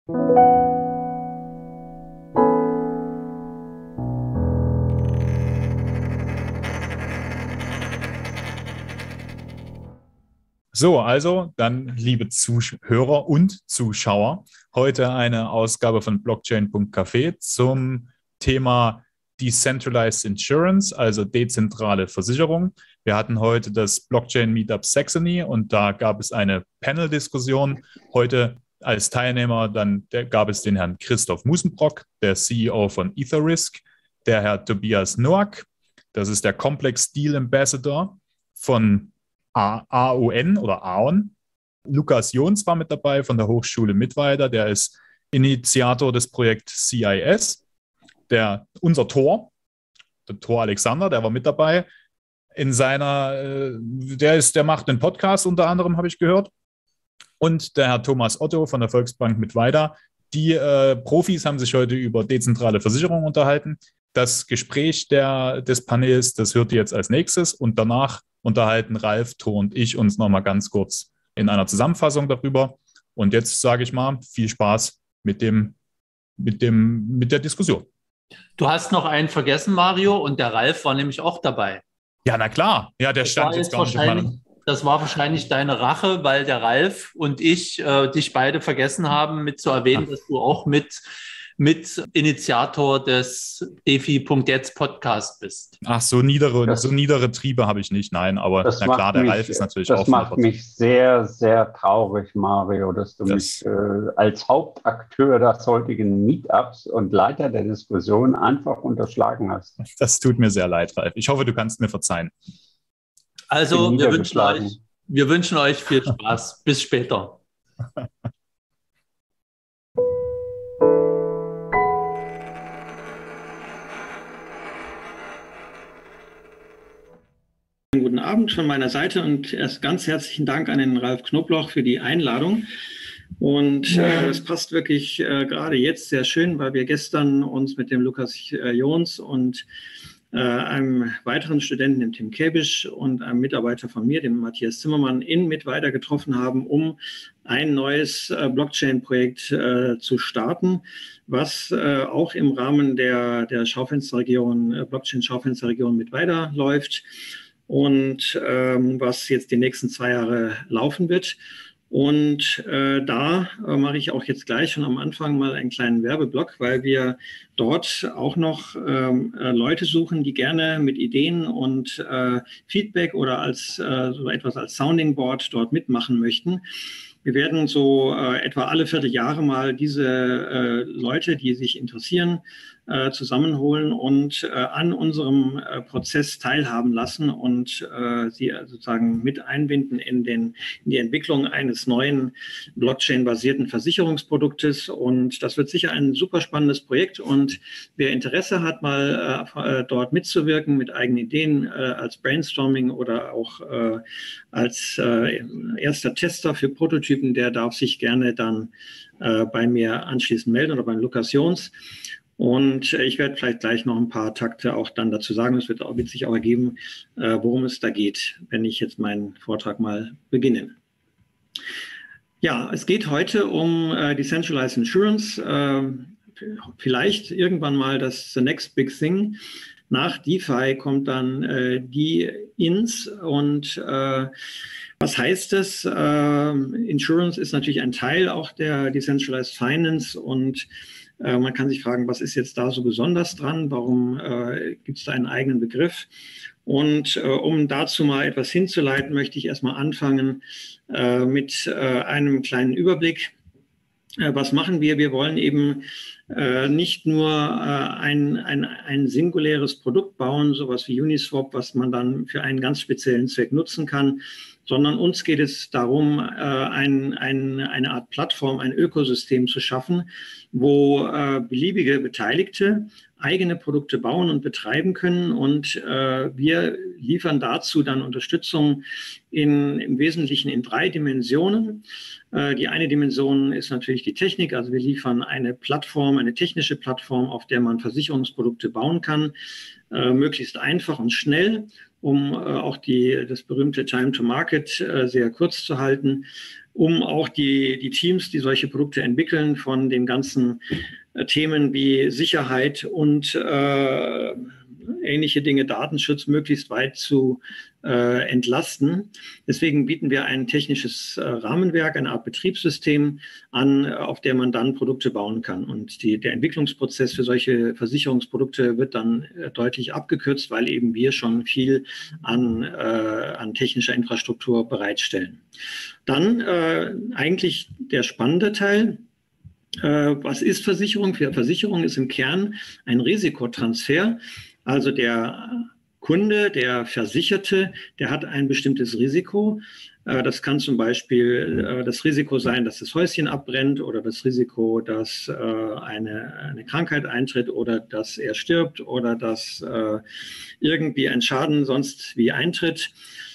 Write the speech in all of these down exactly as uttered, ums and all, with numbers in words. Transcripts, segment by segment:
So, also dann, liebe Zuhörer und Zuschauer, heute eine Ausgabe von Blockchain Punkt Café zum Thema Decentralized Insurance, also dezentrale Versicherung. Wir hatten heute das Blockchain Meetup Saxony und da gab es eine Panel-Diskussion. Heute als Teilnehmer dann der, gab es den Herrn Christoph Musenbrock, der C E O von EtherRisk, der Herr Tobias Noack, das ist der Complex Deal Ambassador von A O N oder A O N. Lukas Jons war mit dabei von der Hochschule Mittweida, der ist Initiator des Projekts C I S. Der, unser Tor, der Tor Alexander, der war mit dabei. In seiner, der ist, der macht einen Podcast unter anderem, habe ich gehört. Und der Herr Thomas Otto von der Volksbank Mittweida. Die äh, Profis haben sich heute über dezentrale Versicherung unterhalten. Das Gespräch der, des Panels, das hört ihr jetzt als nächstes und danach unterhalten Ralf, Thor und ich uns nochmal ganz kurz in einer Zusammenfassung darüber. Und jetzt sage ich mal, viel Spaß mit dem, mit dem, mit der Diskussion. Du hast noch einen vergessen, Mario, und der Ralf war nämlich auch dabei. Ja, na klar. Ja, der das stand jetzt gar nicht auf meiner... Das war wahrscheinlich deine Rache, weil der Ralf und ich äh, dich beide vergessen haben, mit zu erwähnen, dass du auch mit mit Initiator des Defi Punkt jetzt Podcast bist. Ach, so niedere, das, so niedere Triebe habe ich nicht, nein, aber na klar, der mich, Ralf ist natürlich das auch... Das macht mich sehr, sehr traurig, Mario, dass du das, mich äh, als Hauptakteur des heutigen Meetups und Leiter der Diskussion einfach unterschlagen hast. Das tut mir sehr leid, Ralf. Ich hoffe, du kannst mir verzeihen. Also, wir wünschen euch, wir wünschen euch viel Spaß. Bis später. Guten Abend von meiner Seite und erst ganz herzlichen Dank an den Ralf Knobloch für die Einladung. Und äh, das passt wirklich äh, gerade jetzt sehr schön, weil wir gestern uns mit dem Lukas äh, Jons und äh, einem weiteren Studenten, dem Tim Käbisch, und einem Mitarbeiter von mir, dem Matthias Zimmermann, in Mittweida getroffen haben, um ein neues äh, Blockchain-Projekt äh, zu starten, was äh, auch im Rahmen der, der Schaufensterregion, äh, Blockchain-Schaufensterregion Mittweida läuft. Und ähm, was jetzt die nächsten zwei Jahre laufen wird. Und äh, da äh, mache ich auch jetzt gleich schon am Anfang mal einen kleinen Werbeblock, weil wir dort auch noch ähm, äh, Leute suchen, die gerne mit Ideen und äh, Feedback oder als äh, so etwas als Sounding Board dort mitmachen möchten. Wir werden so äh, etwa alle Vierteljahre mal diese äh, Leute, die sich interessieren, äh, zusammenholen und äh, an unserem äh, Prozess teilhaben lassen und äh, sie sozusagen mit einbinden in, den, in die Entwicklung eines neuen Blockchain-basierten Versicherungsproduktes. Und das wird sicher ein super spannendes Projekt. Und wer Interesse hat, mal äh, dort mitzuwirken mit eigenen Ideen äh, als Brainstorming oder auch äh, als äh, erster Tester für Prototypen, der darf sich gerne dann äh, bei mir anschließend melden oder beim Lukas Jons. Und äh, ich werde vielleicht gleich noch ein paar Takte auch dann dazu sagen. Es wird, wird sich auch ergeben, äh, worum es da geht, wenn ich jetzt meinen Vortrag mal beginne. Ja, es geht heute um äh, Decentralized Insurance. Äh, vielleicht irgendwann mal das The Next Big Thing. Nach DeFi kommt dann äh, die Ins und äh, was heißt das? Äh, Insurance ist natürlich ein Teil auch der Decentralized Finance und äh, man kann sich fragen, was ist jetzt da so besonders dran? Warum äh, gibt es da einen eigenen Begriff? Und äh, um dazu mal etwas hinzuleiten, möchte ich erstmal anfangen äh, mit äh, einem kleinen Überblick. Äh, was machen wir? Wir wollen eben äh, nicht nur äh, ein, ein, ein singuläres Produkt bauen, sowas wie Uniswap, was man dann für einen ganz speziellen Zweck nutzen kann, sondern uns geht es darum, äh, ein, ein, eine Art Plattform, ein Ökosystem zu schaffen, wo äh, beliebige Beteiligte eigene Produkte bauen und betreiben können. Und äh, wir liefern dazu dann Unterstützung in, im Wesentlichen in drei Dimensionen. Äh, die eine Dimension ist natürlich die Technik. Also wir liefern eine Plattform, eine technische Plattform, auf der man Versicherungsprodukte bauen kann, äh, möglichst einfach und schnell, um äh, auch die, das berühmte Time to Market äh, sehr kurz zu halten. um auch die, die Teams, die solche Produkte entwickeln, von den ganzen äh, Themen wie Sicherheit und äh, ähnliche Dinge, Datenschutz möglichst weit zu äh, entlasten. Deswegen bieten wir ein technisches äh, Rahmenwerk, eine Art Betriebssystem an, auf der man dann Produkte bauen kann. Und die, der Entwicklungsprozess für solche Versicherungsprodukte wird dann äh, deutlich abgekürzt, weil eben wir schon viel an, äh, an technischer Infrastruktur bereitstellen. Dann äh, eigentlich der spannende Teil. Was ist Versicherung? Versicherung ist im Kern ein Risikotransfer. Also der Kunde, der Versicherte, der hat ein bestimmtes Risiko. Das kann zum Beispiel das Risiko sein, dass das Häuschen abbrennt oder das Risiko, dass eine, eine Krankheit eintritt oder dass er stirbt oder dass irgendwie ein Schaden sonst wie eintritt.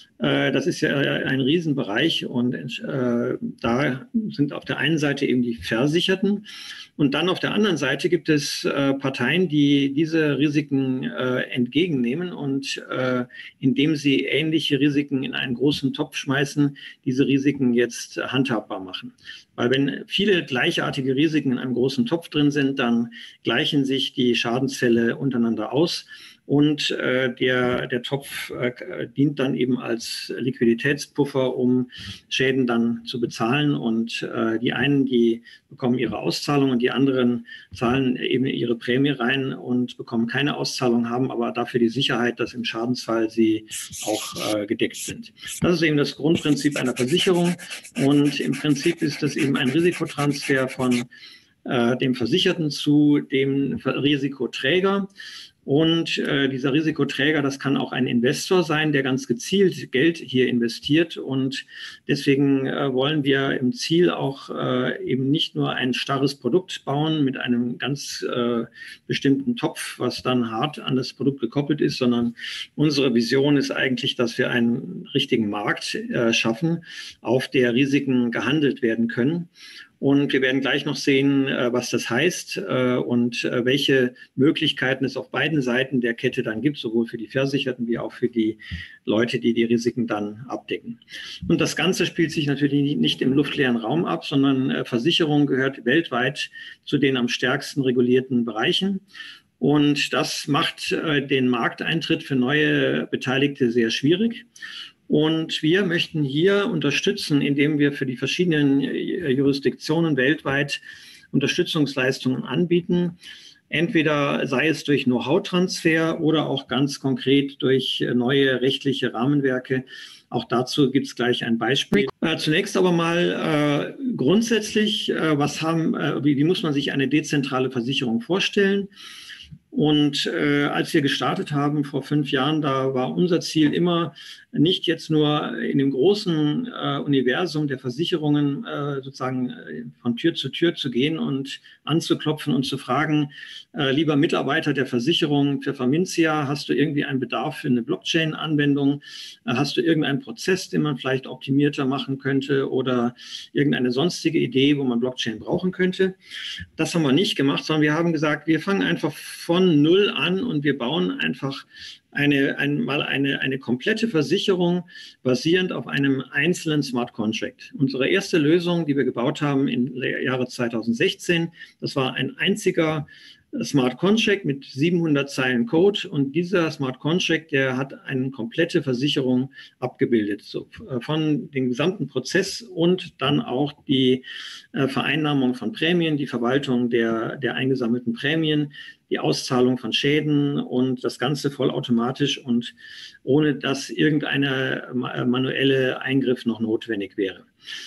Das ist ja ein Riesenbereich und äh, da sind auf der einen Seite eben die Versicherten und dann auf der anderen Seite gibt es äh, Parteien, die diese Risiken äh, entgegennehmen und äh, indem sie ähnliche Risiken in einen großen Topf schmeißen, diese Risiken jetzt handhabbar machen. Weil wenn viele gleichartige Risiken in einem großen Topf drin sind, dann gleichen sich die Schadensfälle untereinander aus. Und äh, der, der Topf äh, dient dann eben als Liquiditätspuffer, um Schäden dann zu bezahlen. Und äh, die einen, die bekommen ihre Auszahlung und die anderen zahlen eben ihre Prämie rein und bekommen keine Auszahlung, haben aber dafür die Sicherheit, dass im Schadensfall sie auch äh, gedeckt sind. Das ist eben das Grundprinzip einer Versicherung. Und im Prinzip ist das eben ein Risikotransfer von äh, dem Versicherten zu dem Risikoträger. Und äh, dieser Risikoträger, das kann auch ein Investor sein, der ganz gezielt Geld hier investiert. Und deswegen äh, wollen wir im Ziel auch äh, eben nicht nur ein starres Produkt bauen mit einem ganz äh, bestimmten Topf, was dann hart an das Produkt gekoppelt ist, sondern unsere Vision ist eigentlich, dass wir einen richtigen Markt äh, schaffen, auf der Risiken gehandelt werden können. Und wir werden gleich noch sehen, was das heißt und welche Möglichkeiten es auf beiden Seiten der Kette dann gibt, sowohl für die Versicherten wie auch für die Leute, die die Risiken dann abdecken. Und das Ganze spielt sich natürlich nicht im luftleeren Raum ab, sondern Versicherung gehört weltweit zu den am stärksten regulierten Bereichen. Und das macht den Markteintritt für neue Beteiligte sehr schwierig. Und wir möchten hier unterstützen, indem wir für die verschiedenen Jurisdiktionen weltweit Unterstützungsleistungen anbieten. Entweder sei es durch Know-how-Transfer oder auch ganz konkret durch neue rechtliche Rahmenwerke. Auch dazu gibt es gleich ein Beispiel. Äh, zunächst aber mal äh, grundsätzlich, äh, was haben, äh, wie, wie muss man sich eine dezentrale Versicherung vorstellen? Und äh, als wir gestartet haben vor fünf Jahren, da war unser Ziel immer, nicht jetzt nur in dem großen äh, Universum der Versicherungen äh, sozusagen äh, von Tür zu Tür zu gehen und anzuklopfen und zu fragen, äh, lieber Mitarbeiter der Versicherung für Famintia, hast du irgendwie einen Bedarf für eine Blockchain-Anwendung? Äh, hast du irgendeinen Prozess, den man vielleicht optimierter machen könnte oder irgendeine sonstige Idee, wo man Blockchain brauchen könnte? Das haben wir nicht gemacht, sondern wir haben gesagt, wir fangen einfach von Null an und wir bauen einfach Eine, ein, mal eine, eine komplette Versicherung basierend auf einem einzelnen Smart Contract. Unsere erste Lösung, die wir gebaut haben im Jahre zweitausendsechzehn, das war ein einziger Smart Contract mit siebenhundert Zeilen Code und dieser Smart Contract, der hat eine komplette Versicherung abgebildet, so von dem gesamten Prozess und dann auch die äh, Vereinnahmung von Prämien, die Verwaltung der, der eingesammelten Prämien, die Auszahlung von Schäden und das Ganze vollautomatisch und ohne dass irgendeine manuelle Eingriff noch notwendig wäre.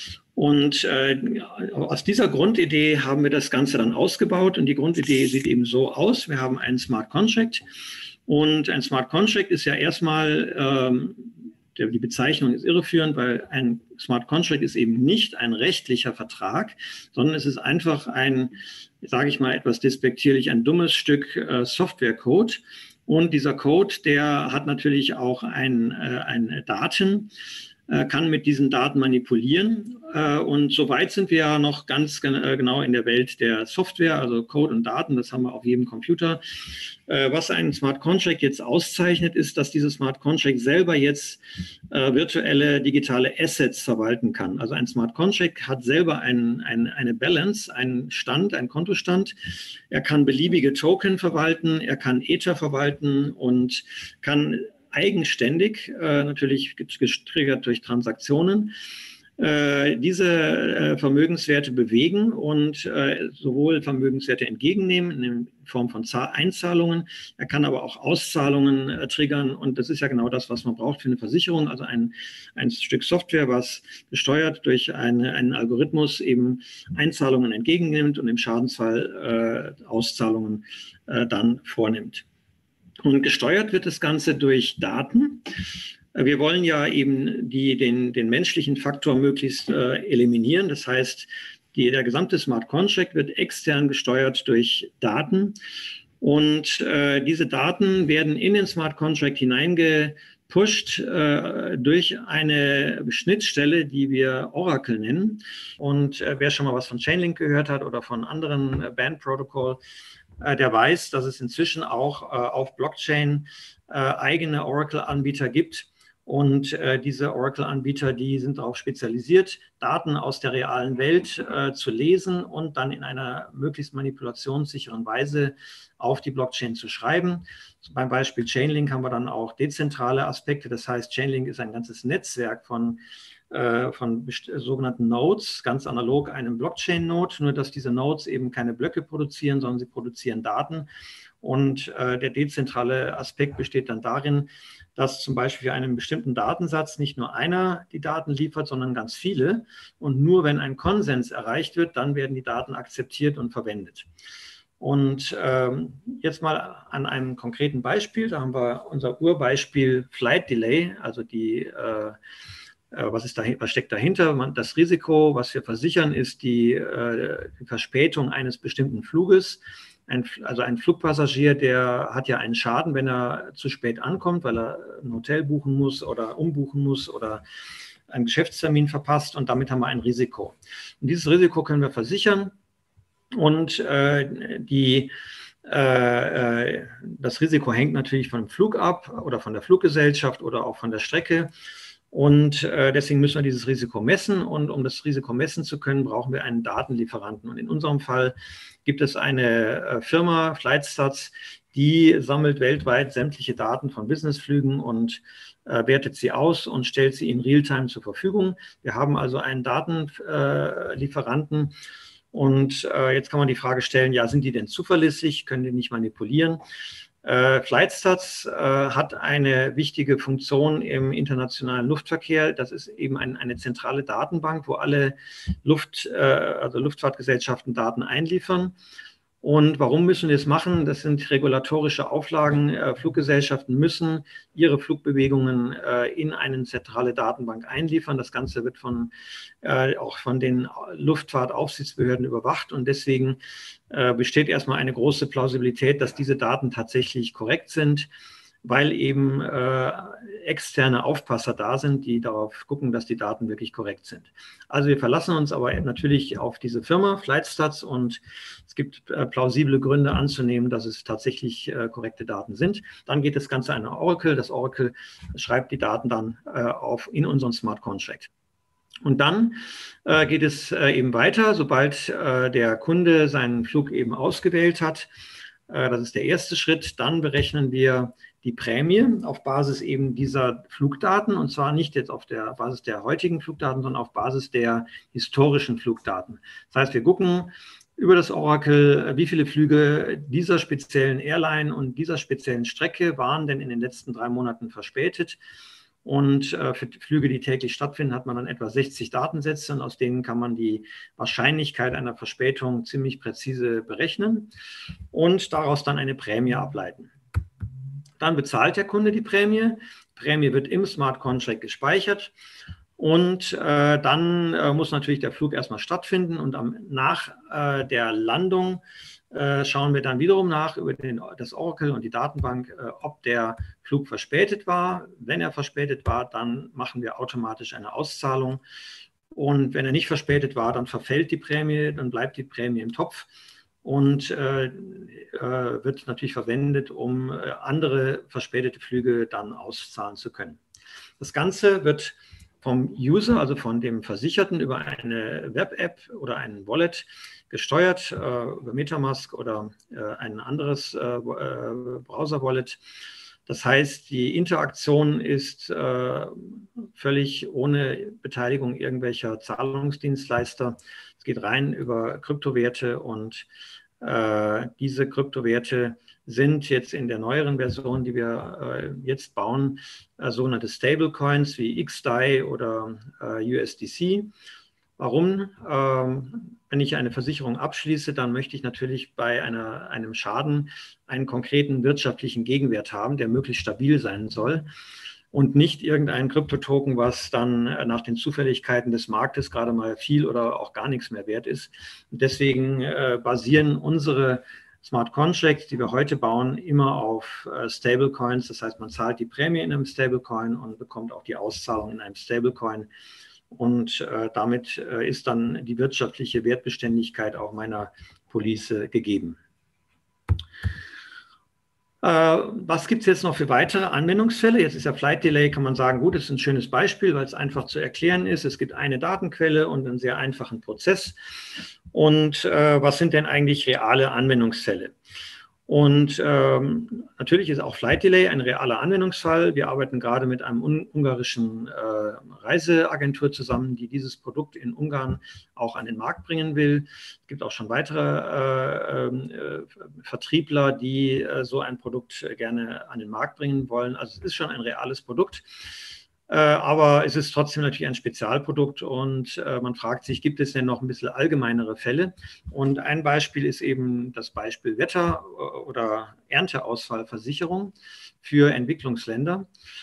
Und äh, aus dieser Grundidee haben wir das Ganze dann ausgebaut und die Grundidee sieht eben so aus. Wir haben einen Smart Contract und ein Smart Contract ist ja erstmal, ähm, der, die Bezeichnung ist irreführend, weil ein Smart Contract ist eben nicht ein rechtlicher Vertrag, sondern es ist einfach ein, sage ich mal etwas despektierlich, ein dummes Stück äh, Softwarecode. Und dieser Code, der hat natürlich auch ein, äh, ein Daten, kann mit diesen Daten manipulieren Und soweit sind wir ja noch ganz genau in der Welt der Software, also Code und Daten, das haben wir auf jedem Computer. Was einen Smart Contract jetzt auszeichnet, ist, dass dieses Smart Contract selber jetzt virtuelle digitale Assets verwalten kann. Also ein Smart Contract hat selber ein, ein, eine Balance, einen Stand, einen Kontostand. Er kann beliebige Token verwalten, er kann Ether verwalten und kann eigenständig, äh, natürlich getriggert durch Transaktionen, äh, diese äh, Vermögenswerte bewegen und äh, sowohl Vermögenswerte entgegennehmen in Form von Zahl Einzahlungen. Er kann aber auch Auszahlungen äh, triggern und das ist ja genau das, was man braucht für eine Versicherung, also ein, ein Stück Software, was gesteuert durch eine, einen Algorithmus eben Einzahlungen entgegennimmt und im Schadensfall äh, Auszahlungen äh, dann vornimmt. Und gesteuert wird das Ganze durch Daten. Wir wollen ja eben die, den, den menschlichen Faktor möglichst äh, eliminieren. Das heißt, die, der gesamte Smart Contract wird extern gesteuert durch Daten. Und äh, diese Daten werden in den Smart Contract hineingepusht äh, durch eine Schnittstelle, die wir Oracle nennen. Und äh, wer schon mal was von Chainlink gehört hat oder von anderen äh, Band Protocol, der weiß, dass es inzwischen auch äh, auf Blockchain äh, eigene Oracle-Anbieter gibt. Und äh, diese Oracle-Anbieter, die sind darauf spezialisiert, Daten aus der realen Welt äh, zu lesen und dann in einer möglichst manipulationssicheren Weise auf die Blockchain zu schreiben. So beim Beispiel Chainlink haben wir dann auch dezentrale Aspekte. Das heißt, Chainlink ist ein ganzes Netzwerk von von sogenannten Nodes, ganz analog einem Blockchain-Node, nur dass diese Nodes eben keine Blöcke produzieren, sondern sie produzieren Daten. Und äh, der dezentrale Aspekt besteht dann darin, dass zum Beispiel für einen bestimmten Datensatz nicht nur einer die Daten liefert, sondern ganz viele. Und nur wenn ein Konsens erreicht wird, dann werden die Daten akzeptiert und verwendet. Und ähm, jetzt mal an einem konkreten Beispiel, da haben wir unser Urbeispiel Flight Delay, also die äh, Was, ist dahin, was steckt dahinter? Das Risiko, was wir versichern, ist die, äh, die Verspätung eines bestimmten Fluges. Ein, also ein Flugpassagier, der hat ja einen Schaden, wenn er zu spät ankommt, weil er ein Hotel buchen muss oder umbuchen muss oder einen Geschäftstermin verpasst. Und damit haben wir ein Risiko. Und dieses Risiko können wir versichern. Und äh, die äh, das Risiko hängt natürlich vom Flug ab oder von der Fluggesellschaft oder auch von der Strecke. Und äh, deswegen müssen wir dieses Risiko messen. Und um das Risiko messen zu können, brauchen wir einen Datenlieferanten. Und in unserem Fall gibt es eine äh, Firma, Flightstats, die sammelt weltweit sämtliche Daten von Businessflügen und äh, wertet sie aus und stellt sie in Realtime zur Verfügung. Wir haben also einen Datenlieferanten. Äh, und äh, jetzt kann man die Frage stellen, ja, sind die denn zuverlässig? Können die nicht manipulieren? Äh, Flightstats äh, hat eine wichtige Funktion im internationalen Luftverkehr. Das ist eben ein, eine zentrale Datenbank, wo alle Luft, äh, also Luftfahrtgesellschaften Daten einliefern. Und warum müssen wir das machen? Das sind regulatorische Auflagen. Äh, Fluggesellschaften müssen ihre Flugbewegungen äh, in eine zentrale Datenbank einliefern. Das Ganze wird von, äh, auch von den Luftfahrtaufsichtsbehörden überwacht. Und deswegen äh, besteht erstmal eine große Plausibilität, dass diese Daten tatsächlich korrekt sind, weil eben äh, externe Aufpasser da sind, die darauf gucken, dass die Daten wirklich korrekt sind. Also wir verlassen uns aber natürlich auf diese Firma, Flightstats, und es gibt äh, plausible Gründe anzunehmen, dass es tatsächlich äh, korrekte Daten sind. Dann geht das Ganze an Oracle. Das Oracle schreibt die Daten dann äh, auf in unseren Smart Contract. Und dann äh, geht es äh, eben weiter, sobald äh, der Kunde seinen Flug eben ausgewählt hat. Äh, das ist der erste Schritt. Dann berechnen wir die Prämie auf Basis eben dieser Flugdaten, und zwar nicht jetzt auf der Basis der heutigen Flugdaten, sondern auf Basis der historischen Flugdaten. Das heißt, wir gucken über das Oracle, wie viele Flüge dieser speziellen Airline und dieser speziellen Strecke waren denn in den letzten drei Monaten verspätet. Und äh, für Flüge, die täglich stattfinden, hat man dann etwa sechzig Datensätze, und aus denen kann man die Wahrscheinlichkeit einer Verspätung ziemlich präzise berechnen und daraus dann eine Prämie ableiten. Dann bezahlt der Kunde die Prämie. Die Prämie wird im Smart Contract gespeichert. Und äh, dann äh, muss natürlich der Flug erstmal stattfinden. Und am, nach äh, der Landung äh, schauen wir dann wiederum nach über den, das Oracle und die Datenbank, äh, ob der Flug verspätet war. Wenn er verspätet war, dann machen wir automatisch eine Auszahlung. Und wenn er nicht verspätet war, dann verfällt die Prämie, dann bleibt die Prämie im Topf und äh, äh, wird natürlich verwendet, um äh, andere verspätete Flüge dann auszahlen zu können. Das Ganze wird vom User, also von dem Versicherten, über eine Web-App oder ein Wallet gesteuert, äh, über MetaMask oder äh, ein anderes äh, Browser-Wallet. Das heißt, die Interaktion ist äh, völlig ohne Beteiligung irgendwelcher Zahlungsdienstleister. Es geht rein über Kryptowerte und äh, diese Kryptowerte sind jetzt in der neueren Version, die wir äh, jetzt bauen, äh, sogenannte Stablecoins wie X D A I oder äh, U S D C. Warum? Ähm, wenn ich eine Versicherung abschließe, dann möchte ich natürlich bei einer, einem Schaden einen konkreten wirtschaftlichen Gegenwert haben, der möglichst stabil sein soll und nicht irgendein Kryptotoken, was dann nach den Zufälligkeiten des Marktes gerade mal viel oder auch gar nichts mehr wert ist. Und deswegen äh, basieren unsere Smart Contracts, die wir heute bauen, immer auf äh, Stablecoins. Das heißt, man zahlt die Prämie in einem Stablecoin und bekommt auch die Auszahlung in einem Stablecoin. Und äh, damit äh, ist dann die wirtschaftliche Wertbeständigkeit auch meiner Police gegeben. Äh, was gibt es jetzt noch für weitere Anwendungsfälle? Jetzt ist ja Flight Delay, kann man sagen, gut, das ist ein schönes Beispiel, weil es einfach zu erklären ist. Es gibt eine Datenquelle und einen sehr einfachen Prozess. Und äh, was sind denn eigentlich reale Anwendungsfälle? Und ähm, natürlich ist auch Flight Delay ein realer Anwendungsfall. Wir arbeiten gerade mit einem ungarischen äh, Reiseagentur zusammen, die dieses Produkt in Ungarn auch an den Markt bringen will. Es gibt auch schon weitere äh, äh, Vertriebler, die äh, so ein Produkt gerne an den Markt bringen wollen. Also es ist schon ein reales Produkt. Aber es ist trotzdem natürlich ein Spezialprodukt und man fragt sich, gibt es denn noch ein bisschen allgemeinere Fälle? Und ein Beispiel ist eben das Beispiel Wetter- oder Ernteausfallversicherung für Entwicklungsländer.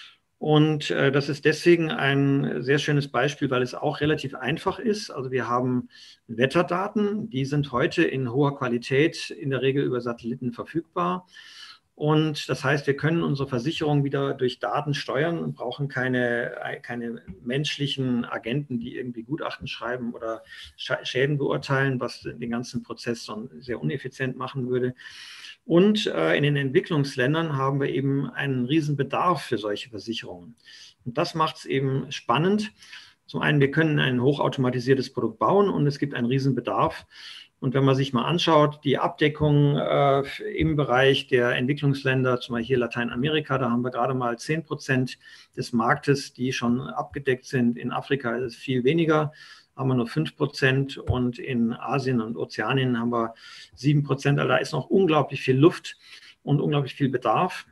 Und das ist deswegen ein sehr schönes Beispiel, weil es auch relativ einfach ist. Also wir haben Wetterdaten, die sind heute in hoher Qualität in der Regel über Satelliten verfügbar. Und das heißt, wir können unsere Versicherung wieder durch Daten steuern und brauchen keine, keine menschlichen Agenten, die irgendwie Gutachten schreiben oder Schäden beurteilen, was den ganzen Prozess dann sehr uneffizient machen würde. Und äh, in den Entwicklungsländern haben wir eben einen riesen Bedarf für solche Versicherungen. Und das macht es eben spannend. Zum einen, wir können ein hochautomatisiertes Produkt bauen und es gibt einen riesen Bedarf. Und wenn man sich mal anschaut, die Abdeckung äh, im Bereich der Entwicklungsländer, zum Beispiel hier Lateinamerika, da haben wir gerade mal zehn Prozent des Marktes, die schon abgedeckt sind. In Afrika ist es viel weniger, haben wir nur fünf Prozent und in Asien und Ozeanien haben wir sieben Prozent. Also da ist noch unglaublich viel Luft und unglaublich viel Bedarf.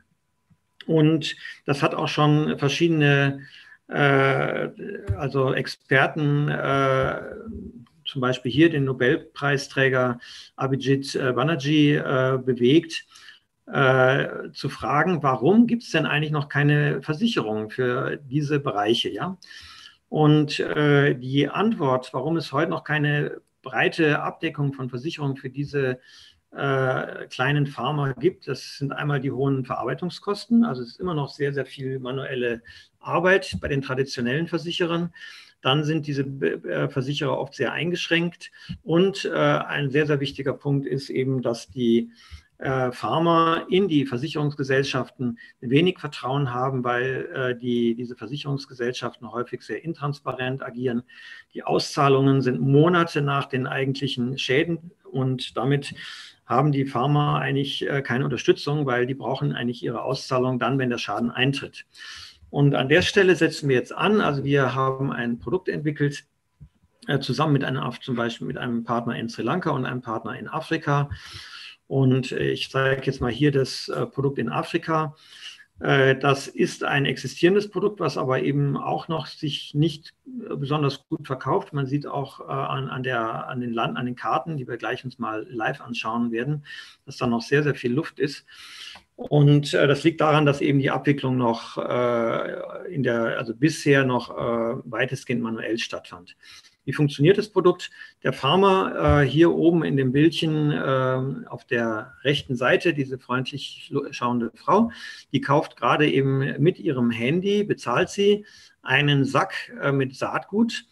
Und das hat auch schon verschiedene, äh, also Experten, äh, zum Beispiel hier den Nobelpreisträger Abhijit Banerjee äh, bewegt, äh, zu fragen, warum gibt es denn eigentlich noch keine Versicherung für diese Bereiche? Ja? Und äh, die Antwort, warum es heute noch keine breite Abdeckung von Versicherungen für diese äh, kleinen Pharma gibt, das sind einmal die hohen Verarbeitungskosten. Also es ist immer noch sehr, sehr viel manuelle Arbeit bei den traditionellen Versicherern. Dann sind diese Versicherer oft sehr eingeschränkt. Und äh, ein sehr, sehr wichtiger Punkt ist eben, dass die äh, Pharma in die Versicherungsgesellschaften wenig Vertrauen haben, weil äh, die, diese Versicherungsgesellschaften häufig sehr intransparent agieren. Die Auszahlungen sind Monate nach den eigentlichen Schäden und damit haben die Pharma eigentlich äh, keine Unterstützung, weil die brauchen eigentlich ihre Auszahlung dann, wenn der Schaden eintritt. Und an der Stelle setzen wir jetzt an. Also wir haben ein Produkt entwickelt, äh, zusammen mit einem, zum Beispiel mit einem Partner in Sri Lanka und einem Partner in Afrika. Und äh, ich zeige jetzt mal hier das äh, Produkt in Afrika. Äh, das ist ein existierendes Produkt, was aber eben auch noch sich nicht äh, besonders gut verkauft. Man sieht auch äh, an, an, der, an, den Land, an den Karten, die wir gleich uns mal live anschauen werden, dass da noch sehr, sehr viel Luft ist. Und äh, das liegt daran, dass eben die Abwicklung noch äh, in der, also bisher noch äh, weitestgehend manuell stattfand. Wie funktioniert das Produkt? Der Farmer äh, hier oben in dem Bildchen äh, auf der rechten Seite, diese freundlich schauende Frau, die kauft gerade eben mit ihrem Handy, bezahlt sie einen Sack äh, mit Saatgut.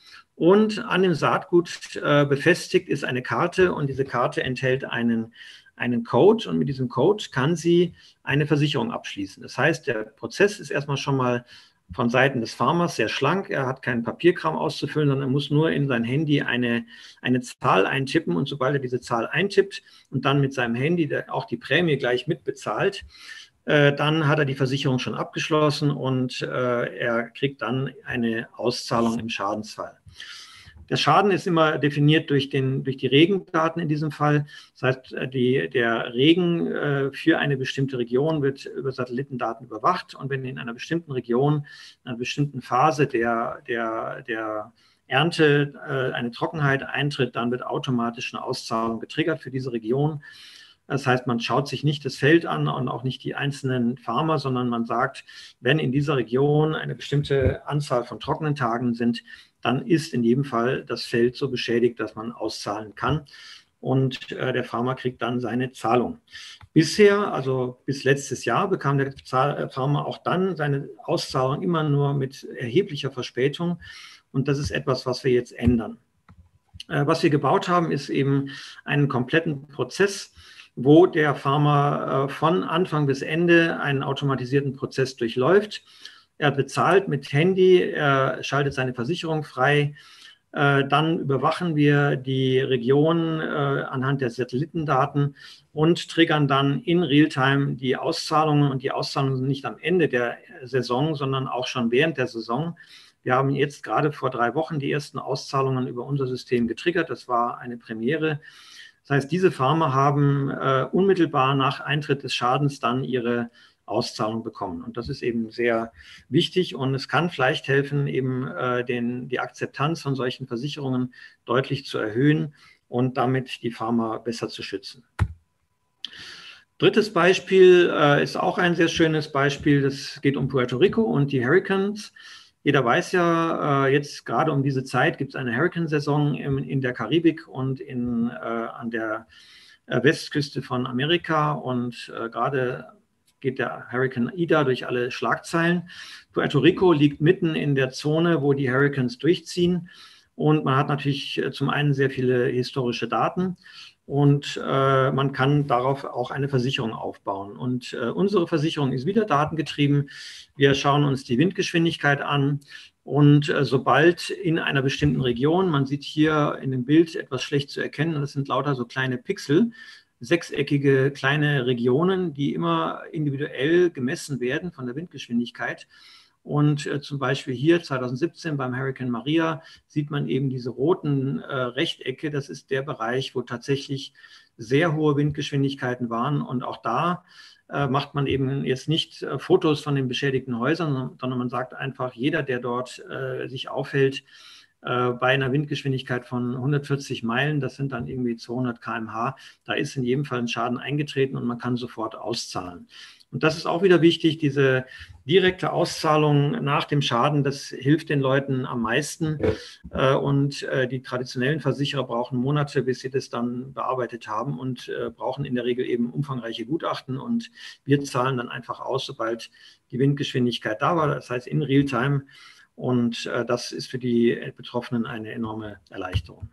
Und an dem Saatgut äh, befestigt ist eine Karte und diese Karte enthält einen, einen Code und mit diesem Code kann sie eine Versicherung abschließen. Das heißt, der Prozess ist erstmal schon mal von Seiten des Farmers sehr schlank. Er hat keinen Papierkram auszufüllen, sondern er muss nur in sein Handy eine, eine Zahl eintippen und sobald er diese Zahl eintippt und dann mit seinem Handy auch die Prämie gleich mitbezahlt, äh, dann hat er die Versicherung schon abgeschlossen und äh, er kriegt dann eine Auszahlung im Schadensfall. Der Schaden ist immer definiert durch, den, durch die Regendaten in diesem Fall. Das heißt, die, der Regen äh, für eine bestimmte Region wird über Satellitendaten überwacht. Und wenn in einer bestimmten Region, in einer bestimmten Phase der, der, der Ernte äh, eine Trockenheit eintritt, dann wird automatisch eine Auszahlung getriggert für diese Region. Das heißt, man schaut sich nicht das Feld an und auch nicht die einzelnen Farmer, sondern man sagt, wenn in dieser Region eine bestimmte Anzahl von trockenen Tagen sind, dann ist in jedem Fall das Feld so beschädigt, dass man auszahlen kann. Und äh, der Farmer kriegt dann seine Zahlung. Bisher, also bis letztes Jahr, bekam der Zahl Farmer auch dann seine Auszahlung immer nur mit erheblicher Verspätung. Und das ist etwas, was wir jetzt ändern. Äh, was wir gebaut haben, ist eben einen kompletten Prozess, wo der Farmer äh, von Anfang bis Ende einen automatisierten Prozess durchläuft. Er bezahlt mit Handy, er schaltet seine Versicherung frei. Äh, dann überwachen wir die Region äh, anhand der Satellitendaten und triggern dann in Realtime die Auszahlungen. Und die Auszahlungen sind nicht am Ende der Saison, sondern auch schon während der Saison. Wir haben jetzt gerade vor drei Wochen die ersten Auszahlungen über unser System getriggert. Das war eine Premiere. Das heißt, diese Farmer haben äh, unmittelbar nach Eintritt des Schadens dann ihre Auszahlung bekommen. Und das ist eben sehr wichtig und es kann vielleicht helfen, eben äh, den, die Akzeptanz von solchen Versicherungen deutlich zu erhöhen und damit die Farmer besser zu schützen. Drittes Beispiel äh, ist auch ein sehr schönes Beispiel. Das geht um Puerto Rico und die Hurricanes. Jeder weiß ja, äh, jetzt gerade um diese Zeit gibt es eine Hurrikansaison in, in der Karibik und in, äh, an der äh, Westküste von Amerika und äh, gerade geht der Hurrikan Ida durch alle Schlagzeilen. Puerto Rico liegt mitten in der Zone, wo die Hurrikans durchziehen. Und man hat natürlich zum einen sehr viele historische Daten und äh, man kann darauf auch eine Versicherung aufbauen. Und äh, unsere Versicherung ist wieder datengetrieben. Wir schauen uns die Windgeschwindigkeit an. Und äh, sobald in einer bestimmten Region, man sieht hier in dem Bild etwas schlecht zu erkennen, das sind lauter so kleine Pixel, sechseckige kleine Regionen, die immer individuell gemessen werden von der Windgeschwindigkeit. Und äh, zum Beispiel hier zweitausendsiebzehn beim Hurrikan Maria sieht man eben diese roten äh, Rechtecke. Das ist der Bereich, wo tatsächlich sehr hohe Windgeschwindigkeiten waren. Und auch da äh, macht man eben jetzt nicht äh, Fotos von den beschädigten Häusern, sondern man sagt einfach, jeder, der dort äh, sich aufhält, bei einer Windgeschwindigkeit von hundertvierzig Meilen, das sind dann irgendwie zweihundert Kilometer pro Stunde, da ist in jedem Fall ein Schaden eingetreten und man kann sofort auszahlen. Und das ist auch wieder wichtig, diese direkte Auszahlung nach dem Schaden, das hilft den Leuten am meisten. Und die traditionellen Versicherer brauchen Monate, bis sie das dann bearbeitet haben und brauchen in der Regel eben umfangreiche Gutachten. Und wir zahlen dann einfach aus, sobald die Windgeschwindigkeit da war, das heißt in Realtime. Und äh, das ist für die Betroffenen eine enorme Erleichterung.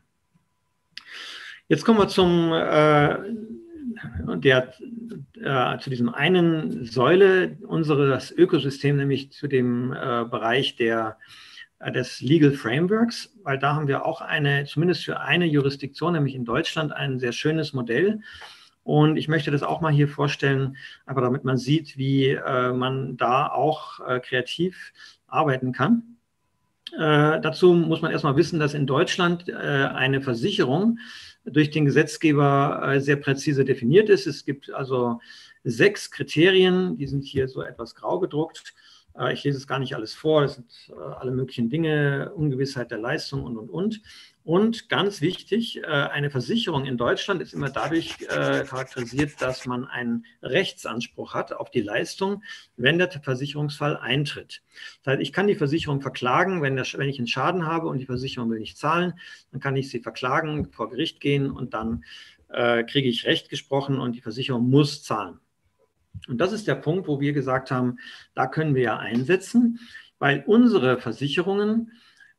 Jetzt kommen wir zum, äh, der, äh, zu diesem einen Säule unseres Ökosystems, nämlich zu dem äh, Bereich der, äh, des Legal Frameworks, weil da haben wir auch eine, zumindest für eine Jurisdiktion, nämlich in Deutschland, ein sehr schönes Modell. Und ich möchte das auch mal hier vorstellen, einfach damit man sieht, wie äh, man da auch äh, kreativ arbeiten kann. Äh, dazu muss man erstmal wissen, dass in Deutschland äh, eine Versicherung durch den Gesetzgeber äh, sehr präzise definiert ist. Es gibt also sechs Kriterien, die sind hier so etwas grau gedruckt. Äh, ich lese es gar nicht alles vor, das sind äh, alle möglichen Dinge, Ungewissheit der Leistung und, und, und. Und ganz wichtig, eine Versicherung in Deutschland ist immer dadurch charakterisiert, dass man einen Rechtsanspruch hat auf die Leistung, wenn der Versicherungsfall eintritt. Das heißt, ich kann die Versicherung verklagen, wenn, der, wenn ich einen Schaden habe und die Versicherung will nicht zahlen, dann kann ich sie verklagen, vor Gericht gehen und dann äh, kriege ich Recht gesprochen und die Versicherung muss zahlen. Und das ist der Punkt, wo wir gesagt haben, da können wir ja einsetzen, weil unsere Versicherungen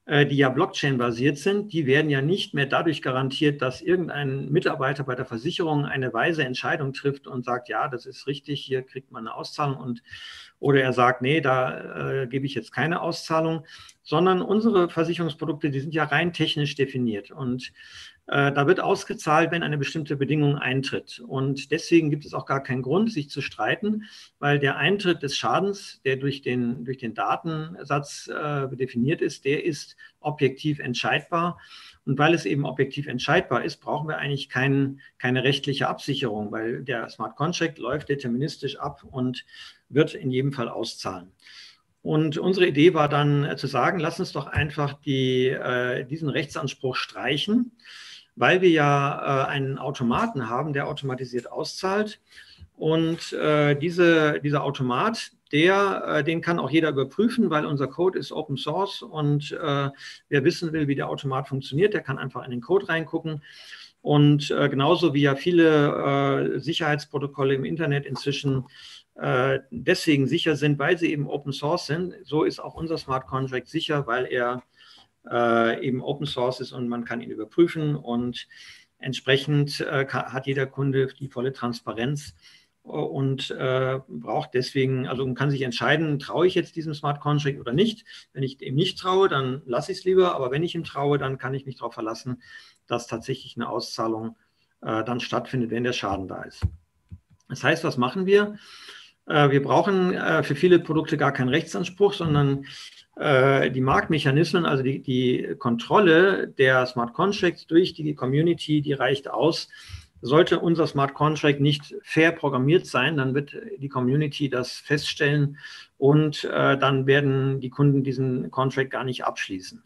die ja Blockchain-basiert sind, die werden ja nicht mehr dadurch garantiert, dass irgendein Mitarbeiter bei der Versicherung eine weise Entscheidung trifft und sagt, ja, das ist richtig, hier kriegt man eine Auszahlung, und oder er sagt, nee, da äh, gebe ich jetzt keine Auszahlung, sondern unsere Versicherungsprodukte, die sind ja rein technisch definiert, und äh, da wird ausgezahlt, wenn eine bestimmte Bedingung eintritt, und deswegen gibt es auch gar keinen Grund, sich zu streiten, weil der Eintritt des Schadens, der durch den, durch den Datensatz äh, definiert ist, der ist objektiv entscheidbar. Und weil es eben objektiv entscheidbar ist, brauchen wir eigentlich kein, keine rechtliche Absicherung, weil der Smart Contract läuft deterministisch ab und wird in jedem Fall auszahlen. Und unsere Idee war dann äh, zu sagen, lass uns doch einfach die, äh, diesen Rechtsanspruch streichen, weil wir ja äh, einen Automaten haben, der automatisiert auszahlt. Und äh, diese, dieser Automat, der, äh, den kann auch jeder überprüfen, weil unser Code ist Open Source, und äh, wer wissen will, wie der Automat funktioniert, der kann einfach in den Code reingucken. Und äh, genauso wie ja viele äh, Sicherheitsprotokolle im Internet inzwischen äh, deswegen sicher sind, weil sie eben Open Source sind, so ist auch unser Smart Contract sicher, weil er äh, eben Open Source ist und man kann ihn überprüfen, und entsprechend äh, kann, hat jeder Kunde die volle Transparenz und äh, braucht deswegen, also man kann sich entscheiden, traue ich jetzt diesem Smart Contract oder nicht. Wenn ich ihm nicht traue, dann lasse ich es lieber, aber wenn ich ihm traue, dann kann ich mich darauf verlassen, dass tatsächlich eine Auszahlung äh, dann stattfindet, wenn der Schaden da ist. Das heißt, was machen wir? Äh, wir brauchen äh, für viele Produkte gar keinen Rechtsanspruch, sondern äh, die Marktmechanismen, also die, die Kontrolle der Smart Contracts durch die Community, die reicht aus. Sollte unser Smart Contract nicht fair programmiert sein, dann wird die Community das feststellen, und äh, dann werden die Kunden diesen Contract gar nicht abschließen.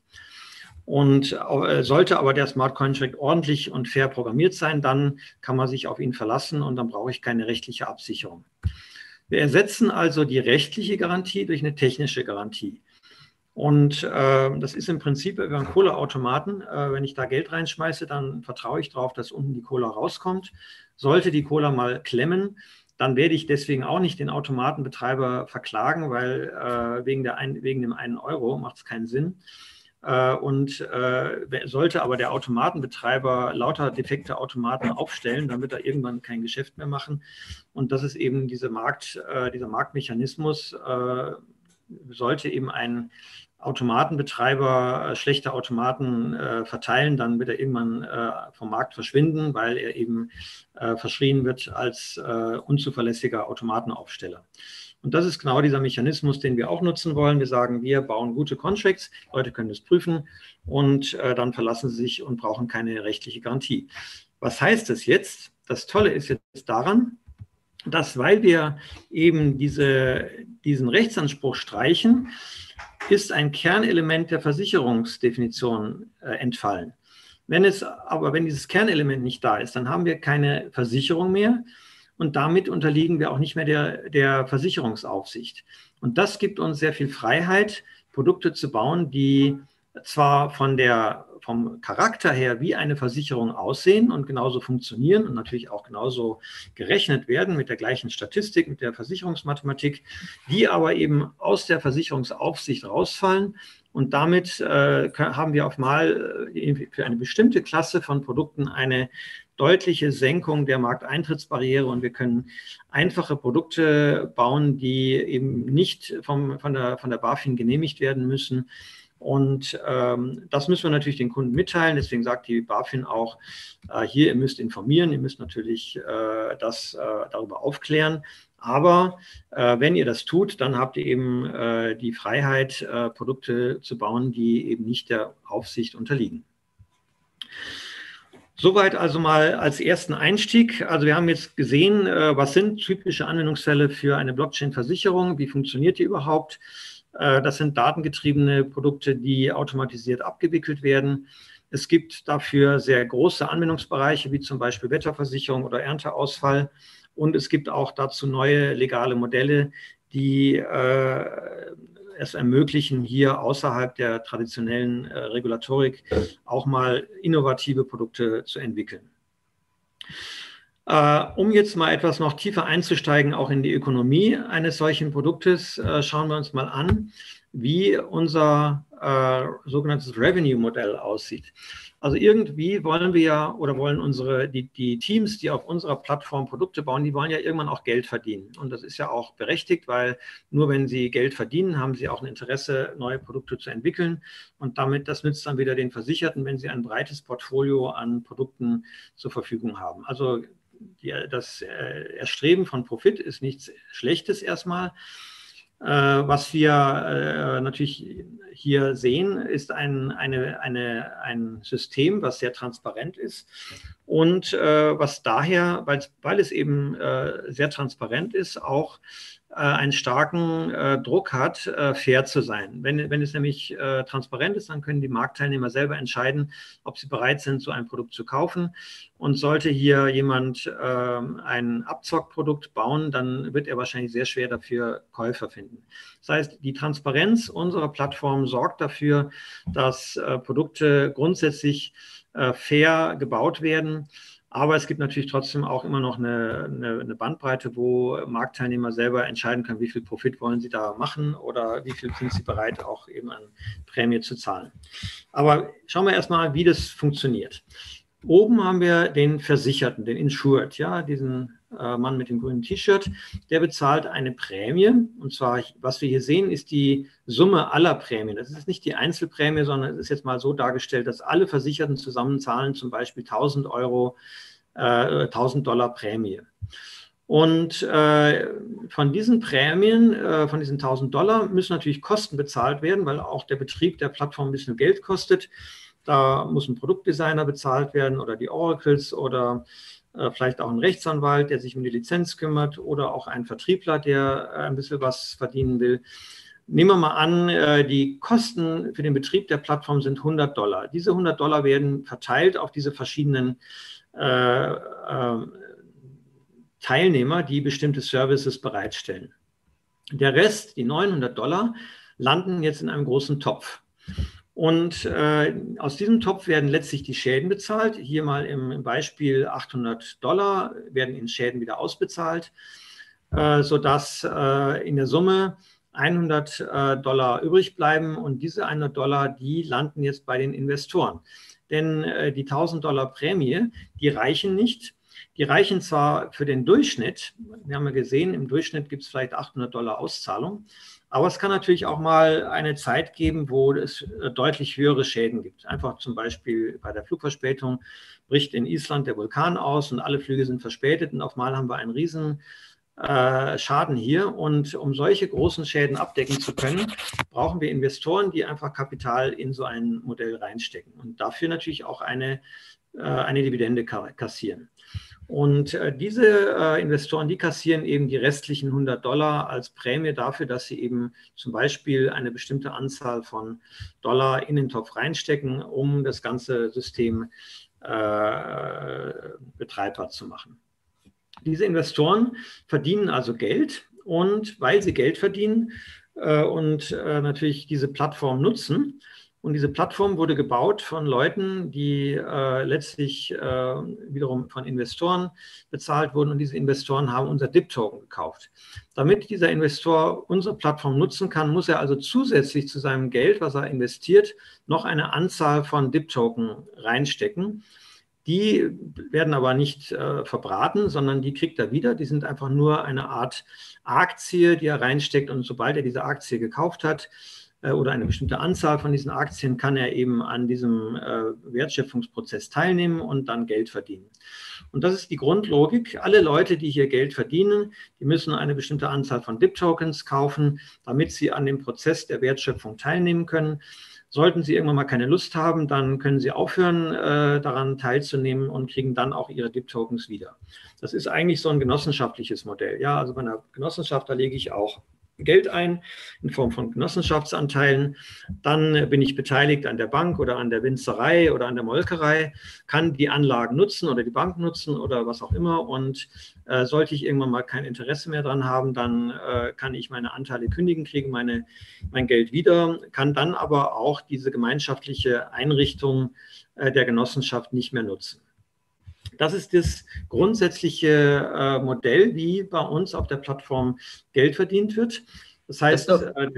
Und äh, sollte aber der Smart Contract ordentlich und fair programmiert sein, dann kann man sich auf ihn verlassen, und dann brauche ich keine rechtliche Absicherung. Wir ersetzen also die rechtliche Garantie durch eine technische Garantie. Und äh, das ist im Prinzip über einen Cola-Automaten. Äh, wenn ich da Geld reinschmeiße, dann vertraue ich darauf, dass unten die Cola rauskommt. Sollte die Cola mal klemmen, dann werde ich deswegen auch nicht den Automatenbetreiber verklagen, weil äh, wegen, der ein, wegen dem einen Euro macht es keinen Sinn. Äh, und äh, sollte aber der Automatenbetreiber lauter defekte Automaten aufstellen, dann wird er irgendwann kein Geschäft mehr machen. Und das ist eben diese Markt, äh, dieser Marktmechanismus, äh, sollte eben ein Automatenbetreiber äh, schlechte Automaten äh, verteilen, dann wird er irgendwann äh, vom Markt verschwinden, weil er eben äh, verschrien wird als äh, unzuverlässiger Automatenaufsteller. Und das ist genau dieser Mechanismus, den wir auch nutzen wollen. Wir sagen, wir bauen gute Contracts, Leute können das prüfen, und äh, dann verlassen sie sich und brauchen keine rechtliche Garantie. Was heißt das jetzt? Das Tolle ist jetzt daran, dass, weil wir eben diese, diesen Rechtsanspruch streichen, ist ein Kernelement der Versicherungsdefinition äh, entfallen. Wenn es aber, wenn dieses Kernelement nicht da ist, dann haben wir keine Versicherung mehr, und damit unterliegen wir auch nicht mehr der, der Versicherungsaufsicht. Und das gibt uns sehr viel Freiheit, Produkte zu bauen, die zwar von der, vom Charakter her wie eine Versicherung aussehen und genauso funktionieren und natürlich auch genauso gerechnet werden mit der gleichen Statistik, mit der Versicherungsmathematik, die aber eben aus der Versicherungsaufsicht rausfallen. Und damit äh, haben wir auf mal äh, für eine bestimmte Klasse von Produkten eine deutliche Senkung der Markteintrittsbarriere, und wir können einfache Produkte bauen, die eben nicht vom, von, der, von der BaFin genehmigt werden müssen. Und ähm, das müssen wir natürlich den Kunden mitteilen. Deswegen sagt die BaFin auch, äh, hier, ihr müsst informieren, ihr müsst natürlich äh, das äh, darüber aufklären. Aber äh, wenn ihr das tut, dann habt ihr eben äh, die Freiheit, äh, Produkte zu bauen, die eben nicht der Aufsicht unterliegen. Soweit also mal als ersten Einstieg. Also wir haben jetzt gesehen, äh, was sind typische Anwendungsfälle für eine Blockchain-Versicherung, wie funktioniert die überhaupt? Äh, das sind datengetriebene Produkte, die automatisiert abgewickelt werden. Es gibt dafür sehr große Anwendungsbereiche, wie zum Beispiel Wetterversicherung oder Ernteausfall. Und es gibt auch dazu neue legale Modelle, die äh, es ermöglichen, hier außerhalb der traditionellen äh, Regulatorik auch mal innovative Produkte zu entwickeln. Äh, um jetzt mal etwas noch tiefer einzusteigen, auch in die Ökonomie eines solchen Produktes, äh, schauen wir uns mal an, wie unser äh, sogenanntes Revenue-Modell aussieht. Also irgendwie wollen wir ja oder wollen unsere, die, die Teams, die auf unserer Plattform Produkte bauen, die wollen ja irgendwann auch Geld verdienen. Und das ist ja auch berechtigt, weil nur wenn sie Geld verdienen, haben sie auch ein Interesse, neue Produkte zu entwickeln. Und damit, das nützt dann wieder den Versicherten, wenn sie ein breites Portfolio an Produkten zur Verfügung haben. Also die, das äh, Erstreben von Profit ist nichts Schlechtes erstmal. Was wir äh, natürlich hier sehen, ist ein, eine, eine, ein System, was sehr transparent ist und äh, was daher, weil, weil es eben äh, sehr transparent ist, auch äh, einen starken äh, Druck hat, äh, fair zu sein. Wenn, wenn es nämlich äh, transparent ist, dann können die Marktteilnehmer selber entscheiden, ob sie bereit sind, so ein Produkt zu kaufen. Und sollte hier jemand äh, ein Abzockprodukt bauen, dann wird er wahrscheinlich sehr schwer dafür Käufer finden. Das heißt, die Transparenz unserer Plattform sorgt dafür, dass äh, Produkte grundsätzlich äh, fair gebaut werden. Aber es gibt natürlich trotzdem auch immer noch eine, eine, eine Bandbreite, wo Marktteilnehmer selber entscheiden können, wie viel Profit wollen sie da machen oder wie viel sind sie bereit, auch eben an Prämie zu zahlen. Aber schauen wir erstmal, wie das funktioniert. Oben haben wir den Versicherten, den Insured, ja, diesen äh, Mann mit dem grünen T-Shirt. Der bezahlt eine Prämie. Und zwar, was wir hier sehen, ist die Summe aller Prämien. Das ist nicht die Einzelprämie, sondern es ist jetzt mal so dargestellt, dass alle Versicherten zusammen zahlen zum Beispiel tausend Euro, äh, tausend Dollar Prämie. Und äh, von diesen Prämien, äh, von diesen tausend Dollar, müssen natürlich Kosten bezahlt werden, weil auch der Betrieb der Plattform ein bisschen Geld kostet. Da muss ein Produktdesigner bezahlt werden oder die Oracles oder äh, vielleicht auch ein Rechtsanwalt, der sich um die Lizenz kümmert oder auch ein Vertriebler, der äh, ein bisschen was verdienen will. Nehmen wir mal an, äh, die Kosten für den Betrieb der Plattform sind hundert Dollar. Diese hundert Dollar werden verteilt auf diese verschiedenen äh, äh, Teilnehmer, die bestimmte Services bereitstellen. Der Rest, die neunhundert Dollar, landen jetzt in einem großen Topf. Und äh, aus diesem Topf werden letztlich die Schäden bezahlt. Hier mal im, im Beispiel achthundert Dollar werden in Schäden wieder ausbezahlt, äh, sodass äh, in der Summe hundert äh, Dollar übrig bleiben. Und diese hundert Dollar, die landen jetzt bei den Investoren. Denn äh, die tausend Dollar Prämie, die reichen nicht. Die reichen zwar für den Durchschnitt, wir haben ja gesehen, im Durchschnitt gibt es vielleicht achthundert Dollar Auszahlung, aber es kann natürlich auch mal eine Zeit geben, wo es deutlich höhere Schäden gibt. Einfach zum Beispiel bei der Flugverspätung bricht in Island der Vulkan aus und alle Flüge sind verspätet und auf einmal haben wir einen riesen äh, Schaden hier. Und um solche großen Schäden abdecken zu können, brauchen wir Investoren, die einfach Kapital in so ein Modell reinstecken und dafür natürlich auch eine, äh, eine Dividende kassieren. Und äh, diese äh, Investoren, die kassieren eben die restlichen hundert Dollar als Prämie dafür, dass sie eben zum Beispiel eine bestimmte Anzahl von Dollar in den Topf reinstecken, um das ganze System äh, betreibbar zu machen. Diese Investoren verdienen also Geld und weil sie Geld verdienen äh, und äh, natürlich diese Plattform nutzen, und diese Plattform wurde gebaut von Leuten, die äh, letztlich äh, wiederum von Investoren bezahlt wurden. Und diese Investoren haben unser D I P-Token gekauft. Damit dieser Investor unsere Plattform nutzen kann, muss er also zusätzlich zu seinem Geld, was er investiert, noch eine Anzahl von D I P-Token reinstecken. Die werden aber nicht äh, verbraten, sondern die kriegt er wieder. Die sind einfach nur eine Art Aktie, die er reinsteckt. Und sobald er diese Aktie gekauft hat, oder eine bestimmte Anzahl von diesen Aktien, kann er eben an diesem äh, Wertschöpfungsprozess teilnehmen und dann Geld verdienen. Und das ist die Grundlogik. Alle Leute, die hier Geld verdienen, die müssen eine bestimmte Anzahl von D I P-Tokens kaufen, damit sie an dem Prozess der Wertschöpfung teilnehmen können. Sollten sie irgendwann mal keine Lust haben, dann können sie aufhören, äh, daran teilzunehmen und kriegen dann auch ihre D I P-Tokens wieder. Das ist eigentlich so ein genossenschaftliches Modell. Ja, also bei einer Genossenschaft, da lege ich auch Geld ein in Form von Genossenschaftsanteilen. Dann bin ich beteiligt an der Bank oder an der Winzerei oder an der Molkerei, kann die Anlagen nutzen oder die Bank nutzen oder was auch immer. Und äh, sollte ich irgendwann mal kein Interesse mehr dran haben, dann äh, kann ich meine Anteile kündigen, kriege meine, mein Geld wieder, kann dann aber auch diese gemeinschaftliche Einrichtung äh, der Genossenschaft nicht mehr nutzen. Das ist das grundsätzliche äh, Modell, wie bei uns auf der Plattform Geld verdient wird. Das heißt, das äh,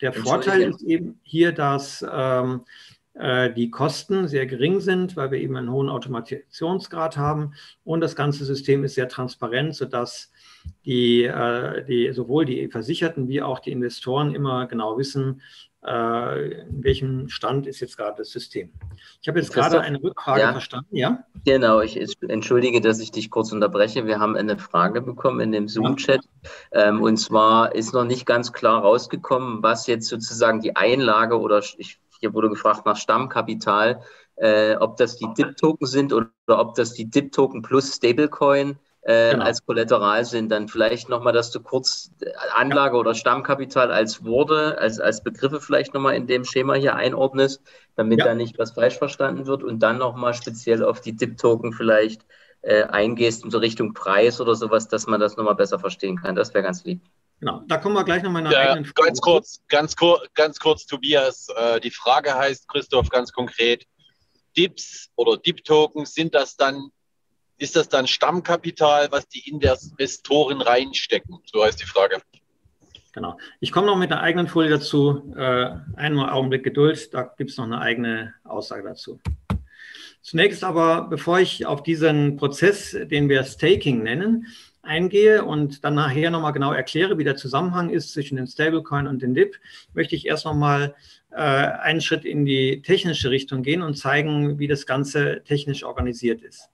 Der Vorteil ist eben hier, dass ähm, äh, die Kosten sehr gering sind, weil wir eben einen hohen Automatisationsgrad haben und das ganze System ist sehr transparent, sodass die, äh, die, sowohl die Versicherten wie auch die Investoren immer genau wissen, äh, in welchem Stand ist jetzt gerade das System. Ich habe jetzt gerade eine Rückfrage ja. verstanden, ja? Genau, ich, ich entschuldige, dass ich dich kurz unterbreche. Wir haben eine Frage bekommen in dem Zoom-Chat. Ja. Ähm, und zwar ist noch nicht ganz klar rausgekommen, was jetzt sozusagen die Einlage oder ich, hier wurde gefragt nach Stammkapital, äh, ob das die D I P-Token sind oder, oder ob das die D I P-Token plus Stablecoin äh, genau. als Kollateral sind. Dann vielleicht nochmal, dass du kurz Anlage ja. oder Stammkapital als Worte, als, als Begriffe vielleicht nochmal in dem Schema hier einordnest, damit ja. da nicht was falsch verstanden wird und dann nochmal speziell auf die D I P-Token vielleicht äh, eingehst in so Richtung Preis oder sowas, dass man das nochmal besser verstehen kann. Das wäre ganz lieb. Genau, da kommen wir gleich nochmal nach ja, eigenen Fragen. Ganz kurz, ganz, kur ganz kurz, Tobias. Äh, die Frage heißt, Christoph, ganz konkret, D I Ps oder D I P-Token, sind das dann, ist das dann Stammkapital, was die Investoren reinstecken? So heißt die Frage. Genau. Ich komme noch mit einer eigenen Folie dazu. Äh, einen Augenblick Geduld, da gibt es noch eine eigene Aussage dazu. Zunächst aber, bevor ich auf diesen Prozess, den wir Staking nennen, eingehe und dann nachher nochmal genau erkläre, wie der Zusammenhang ist zwischen dem Stablecoin und dem D I P, möchte ich erst nochmal äh, einen Schritt in die technische Richtung gehen und zeigen, wie das Ganze technisch organisiert ist.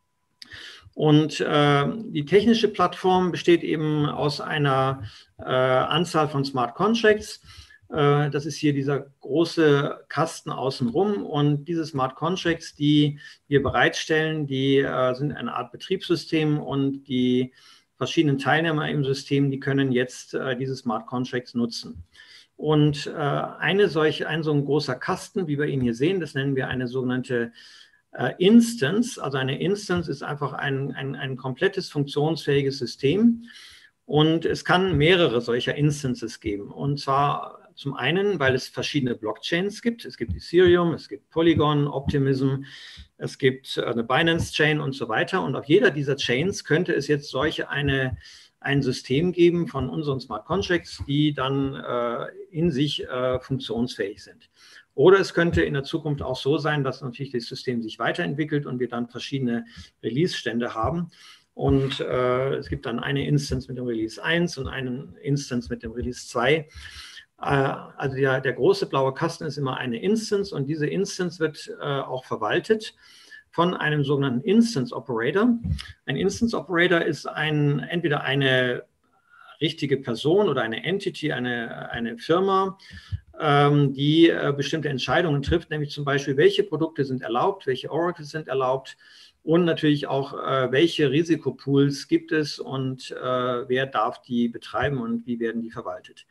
Und äh, die technische Plattform besteht eben aus einer äh, Anzahl von Smart Contracts. Äh, das ist hier dieser große Kasten außenrum. Und diese Smart Contracts, die wir bereitstellen, die äh, sind eine Art Betriebssystem und die verschiedenen Teilnehmer im System, die können jetzt äh, diese Smart Contracts nutzen. Und äh, eine solche, ein so ein großer Kasten, wie wir ihn hier sehen, das nennen wir eine sogenannte Instance, also eine Instance ist einfach ein, ein, ein komplettes funktionsfähiges System und es kann mehrere solcher Instances geben. Und zwar zum einen, weil es verschiedene Blockchains gibt. Es gibt Ethereum, es gibt Polygon, Optimism, es gibt eine Binance-Chain und so weiter. Und auf jeder dieser Chains könnte es jetzt solche eine, ein System geben von unseren Smart Contracts, die dann äh, in sich äh, funktionsfähig sind. Oder es könnte in der Zukunft auch so sein, dass natürlich das System sich weiterentwickelt und wir dann verschiedene Release-Stände haben. Und äh, es gibt dann eine Instance mit dem Release eins und eine Instance mit dem Release zwei. Äh, also der, der große blaue Kasten ist immer eine Instance und diese Instance wird äh, auch verwaltet von einem sogenannten Instance Operator. Ein Instance Operator ist ein, entweder eine richtige Person oder eine Entity, eine, eine Firma, ähm, die äh, bestimmte Entscheidungen trifft, nämlich zum Beispiel, welche Produkte sind erlaubt, welche Oracles sind erlaubt und natürlich auch, äh, welche Risikopools gibt es und äh, wer darf die betreiben und wie werden die verwaltet.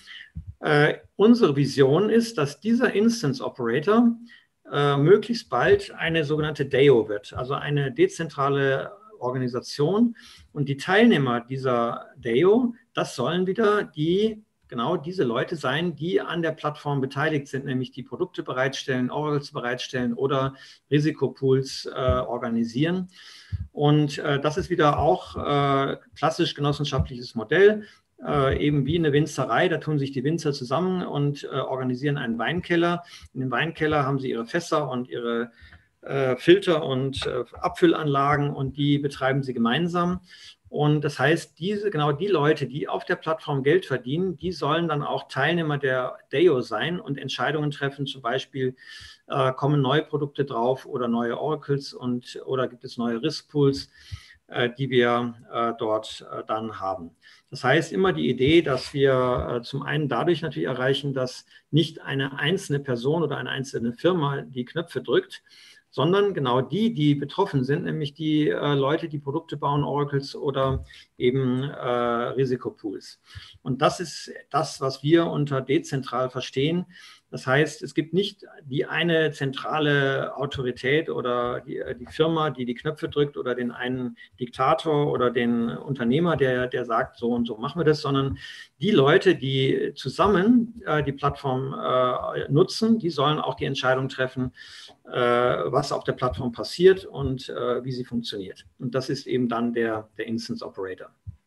Äh, unsere Vision ist, dass dieser Instance Operator äh, möglichst bald eine sogenannte D A O wird, also eine dezentrale Organisation. Und die Teilnehmer dieser D A O, das sollen wieder die, genau diese Leute sein, die an der Plattform beteiligt sind, nämlich die Produkte bereitstellen, Oracles bereitstellen oder Risikopools äh, organisieren. Und äh, das ist wieder auch äh, klassisch genossenschaftliches Modell. Äh, eben wie eine Winzerei, da tun sich die Winzer zusammen und äh, organisieren einen Weinkeller. In dem Weinkeller haben sie ihre Fässer und ihre äh, Filter und äh, Abfüllanlagen und die betreiben sie gemeinsam. Und das heißt, diese, genau die Leute, die auf der Plattform Geld verdienen, die sollen dann auch Teilnehmer der D A O sein und Entscheidungen treffen, zum Beispiel äh, kommen neue Produkte drauf oder neue Oracles und oder gibt es neue Riskpools, äh, die wir äh, dort äh, dann haben. Das heißt immer die Idee, dass wir äh, zum einen dadurch natürlich erreichen, dass nicht eine einzelne Person oder eine einzelne Firma die Knöpfe drückt, sondern genau die, die betroffen sind, nämlich die äh, Leute, die Produkte bauen, Oracles oder eben äh, Risikopools. Und das ist das, was wir unter dezentral verstehen. Das heißt, es gibt nicht die eine zentrale Autorität oder die, die Firma, die die Knöpfe drückt oder den einen Diktator oder den Unternehmer, der, der sagt, so und so machen wir das, sondern die Leute, die zusammen äh, die Plattform äh, nutzen, die sollen auch die Entscheidung treffen, äh, was auf der Plattform passiert und äh, wie sie funktioniert. Und das ist eben dann der, der Instance Operator.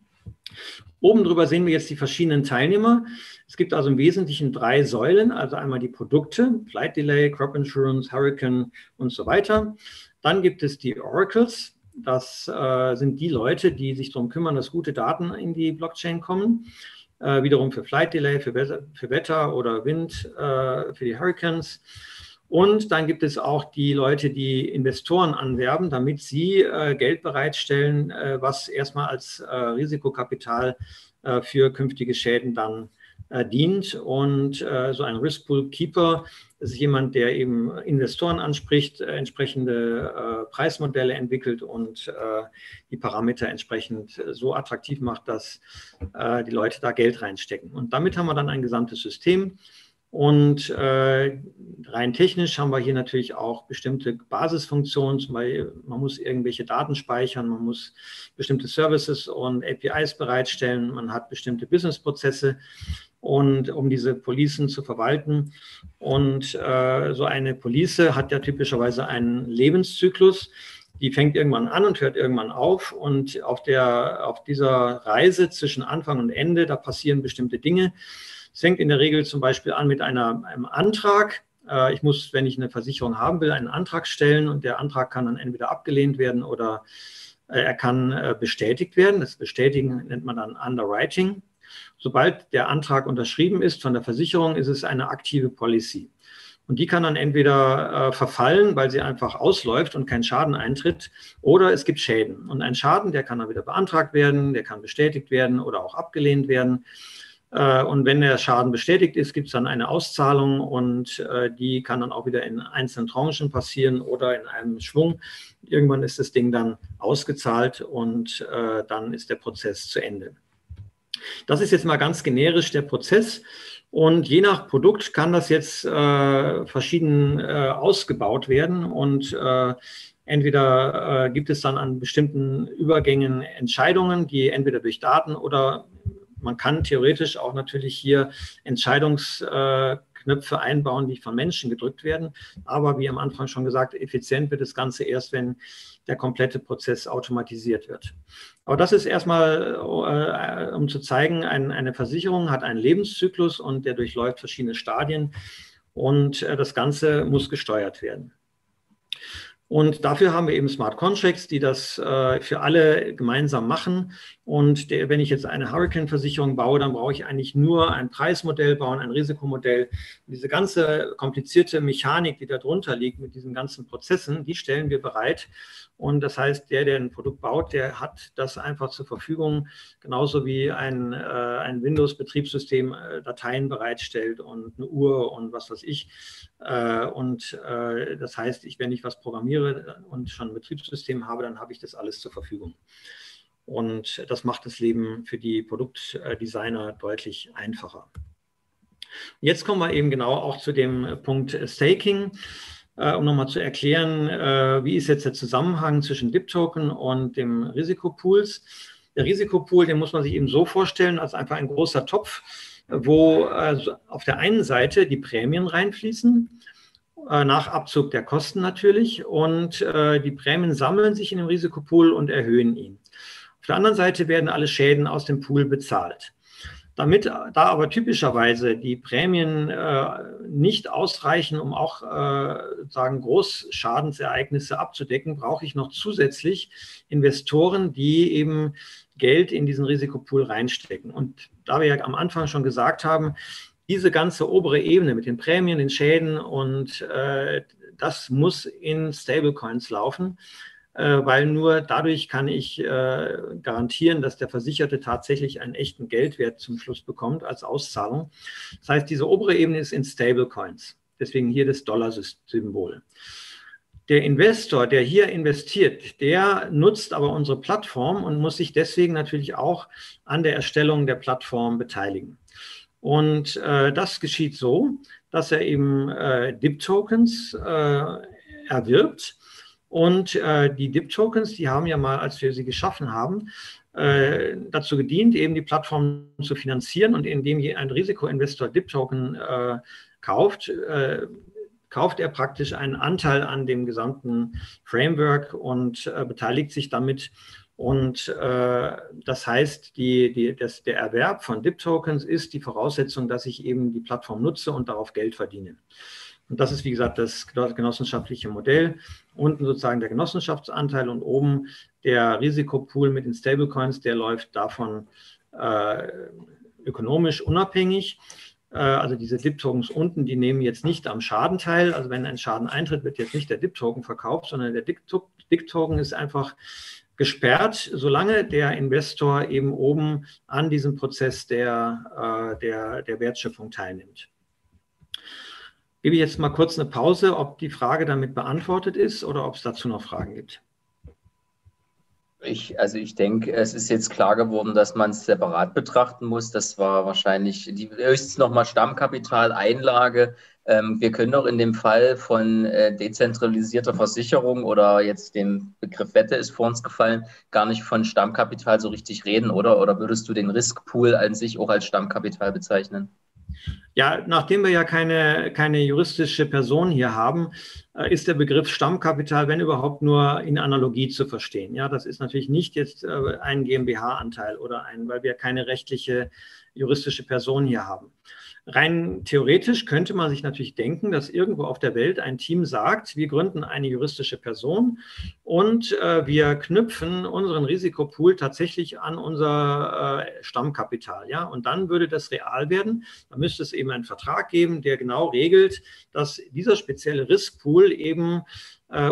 Oben drüber sehen wir jetzt die verschiedenen Teilnehmer. Es gibt also im Wesentlichen drei Säulen, also einmal die Produkte, Flight Delay, Crop Insurance, Hurricane und so weiter. Dann gibt es die Oracles. Das äh, sind die Leute, die sich darum kümmern, dass gute Daten in die Blockchain kommen. Äh, wiederum für Flight Delay, für Wetter, für Wetter oder Wind, äh, für die Hurricanes. Und dann gibt es auch die Leute, die Investoren anwerben, damit sie äh, Geld bereitstellen, äh, was erstmal als äh, Risikokapital äh, für künftige Schäden dann äh, dient. Und äh, so ein Risk Pool Keeper ist jemand, der eben Investoren anspricht, äh, entsprechende äh, Preismodelle entwickelt und äh, die Parameter entsprechend so attraktiv macht, dass äh, die Leute da Geld reinstecken. Und damit haben wir dann ein gesamtes System. Und äh, rein technisch haben wir hier natürlich auch bestimmte Basisfunktionen, zum Beispiel man muss irgendwelche Daten speichern, man muss bestimmte Services und A P Is bereitstellen, man hat bestimmte Businessprozesse, und um diese Policen zu verwalten. Und äh, so eine Police hat ja typischerweise einen Lebenszyklus. Die fängt irgendwann an und hört irgendwann auf. Und auf, der, auf dieser Reise zwischen Anfang und Ende, da passieren bestimmte Dinge. Es fängt in der Regel zum Beispiel an mit einer, einem Antrag. Ich muss, wenn ich eine Versicherung haben will, einen Antrag stellen und der Antrag kann dann entweder abgelehnt werden oder er kann bestätigt werden. Das Bestätigen nennt man dann Underwriting. Sobald der Antrag unterschrieben ist von der Versicherung, ist es eine aktive Policy. Und die kann dann entweder äh, verfallen, weil sie einfach ausläuft und kein Schaden eintritt, oder es gibt Schäden. Und ein Schaden, der kann dann wieder beantragt werden, der kann bestätigt werden oder auch abgelehnt werden. Und wenn der Schaden bestätigt ist, gibt es dann eine Auszahlung und äh, die kann dann auch wieder in einzelnen Tranchen passieren oder in einem Schwung. Irgendwann ist das Ding dann ausgezahlt und äh, dann ist der Prozess zu Ende. Das ist jetzt mal ganz generisch der Prozess und je nach Produkt kann das jetzt äh, verschieden äh, ausgebaut werden und äh, entweder äh, gibt es dann an bestimmten Übergängen Entscheidungen, die entweder durch Daten oder man kann theoretisch auch natürlich hier Entscheidungsknöpfe einbauen, die von Menschen gedrückt werden. Aber wie am Anfang schon gesagt, effizient wird das Ganze erst, wenn der komplette Prozess automatisiert wird. Aber das ist erstmal, äh, um zu zeigen, ein, eine Versicherung hat einen Lebenszyklus und der durchläuft verschiedene Stadien und äh, das Ganze muss gesteuert werden. Und dafür haben wir eben Smart Contracts, die das äh, für alle gemeinsam machen. Und der, wenn ich jetzt eine Hurricane-Versicherung baue, dann brauche ich eigentlich nur ein Preismodell bauen, ein Risikomodell. Und diese ganze komplizierte Mechanik, die darunter liegt mit diesen ganzen Prozessen, die stellen wir bereit. Und das heißt, der, der ein Produkt baut, der hat das einfach zur Verfügung, genauso wie ein, äh, ein Windows-Betriebssystem äh, Dateien bereitstellt und eine Uhr und was weiß ich. Äh, und äh, das heißt, ich, wenn ich was programmiere und schon ein Betriebssystem habe, dann habe ich das alles zur Verfügung. Und das macht das Leben für die Produktdesigner deutlich einfacher. Jetzt kommen wir eben genau auch zu dem Punkt Staking. Um nochmal zu erklären, wie ist jetzt der Zusammenhang zwischen D I P-Token und dem Risikopools. Der Risikopool, den muss man sich eben so vorstellen, als einfach ein großer Topf, wo auf der einen Seite die Prämien reinfließen, nach Abzug der Kosten natürlich, und die Prämien sammeln sich in dem Risikopool und erhöhen ihn. Auf der anderen Seite werden alle Schäden aus dem Pool bezahlt. Damit da aber typischerweise die Prämien äh, nicht ausreichen, um auch äh, sagen, Großschadensereignisse abzudecken, brauche ich noch zusätzlich Investoren, die eben Geld in diesen Risikopool reinstecken. Und da wir ja am Anfang schon gesagt haben, diese ganze obere Ebene mit den Prämien, den Schäden und äh, das muss in Stablecoins laufen, weil nur dadurch kann ich äh, garantieren, dass der Versicherte tatsächlich einen echten Geldwert zum Schluss bekommt als Auszahlung. Das heißt, diese obere Ebene ist in Stablecoins, deswegen hier das Dollar-Symbol. Der Investor, der hier investiert, der nutzt aber unsere Plattform und muss sich deswegen natürlich auch an der Erstellung der Plattform beteiligen. Und äh, das geschieht so, dass er eben äh, D I P-Tokens äh, erwirbt. Und äh, die D I P-Tokens, die haben ja mal, als wir sie geschaffen haben, äh, dazu gedient, eben die Plattform zu finanzieren. Und indem ein Risikoinvestor D I P-Token äh, kauft, äh, kauft er praktisch einen Anteil an dem gesamten Framework und äh, beteiligt sich damit. Und äh, das heißt, die, die, das, der Erwerb von D I P-Tokens ist die Voraussetzung, dass ich eben die Plattform nutze und darauf Geld verdiene. Und das ist, wie gesagt, das genossenschaftliche Modell. Unten sozusagen der Genossenschaftsanteil und oben der Risikopool mit den Stablecoins, der läuft davon äh, ökonomisch unabhängig. Äh, also diese D I P-Tokens unten, die nehmen jetzt nicht am Schaden teil. Also wenn ein Schaden eintritt, wird jetzt nicht der D I P-Token verkauft, sondern der D I P-Token ist einfach gesperrt, solange der Investor eben oben an diesem Prozess der, äh, der, der Wertschöpfung teilnimmt. Gebe ich jetzt mal kurz eine Pause, ob die Frage damit beantwortet ist oder ob es dazu noch Fragen gibt. Ich, also ich denke, es ist jetzt klar geworden, dass man es separat betrachten muss. Das war wahrscheinlich die höchstens nochmal Stammkapitaleinlage. Ähm, wir können doch in dem Fall von äh, dezentralisierter Versicherung oder jetzt dem Begriff Wette ist vor uns gefallen, gar nicht von Stammkapital so richtig reden, oder? Oder würdest du den Riskpool an sich auch als Stammkapital bezeichnen? Ja, nachdem wir ja keine, keine juristische Person hier haben, äh, ist der Begriff Stammkapital, wenn überhaupt, nur in Analogie zu verstehen. Ja, das ist natürlich nicht jetzt äh, ein GmbH-Anteil oder ein, weil wir keine rechtliche juristische Person hier haben. Rein theoretisch könnte man sich natürlich denken, dass irgendwo auf der Welt ein Team sagt, wir gründen eine juristische Person und äh, wir knüpfen unseren Risikopool tatsächlich an unser äh, Stammkapital. Ja? Und dann würde das real werden. Da müsste es eben einen Vertrag geben, der genau regelt, dass dieser spezielle Riskpool eben äh,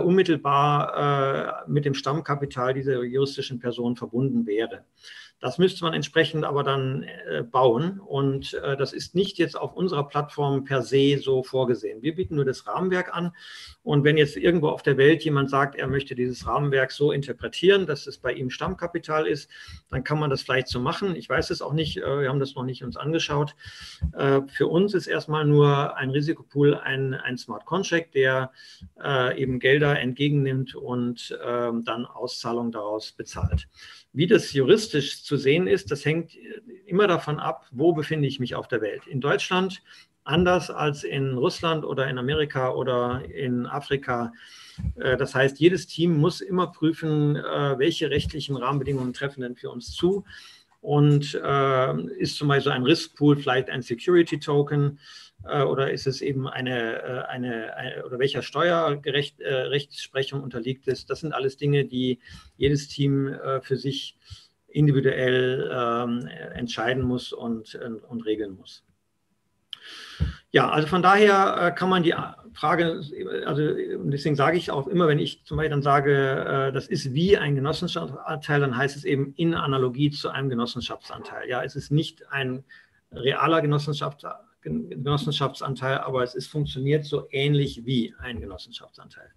unmittelbar äh, mit dem Stammkapital dieser juristischen Person verbunden wäre. Das müsste man entsprechend aber dann äh, bauen und äh, das ist nicht jetzt auf unserer Plattform per se so vorgesehen. Wir bieten nur das Rahmenwerk an und wenn jetzt irgendwo auf der Welt jemand sagt, er möchte dieses Rahmenwerk so interpretieren, dass es bei ihm Stammkapital ist, dann kann man das vielleicht so machen. Ich weiß es auch nicht, äh, wir haben das noch nicht uns angeschaut. Äh, für uns ist erstmal nur ein Risikopool ein, ein Smart Contract, der äh, eben Gelder entgegennimmt und äh, dann Auszahlungen daraus bezahlt. Wie das juristisch zu sehen ist, das hängt immer davon ab, wo befinde ich mich auf der Welt. In Deutschland anders als in Russland oder in Amerika oder in Afrika. Das heißt, jedes Team muss immer prüfen, welche rechtlichen Rahmenbedingungen treffen denn für uns zu. Und ist zum Beispiel ein Riskpool vielleicht ein Security Token? Oder ist es eben eine, eine, eine oder welcher Steuerrechtsprechung unterliegt es? Das sind alles Dinge, die jedes Team für sich individuell ähm, entscheiden muss und, und regeln muss. Ja, also von daher kann man die Frage, also deswegen sage ich auch immer, wenn ich zum Beispiel dann sage, das ist wie ein Genossenschaftsanteil, dann heißt es eben in Analogie zu einem Genossenschaftsanteil. Ja, es ist nicht ein realer Genossenschaftsanteil, Genossenschaftsanteil, aber es ist, funktioniert so ähnlich wie ein Genossenschaftsanteil.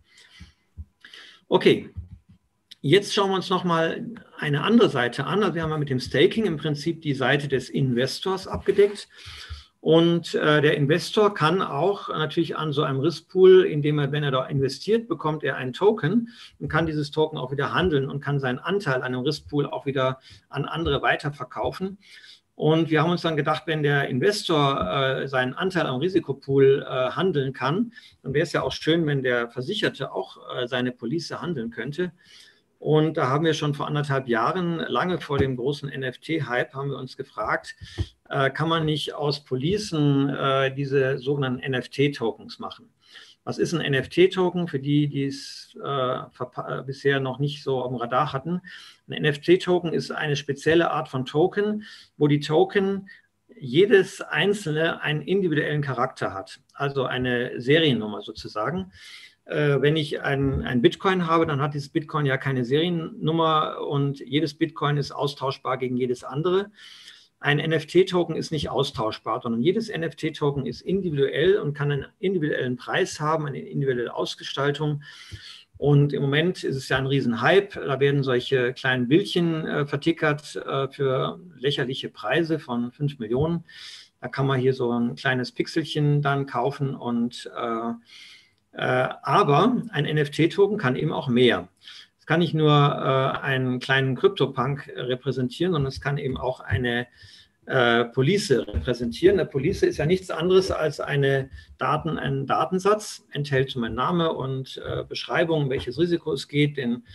Okay, jetzt schauen wir uns nochmal eine andere Seite an. Also wir haben ja mit dem Staking im Prinzip die Seite des Investors abgedeckt. Und äh, der Investor kann auch natürlich an so einem Riskpool, indem er, wenn er da investiert, bekommt er einen Token und kann dieses Token auch wieder handeln und kann seinen Anteil an einem Riskpool auch wieder an andere weiterverkaufen. Und wir haben uns dann gedacht, wenn der Investor äh, seinen Anteil am Risikopool äh, handeln kann, dann wäre es ja auch schön, wenn der Versicherte auch äh, seine Police handeln könnte. Und da haben wir schon vor anderthalb Jahren, lange vor dem großen N F T-Hype, haben wir uns gefragt, äh, kann man nicht aus Policen äh, diese sogenannten N F T-Tokens machen? Was ist ein N F T-Token? Für die, die es äh, bisher noch nicht so auf dem Radar hatten. Ein N F T-Token ist eine spezielle Art von Token, wo die Token jedes einzelne einen individuellen Charakter hat, also eine Seriennummer sozusagen. Äh, wenn ich ein, ein Bitcoin habe, dann hat dieses Bitcoin ja keine Seriennummer und jedes Bitcoin ist austauschbar gegen jedes andere. Ein N F T-Token ist nicht austauschbar, sondern jedes N F T-Token ist individuell und kann einen individuellen Preis haben, eine individuelle Ausgestaltung. Und im Moment ist es ja ein Riesenhype. Da werden solche kleinen Bildchen äh, vertickert äh, für lächerliche Preise von fünf Millionen. Da kann man hier so ein kleines Pixelchen dann kaufen. Und, äh, äh, aber ein N F T-Token kann eben auch mehr. Es kann nicht nur äh, einen kleinen CryptoPunk repräsentieren, sondern es kann eben auch eine äh, Police repräsentieren. Eine Police ist ja nichts anderes als eine Daten, ein Datensatz, enthält mein Name und äh, Beschreibung, welches Risiko es geht, den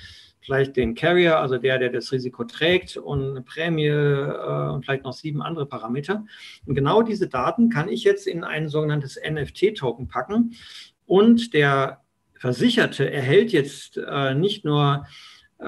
vielleicht den Carrier, also der, der das Risiko trägt, und eine Prämie äh, und vielleicht noch sieben andere Parameter. Und genau diese Daten kann ich jetzt in ein sogenanntes N F T-Token packen. Und der Versicherte erhält jetzt äh, nicht nur äh,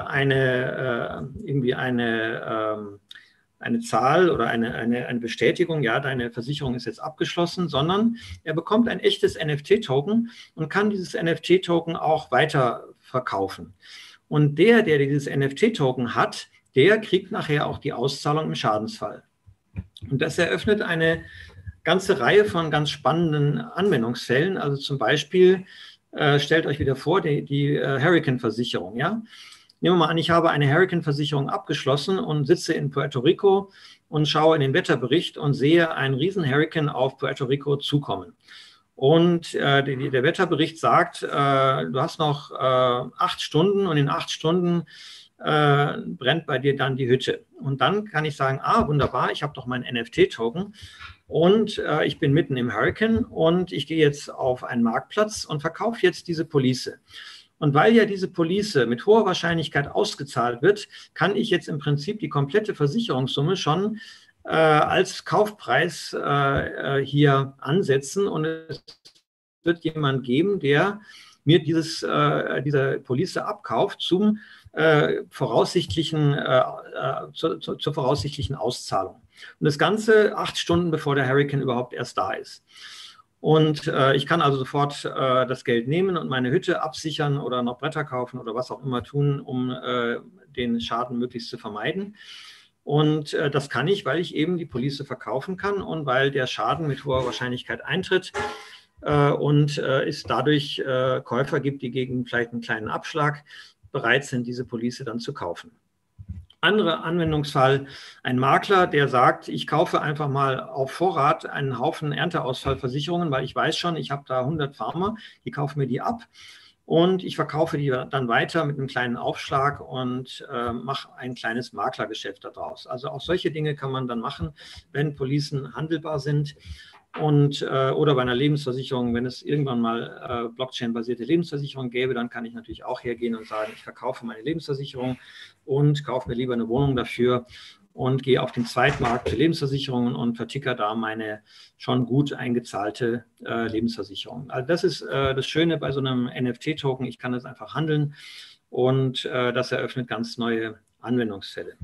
eine, äh, irgendwie eine, äh, eine Zahl oder eine, eine, eine Bestätigung, ja, deine Versicherung ist jetzt abgeschlossen, sondern er bekommt ein echtes N F T-Token und kann dieses N F T-Token auch weiter verkaufen. Und der, der dieses N F T-Token hat, der kriegt nachher auch die Auszahlung im Schadensfall. Und das eröffnet eine ganze Reihe von ganz spannenden Anwendungsfällen. Also zum Beispiel, äh, stellt euch wieder vor, die, die äh, Hurricane-Versicherung, ja. Nehmen wir mal an, ich habe eine Hurricane-Versicherung abgeschlossen und sitze in Puerto Rico und schaue in den Wetterbericht und sehe einen riesen Hurricane auf Puerto Rico zukommen. Und äh, die, der Wetterbericht sagt, äh, du hast noch äh, acht Stunden und in acht Stunden äh, brennt bei dir dann die Hütte. Und dann kann ich sagen, ah, wunderbar, ich habe doch meinen N F T-Token und äh, ich bin mitten im Hurricane und ich gehe jetzt auf einen Marktplatz und verkaufe jetzt diese Police. Und weil ja diese Police mit hoher Wahrscheinlichkeit ausgezahlt wird, kann ich jetzt im Prinzip die komplette Versicherungssumme schon äh, als Kaufpreis äh, hier ansetzen. Und es wird jemand geben, der mir dieses, äh, diese Police abkauft zum äh, voraussichtlichen, äh, äh, zu, zu, zur voraussichtlichen Auszahlung. Und das Ganze acht Stunden, bevor der Hurricane überhaupt erst da ist. Und äh, ich kann also sofort äh, das Geld nehmen und meine Hütte absichern oder noch Bretter kaufen oder was auch immer tun, um äh, den Schaden möglichst zu vermeiden. Und äh, das kann ich, weil ich eben die Police verkaufen kann und weil der Schaden mit hoher Wahrscheinlichkeit eintritt äh, und äh, es dadurch äh, Käufer gibt, die gegen vielleicht einen kleinen Abschlag bereit sind, diese Police dann zu kaufen. Anderer Anwendungsfall, ein Makler, der sagt, ich kaufe einfach mal auf Vorrat einen Haufen Ernteausfallversicherungen, weil ich weiß schon, ich habe da hundert Farmer, die kaufen mir die ab und ich verkaufe die dann weiter mit einem kleinen Aufschlag und äh, mache ein kleines Maklergeschäft daraus. Also auch solche Dinge kann man dann machen, wenn Policen handelbar sind. Und, äh, oder bei einer Lebensversicherung, wenn es irgendwann mal äh, Blockchain-basierte Lebensversicherung gäbe, dann kann ich natürlich auch hergehen und sagen, ich verkaufe meine Lebensversicherung und kaufe mir lieber eine Wohnung dafür und gehe auf den Zweitmarkt für Lebensversicherungen und vertickere da meine schon gut eingezahlte äh, Lebensversicherung. Also das ist äh, das Schöne bei so einem N F T-Token, ich kann das einfach handeln und äh, das eröffnet ganz neue Anwendungsfälle.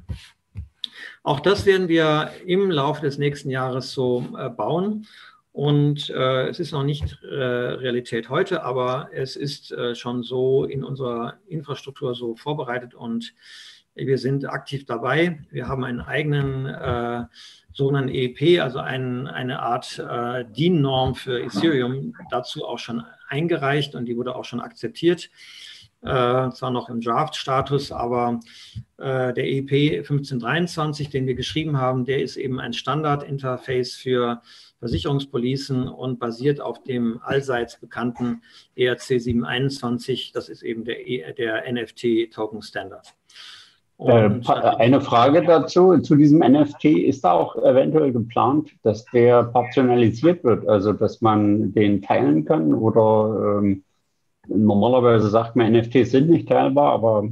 Auch das werden wir im Laufe des nächsten Jahres so äh, bauen. Und äh, es ist noch nicht äh, Realität heute, aber es ist äh, schon so in unserer Infrastruktur so vorbereitet und wir sind aktiv dabei. Wir haben einen eigenen äh, sogenannten E E P, also ein, eine Art äh, D I N-Norm für Ethereum, dazu auch schon eingereicht und die wurde auch schon akzeptiert. Äh, zwar noch im Draft-Status, aber äh, der E E P fünfzehn dreiundzwanzig, den wir geschrieben haben, der ist eben ein Standard-Interface für Versicherungspolicen und basiert auf dem allseits bekannten E R C sieben einundzwanzig, das ist eben der, e der N F T-Token-Standard. Äh, eine Frage dazu, zu diesem N F T, ist da auch eventuell geplant, dass der partitionalisiert wird, also dass man den teilen kann oder ähm, normalerweise sagt man, N F Ts sind nicht teilbar, aber...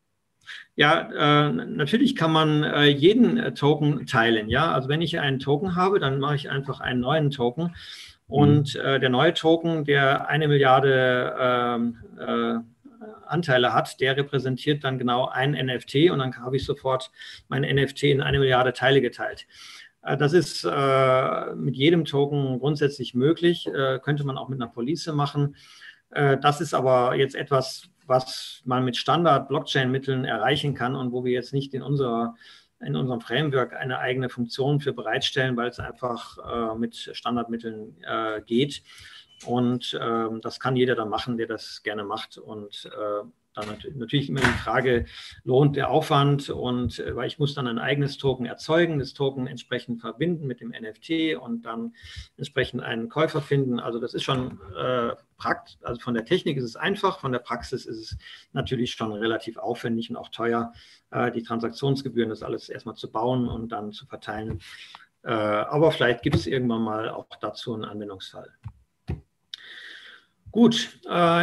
Ja, äh, natürlich kann man äh, jeden äh, Token teilen. Ja, also wenn ich einen Token habe, dann mache ich einfach einen neuen Token. Und mhm. äh, der neue Token, der eine Milliarde äh, äh, Anteile hat, der repräsentiert dann genau ein N F T und dann habe ich sofort mein N F T in eine Milliarde Teile geteilt. Äh, das ist äh, mit jedem Token grundsätzlich möglich, äh, könnte man auch mit einer Police machen. Äh, das ist aber jetzt etwas, was man mit Standard-Blockchain-Mitteln erreichen kann und wo wir jetzt nicht in, unserer, in unserem Framework eine eigene Funktion für bereitstellen, weil es einfach äh, mit Standardmitteln äh, geht. Und äh, das kann jeder dann machen, der das gerne macht. Und äh, dann nat- natürlich immer die Frage, lohnt der Aufwand? Und äh, weil ich muss dann ein eigenes Token erzeugen, das Token entsprechend verbinden mit dem N F T und dann entsprechend einen Käufer finden. Also das ist schon äh, praktisch. Also von der Technik ist es einfach, von der Praxis ist es natürlich schon relativ aufwendig und auch teuer, äh, die Transaktionsgebühren, das alles erstmal zu bauen und dann zu verteilen. Äh, aber vielleicht gibt es irgendwann mal auch dazu einen Anwendungsfall. Gut, äh,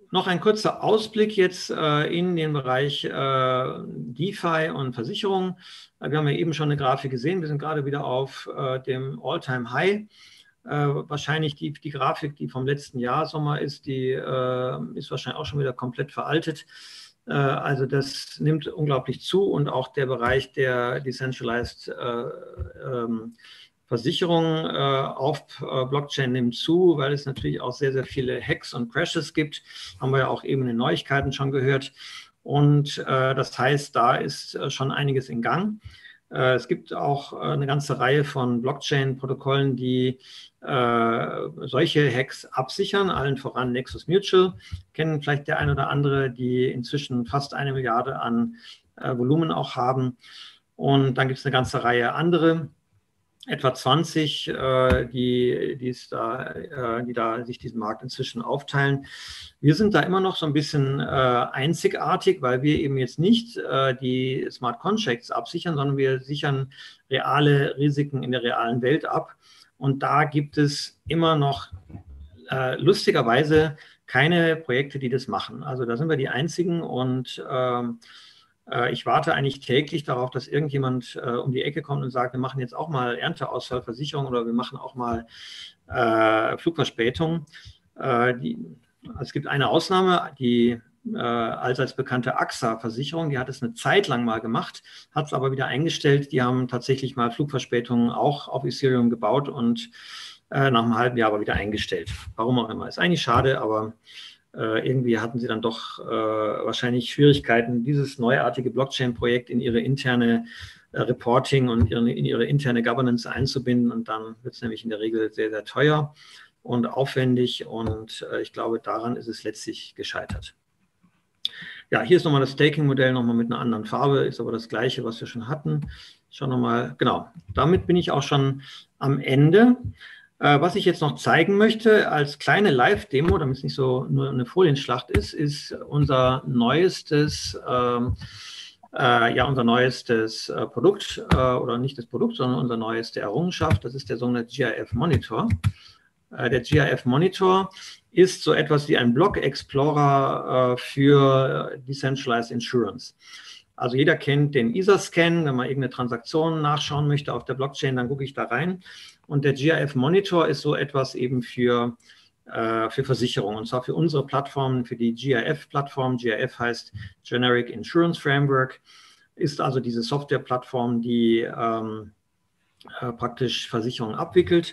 noch ein kurzer Ausblick jetzt äh, in den Bereich äh, DeFi und Versicherung. Wir haben ja eben schon eine Grafik gesehen. Wir sind gerade wieder auf äh, dem All-Time-High. Äh, wahrscheinlich die, die Grafik, die vom letzten Jahr Sommer ist, die äh, ist wahrscheinlich auch schon wieder komplett veraltet. Äh, also das nimmt unglaublich zu und auch der Bereich der Decentralized äh, ähm, Versicherung äh, auf äh, Blockchain nimmt zu, weil es natürlich auch sehr, sehr viele Hacks und Crashes gibt. Haben wir ja auch eben in den Neuigkeiten schon gehört. Und äh, das heißt, da ist äh, schon einiges in Gang. Äh, es gibt auch äh, eine ganze Reihe von Blockchain-Protokollen, die äh, solche Hacks absichern, allen voran Nexus Mutual. Kennen vielleicht der ein oder andere, die inzwischen fast eine Milliarde an äh, Volumen auch haben. Und dann gibt es eine ganze Reihe andere, etwa zwanzig, äh, die, die, ist da, äh, die da sich diesen Markt inzwischen aufteilen. Wir sind da immer noch so ein bisschen äh, einzigartig, weil wir eben jetzt nicht äh, die Smart Contracts absichern, sondern wir sichern reale Risiken in der realen Welt ab. Und da gibt es immer noch äh, lustigerweise keine Projekte, die das machen. Also da sind wir die Einzigen und ähm, ich warte eigentlich täglich darauf, dass irgendjemand äh, um die Ecke kommt und sagt, wir machen jetzt auch mal Ernteausfallversicherung oder wir machen auch mal äh, Flugverspätung. Äh, die, es gibt eine Ausnahme, die äh, allseits bekannte A X A-Versicherung, die hat es eine Zeit lang mal gemacht, hat es aber wieder eingestellt. Die haben tatsächlich mal Flugverspätungen auch auf Ethereum gebaut und äh, nach einem halben Jahr aber wieder eingestellt. Warum auch immer. Ist eigentlich schade, aber irgendwie hatten sie dann doch äh, wahrscheinlich Schwierigkeiten, dieses neuartige Blockchain-Projekt in ihre interne äh, Reporting und ihre, in ihre interne Governance einzubinden. Und dann wird es nämlich in der Regel sehr, sehr teuer und aufwendig. Und äh, ich glaube, daran ist es letztlich gescheitert. Ja, hier ist nochmal das Staking-Modell, nochmal mit einer anderen Farbe, ist aber das gleiche, was wir schon hatten. Schauen wir mal, genau, damit bin ich auch schon am Ende. Was ich jetzt noch zeigen möchte als kleine Live-Demo, damit es nicht so nur eine Folienschlacht ist, ist unser neuestes, ähm, äh, ja, unser neuestes äh, Produkt äh, oder nicht das Produkt, sondern unsere neueste Errungenschaft. Das ist der sogenannte G I F Monitor. Äh, der G I F Monitor ist so etwas wie ein Block Explorer äh, für Decentralized Insurance. Also jeder kennt den Ether-Scan, wenn man irgendeine Transaktion nachschauen möchte auf der Blockchain, dann gucke ich da rein. Und der G I F Monitor ist so etwas eben für, äh, für Versicherungen, und zwar für unsere Plattformen, für die G I F-Plattform. G I F heißt Generic Insurance Framework, ist also diese Softwareplattform, die ähm, äh, praktisch Versicherungen abwickelt.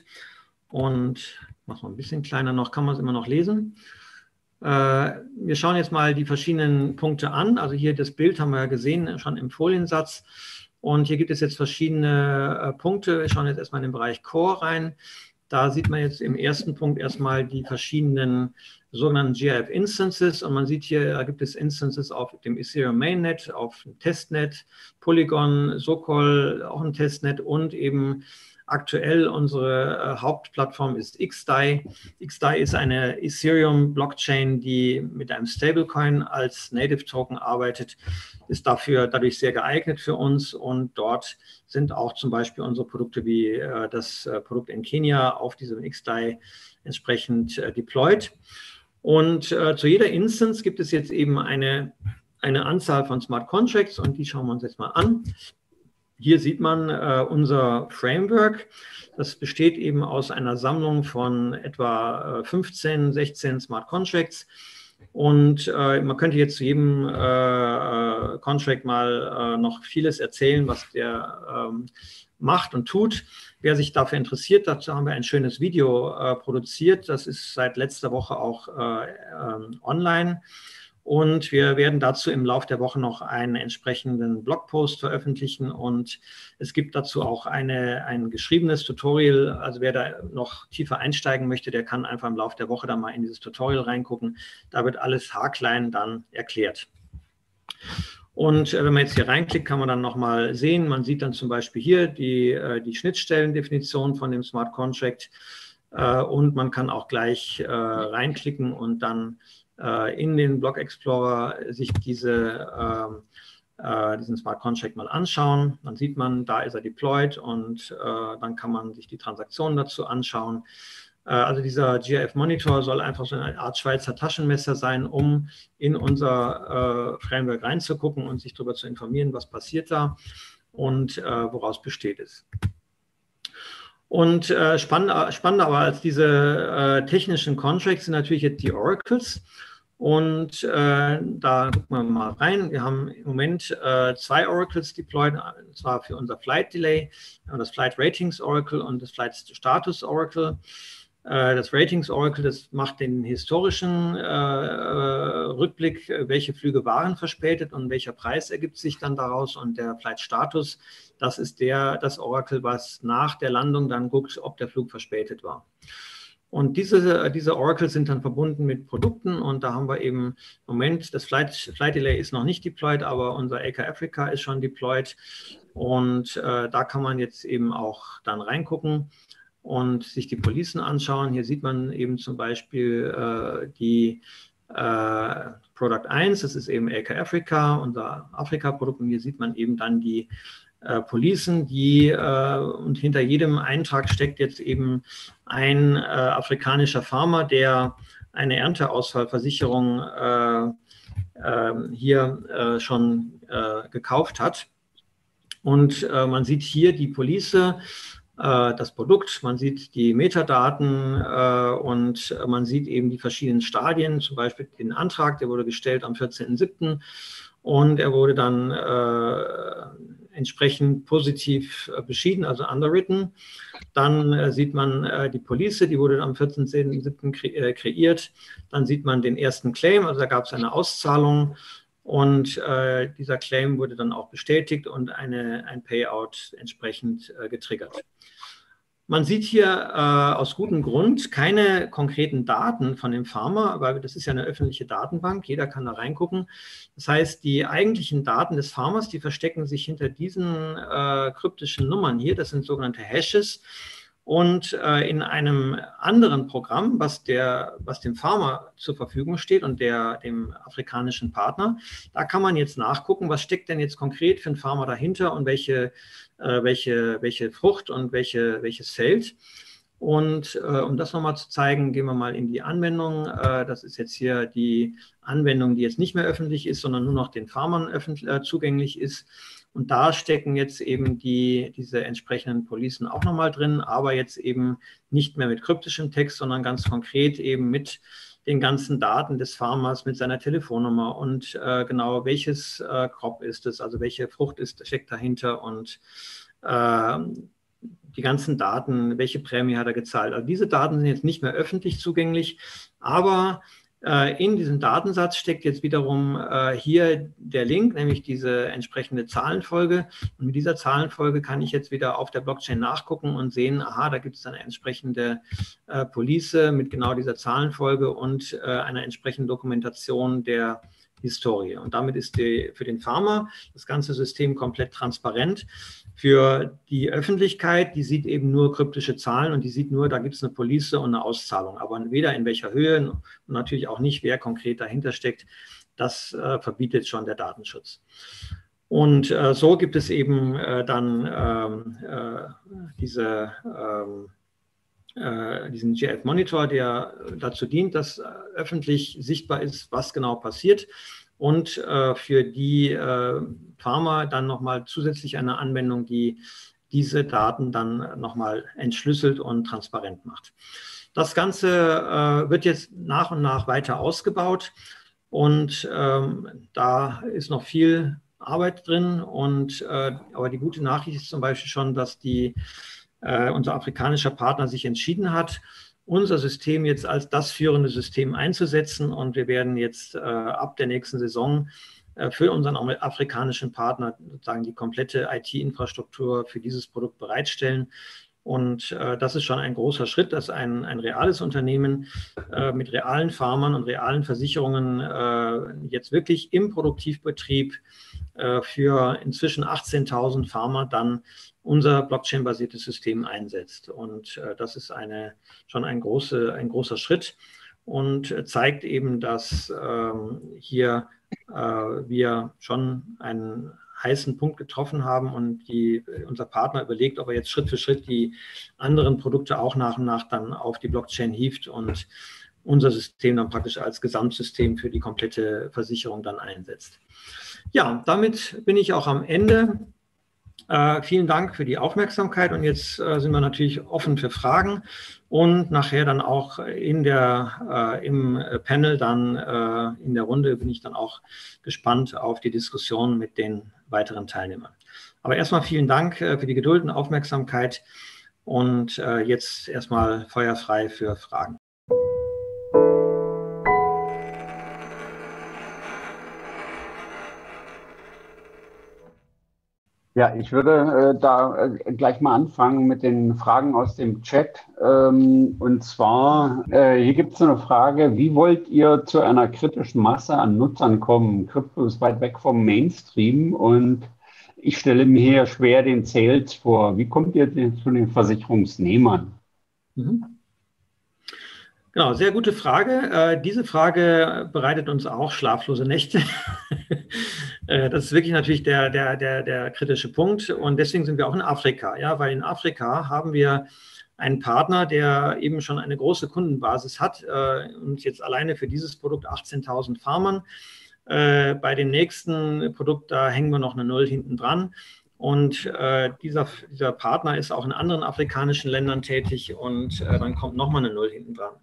Und machen wir ein bisschen kleiner noch, kann man es immer noch lesen. Äh, wir schauen jetzt mal die verschiedenen Punkte an. Also hier das Bild haben wir ja gesehen, schon im Foliensatz. Und hier gibt es jetzt verschiedene äh, Punkte. Wir schauen jetzt erstmal in den Bereich Core rein. Da sieht man jetzt im ersten Punkt erstmal die verschiedenen sogenannten G I F Instances. Und man sieht hier, da gibt es Instances auf dem Ethereum Mainnet, auf dem Testnet, Polygon, Sokol, auch ein Testnet und eben aktuell unsere äh, Hauptplattform ist X D A I. X D A I ist eine Ethereum-Blockchain, die mit einem Stablecoin als Native-Token arbeitet, ist dafür dadurch sehr geeignet für uns. Und dort sind auch zum Beispiel unsere Produkte wie äh, das äh, Produkt in Kenia auf diesem X D A I entsprechend äh, deployed. Und äh, zu jeder Instance gibt es jetzt eben eine, eine Anzahl von Smart Contracts und die schauen wir uns jetzt mal an. Hier sieht man äh, unser Framework. Das besteht eben aus einer Sammlung von etwa äh, fünfzehn, sechzehn Smart Contracts. Und äh, man könnte jetzt zu jedem äh, Contract mal äh, noch vieles erzählen, was der ähm, macht und tut. Wer sich dafür interessiert, dazu haben wir ein schönes Video äh, produziert. Das ist seit letzter Woche auch äh, äh, online. Und wir werden dazu im Laufe der Woche noch einen entsprechenden Blogpost veröffentlichen. Und es gibt dazu auch eine, ein geschriebenes Tutorial. Also wer da noch tiefer einsteigen möchte, der kann einfach im Laufe der Woche dann mal in dieses Tutorial reingucken. Da wird alles haarklein dann erklärt. Und wenn man jetzt hier reinklickt, kann man dann nochmal sehen, man sieht dann zum Beispiel hier die, die Schnittstellendefinition von dem Smart Contract. Und man kann auch gleich reinklicken und dann in den Block Explorer sich diese, äh, diesen Smart Contract mal anschauen. Dann sieht man, da ist er deployed und äh, dann kann man sich die Transaktionen dazu anschauen. Also dieser G I F-Monitor soll einfach so eine Art Schweizer Taschenmesser sein, um in unser äh, Framework reinzugucken und sich darüber zu informieren, was passiert da und äh, woraus besteht es. Und äh, spannender, spannender aber als diese äh, technischen Contracts sind natürlich jetzt die Oracles. Und äh, da gucken wir mal rein. Wir haben im Moment äh, zwei Oracles deployed, und zwar für unser Flight Delay, das Flight Ratings Oracle und das Flight Status Oracle. Äh, das Ratings Oracle, das macht den historischen äh, Rückblick, welche Flüge waren verspätet und welcher Preis ergibt sich dann daraus. Und der Flight Status, das ist der, das Oracle, was nach der Landung dann guckt, ob der Flug verspätet war. Und diese, diese Oracles sind dann verbunden mit Produkten und da haben wir eben im Moment, das Flight, Flight Delay ist noch nicht deployed, aber unser A K Africa ist schon deployed und äh, da kann man jetzt eben auch dann reingucken und sich die Policen anschauen. Hier sieht man eben zum Beispiel äh, die äh, Product eins, das ist eben A K Africa, unser Afrika-Produkt und hier sieht man eben dann die Äh, Policen, die äh, und hinter jedem Eintrag steckt jetzt eben ein äh, afrikanischer Farmer, der eine Ernteausfallversicherung äh, äh, hier äh, schon äh, gekauft hat. Und äh, man sieht hier die Police, äh, das Produkt, man sieht die Metadaten äh, und man sieht eben die verschiedenen Stadien, zum Beispiel den Antrag, der wurde gestellt am vierzehnten siebten und er wurde dann äh, entsprechend positiv äh, beschieden, also underwritten. Dann äh, sieht man äh, die Police, die wurde am vierzehnten siebten kre äh, kreiert. Dann sieht man den ersten Claim, also da gab es eine Auszahlung und äh, dieser Claim wurde dann auch bestätigt und eine, ein Payout entsprechend äh, getriggert. Man sieht hier äh, aus gutem Grund keine konkreten Daten von dem Farmer, weil das ist ja eine öffentliche Datenbank, jeder kann da reingucken. Das heißt, die eigentlichen Daten des Farmers, die verstecken sich hinter diesen äh, kryptischen Nummern hier, das sind sogenannte Hashes. Und äh, in einem anderen Programm, was, der, was dem Farmer zur Verfügung steht und der, dem afrikanischen Partner, da kann man jetzt nachgucken, was steckt denn jetzt konkret für einen Farmer dahinter und welche, äh, welche, welche Frucht und welche, welches Feld. Und äh, um das nochmal zu zeigen, gehen wir mal in die Anwendung. Äh, das ist jetzt hier die Anwendung, die jetzt nicht mehr öffentlich ist, sondern nur noch den Farmern öffentlich, äh, zugänglich ist. Und da stecken jetzt eben die, diese entsprechenden Policen auch nochmal drin, aber jetzt eben nicht mehr mit kryptischem Text, sondern ganz konkret eben mit den ganzen Daten des Farmers, mit seiner Telefonnummer und äh, genau welches äh, Crop ist es, also welche Frucht ist, steckt dahinter und äh, die ganzen Daten, welche Prämie hat er gezahlt. Also diese Daten sind jetzt nicht mehr öffentlich zugänglich, aber in diesem Datensatz steckt jetzt wiederum äh, hier der Link, nämlich diese entsprechende Zahlenfolge. Und mit dieser Zahlenfolge kann ich jetzt wieder auf der Blockchain nachgucken und sehen, aha, da gibt es eine entsprechende äh, Police mit genau dieser Zahlenfolge und äh, einer entsprechenden Dokumentation der Historie. Und damit ist die, für den Farmer das ganze System komplett transparent. Für die Öffentlichkeit, die sieht eben nur kryptische Zahlen und die sieht nur, da gibt es eine Police und eine Auszahlung, aber weder in welcher Höhe und natürlich auch nicht, wer konkret dahinter steckt. Das äh, verbietet schon der Datenschutz. Und äh, so gibt es eben äh, dann ähm, äh, diese, ähm, äh, diesen G I F-Monitor, der dazu dient, dass äh, öffentlich sichtbar ist, was genau passiert. Und äh, für die äh, Farmer dann nochmal zusätzlich eine Anwendung, die diese Daten dann nochmal entschlüsselt und transparent macht. Das Ganze äh, wird jetzt nach und nach weiter ausgebaut und ähm, da ist noch viel Arbeit drin. Und, äh, aber die gute Nachricht ist zum Beispiel schon, dass die, äh, unser afrikanischer Partner sich entschieden hat, unser System jetzt als das führende System einzusetzen und wir werden jetzt äh, ab der nächsten Saison äh, für unseren afrikanischen Partner sozusagen die komplette I T-Infrastruktur für dieses Produkt bereitstellen. Und äh, das ist schon ein großer Schritt, dass ein, ein reales Unternehmen äh, mit realen Farmern und realen Versicherungen äh, jetzt wirklich im Produktivbetrieb äh, für inzwischen achtzehntausend Farmer dann unser Blockchain-basiertes System einsetzt. Und äh, das ist eine, schon ein, große, ein großer Schritt und äh, zeigt eben, dass ähm, hier äh, wir schon ein, heißen Punkt getroffen haben und die, unser Partner überlegt, ob er jetzt Schritt für Schritt die anderen Produkte auch nach und nach dann auf die Blockchain hieft und unser System dann praktisch als Gesamtsystem für die komplette Versicherung dann einsetzt. Ja, damit bin ich auch am Ende. Äh, vielen Dank für die Aufmerksamkeit und jetzt äh, sind wir natürlich offen für Fragen und nachher dann auch in der, äh, im Panel dann äh, in der Runde bin ich dann auch gespannt auf die Diskussion mit den weiteren Teilnehmern. Aber erstmal vielen Dank äh, für die Geduld und Aufmerksamkeit und äh, jetzt erstmal feuerfrei für Fragen. Ja, ich würde äh, da äh, gleich mal anfangen mit den Fragen aus dem Chat. Ähm, und zwar, äh, hier gibt es eine Frage, wie wollt ihr zu einer kritischen Masse an Nutzern kommen? Krypto ist weit weg vom Mainstream und ich stelle mir hier schwer den Sales vor. Wie kommt ihr denn zu den Versicherungsnehmern? Mhm. Genau, sehr gute Frage. Äh, diese Frage bereitet uns auch schlaflose Nächte. äh, das ist wirklich natürlich der, der, der, der kritische Punkt. Und deswegen sind wir auch in Afrika. Ja, weil in Afrika haben wir einen Partner, der eben schon eine große Kundenbasis hat äh, und jetzt alleine für dieses Produkt achtzehntausend Farmern. Äh, bei dem nächsten Produkt, da hängen wir noch eine Null hinten dran. Und äh, dieser, dieser Partner ist auch in anderen afrikanischen Ländern tätig und äh, dann kommt nochmal eine Null hinten dran.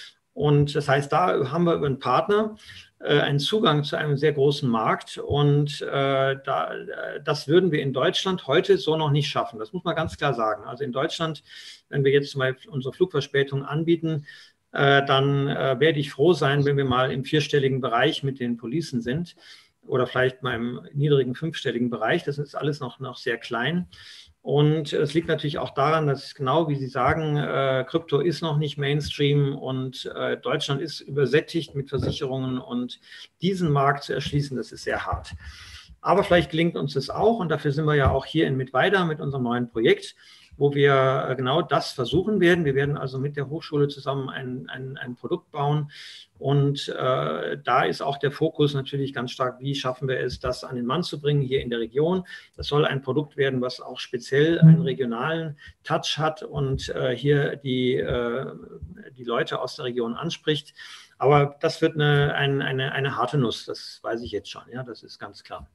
Und das heißt, da haben wir über einen Partner äh, einen Zugang zu einem sehr großen Markt und äh, da, das würden wir in Deutschland heute so noch nicht schaffen. Das muss man ganz klar sagen. Also in Deutschland, wenn wir jetzt mal unsere Flugverspätung anbieten, äh, dann äh, werde ich froh sein, wenn wir mal im vierstelligen Bereich mit den Policen sind. Oder vielleicht mal im niedrigen fünfstelligen Bereich. Das ist alles noch, noch sehr klein. Und es liegt natürlich auch daran, dass genau wie Sie sagen, äh, Krypto ist noch nicht Mainstream und äh, Deutschland ist übersättigt mit Versicherungen und diesen Markt zu erschließen, das ist sehr hart. Aber vielleicht gelingt uns das auch und dafür sind wir ja auch hier in Mittweida mit unserem neuen Projekt, wo wir genau das versuchen werden. Wir werden also mit der Hochschule zusammen ein, ein, ein Produkt bauen und äh, da ist auch der Fokus natürlich ganz stark, wie schaffen wir es, das an den Mann zu bringen hier in der Region. Das soll ein Produkt werden, was auch speziell einen regionalen Touch hat und äh, hier die, äh, die Leute aus der Region anspricht. Aber das wird eine, eine, eine, eine harte Nuss, das weiß ich jetzt schon, ja, das ist ganz klar.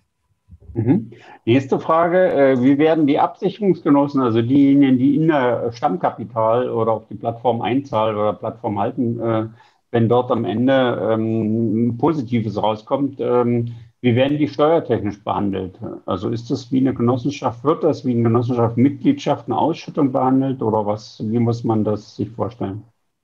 Mhm. Nächste Frage, wie werden die Absicherungsgenossen, also diejenigen, die in der Stammkapital oder auf die Plattform einzahlen oder Plattform halten, wenn dort am Ende ähm, Positives rauskommt, ähm, wie werden die steuertechnisch behandelt? Also ist das wie eine Genossenschaft, wird das wie eine Genossenschaft Mitgliedschaft, eine Ausschüttung behandelt oder was, wie muss man das sich vorstellen?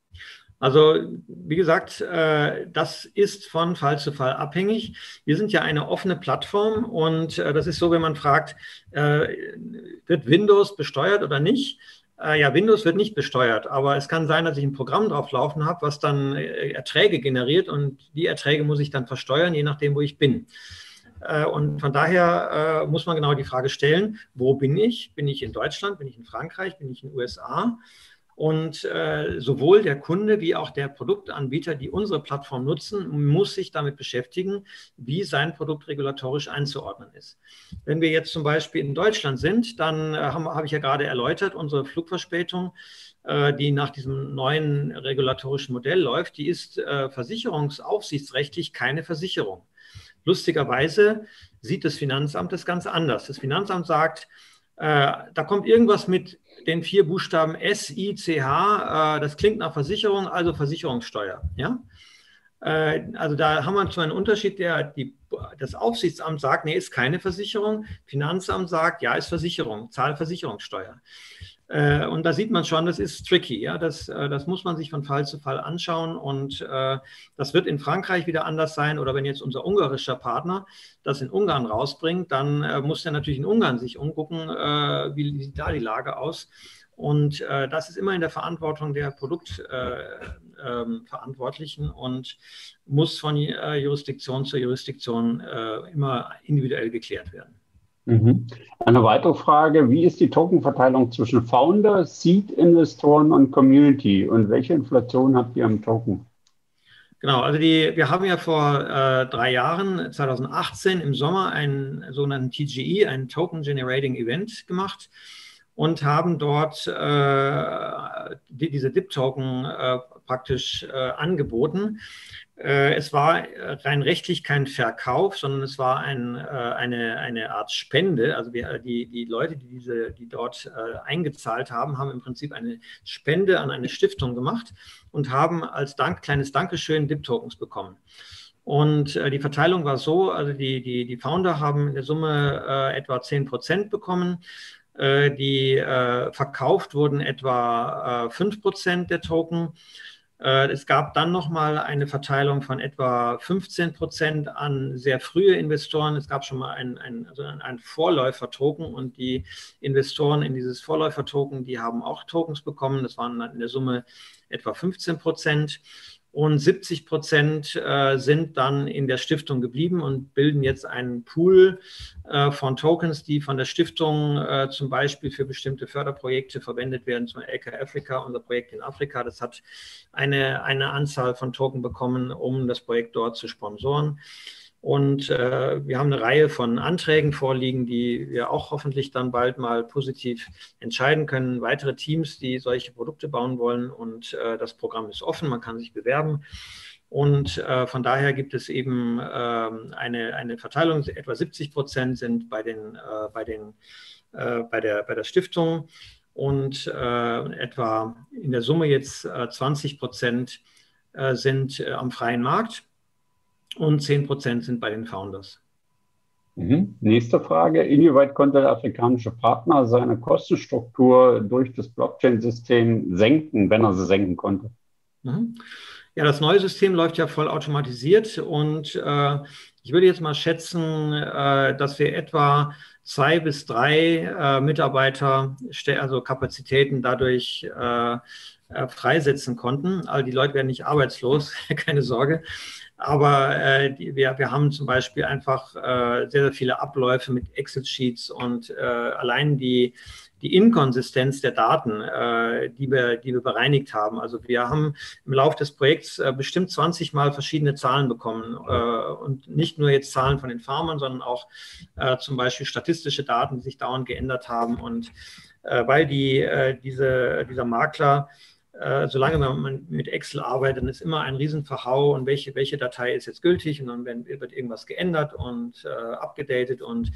Also wie gesagt, äh, das ist von Fall zu Fall abhängig. Wir sind ja eine offene Plattform und äh, das ist so, wenn man fragt, äh, wird Windows besteuert oder nicht? Äh, ja, Windows wird nicht besteuert, aber es kann sein, dass ich ein Programm drauf laufen habe, was dann äh, Erträge generiert und die Erträge muss ich dann versteuern, je nachdem, wo ich bin. Äh, und von daher äh, muss man genau die Frage stellen, wo bin ich? Bin ich in Deutschland? Bin ich in Frankreich? Bin ich in den U S A? Und äh, sowohl der Kunde wie auch der Produktanbieter, die unsere Plattform nutzen, muss sich damit beschäftigen, wie sein Produkt regulatorisch einzuordnen ist. Wenn wir jetzt zum Beispiel in Deutschland sind, dann äh, habe hab ich ja gerade erläutert, unsere Flugverspätung, äh, die nach diesem neuen regulatorischen Modell läuft, die ist äh, versicherungsaufsichtsrechtlich keine Versicherung. Lustigerweise sieht das Finanzamt das ganz anders. Das Finanzamt sagt, äh, da kommt irgendwas mit den vier Buchstaben S I C H, äh, das klingt nach Versicherung, also Versicherungssteuer. Ja? Äh, also da haben wir zwar einen Unterschied, der die, das Aufsichtsamt sagt, nee, ist keine Versicherung, Finanzamt sagt, ja, ist Versicherung, zahl Versicherungssteuer. Äh, und da sieht man schon, das ist tricky, ja, das, äh, das muss man sich von Fall zu Fall anschauen und äh, das wird in Frankreich wieder anders sein oder wenn jetzt unser ungarischer Partner das in Ungarn rausbringt, dann äh, muss er natürlich in Ungarn sich umgucken, äh, wie sieht da die Lage aus und äh, das ist immer in der Verantwortung der Produktverantwortlichen äh, äh, und muss von äh, Jurisdiktion zu Jurisdiktion äh, immer individuell geklärt werden. Mhm. Eine weitere Frage, wie ist die Tokenverteilung zwischen Founder, Seed-Investoren und Community und welche Inflation habt ihr am Token? Genau, also die, wir haben ja vor äh, drei Jahren, zwanzig achtzehn im Sommer, einen sogenannten T G E, einen Token Generating Event gemacht und haben dort äh, die, diese D I P-Token äh, praktisch äh, angeboten. Äh, es war rein rechtlich kein Verkauf, sondern es war ein, äh, eine, eine Art Spende. Also wir, die, die Leute, die, diese, die dort äh, eingezahlt haben, haben im Prinzip eine Spende an eine Stiftung gemacht und haben als Dank, kleines Dankeschön D I P-Tokens bekommen. Und äh, die Verteilung war so, also die, die, die Founder haben in der Summe äh, etwa zehn Prozent bekommen. Äh, die äh, verkauft wurden etwa äh, fünf Prozent der Token. Äh, es gab dann nochmal eine Verteilung von etwa fünfzehn Prozent an sehr frühe Investoren. Es gab schon mal ein, ein, also ein Vorläufer-Token und die Investoren in dieses Vorläufer-Token, die haben auch Tokens bekommen. Das waren in der Summe etwa fünfzehn Prozent. Und siebzig Prozent äh, sind dann in der Stiftung geblieben und bilden jetzt einen Pool äh, von Tokens, die von der Stiftung äh, zum Beispiel für bestimmte Förderprojekte verwendet werden, zum Beispiel A K Afrika, unser Projekt in Afrika. Das hat eine, eine Anzahl von Token bekommen, um das Projekt dort zu sponsoren. Und äh, wir haben eine Reihe von Anträgen vorliegen, die wir auch hoffentlich dann bald mal positiv entscheiden können. Weitere Teams, die solche Produkte bauen wollen. Und äh, das Programm ist offen, man kann sich bewerben. Und äh, von daher gibt es eben äh, eine, eine Verteilung. Etwa siebzig Prozent sind bei, den, äh, bei, den, äh, bei, der, bei der Stiftung und äh, etwa in der Summe jetzt äh, zwanzig Prozent äh, sind äh, am freien Markt. Und zehn Prozent sind bei den Founders. Mhm. Nächste Frage. Inwieweit konnte der afrikanische Partner seine Kostenstruktur durch das Blockchain-System senken, wenn er sie senken konnte? Mhm. Ja, das neue System läuft ja voll automatisiert und äh, ich würde jetzt mal schätzen, äh, dass wir etwa zwei bis drei äh, Mitarbeiter, also Kapazitäten dadurch äh, äh, freisetzen konnten. Also die Leute werden nicht arbeitslos, keine Sorge. Aber äh, die, wir, wir haben zum Beispiel einfach äh, sehr, sehr viele Abläufe mit Excel-Sheets und äh, allein die, die Inkonsistenz der Daten, äh, die, wir, die wir bereinigt haben. Also wir haben im Laufe des Projekts äh, bestimmt zwanzig Mal verschiedene Zahlen bekommen äh, und nicht nur jetzt Zahlen von den Farmern, sondern auch äh, zum Beispiel statistische Daten, die sich dauernd geändert haben. Und äh, weil die, äh, diese, dieser Makler Äh, solange man mit Excel arbeitet, dann ist immer ein Riesenverhau und welche, welche Datei ist jetzt gültig und dann wird irgendwas geändert und äh, abgedatet und,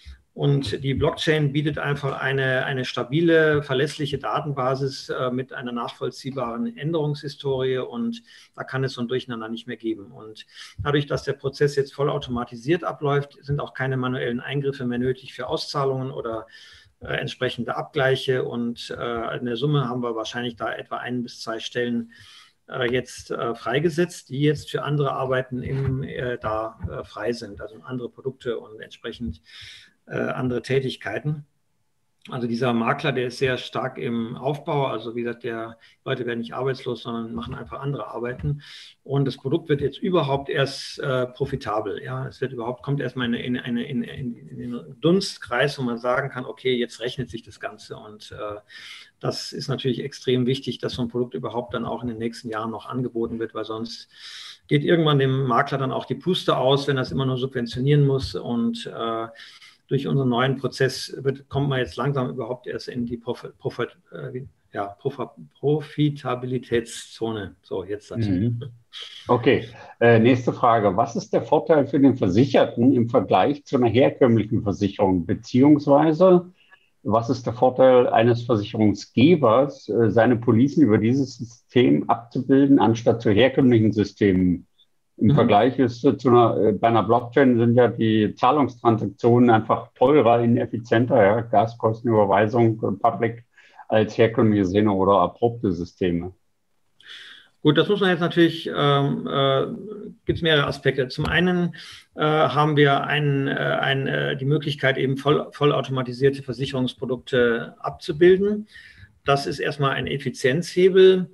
und die Blockchain bietet einfach eine, eine stabile, verlässliche Datenbasis äh, mit einer nachvollziehbaren Änderungshistorie und da kann es so ein Durcheinander nicht mehr geben. Und dadurch, dass der Prozess jetzt vollautomatisiert abläuft, sind auch keine manuellen Eingriffe mehr nötig für Auszahlungen oder Äh, entsprechende Abgleiche und äh, in der Summe haben wir wahrscheinlich da etwa ein bis zwei Stellen äh, jetzt äh, freigesetzt, die jetzt für andere Arbeiten im, äh, da äh, frei sind, also andere Produkte und entsprechend äh, andere Tätigkeiten. Also dieser Makler, der ist sehr stark im Aufbau. Also wie gesagt, der Leute werden nicht arbeitslos, sondern machen einfach andere Arbeiten. Und das Produkt wird jetzt überhaupt erst äh, profitabel. Ja, es wird überhaupt kommt erstmal in, in, in, in, in den Dunstkreis, wo man sagen kann, okay, jetzt rechnet sich das Ganze. Und äh, das ist natürlich extrem wichtig, dass so ein Produkt überhaupt dann auch in den nächsten Jahren noch angeboten wird, weil sonst geht irgendwann dem Makler dann auch die Puste aus, wenn er es immer nur subventionieren muss. Und äh, durch unseren neuen Prozess wird, kommt man jetzt langsam überhaupt erst in die Profi, Profi, äh, ja, Profi, Profitabilitätszone. So, jetzt dazu. Mhm. Okay, äh, nächste Frage. Was ist der Vorteil für den Versicherten im Vergleich zu einer herkömmlichen Versicherung? Beziehungsweise, was ist der Vorteil eines Versicherungsgebers, äh, seine Policen über dieses System abzubilden, anstatt zu herkömmlichen Systemen? Im mhm. Vergleich ist zu einer, bei einer Blockchain sind ja die Zahlungstransaktionen einfach teurer, ineffizienter, ja, Gaskostenüberweisung, Public als herkömmliche Sinne oder abrupte Systeme. Gut, das muss man jetzt natürlich, ähm, äh, gibt es mehrere Aspekte. Zum einen äh, haben wir ein, äh, ein, äh, die Möglichkeit, eben voll, vollautomatisierte Versicherungsprodukte abzubilden. Das ist erstmal ein Effizienzhebel.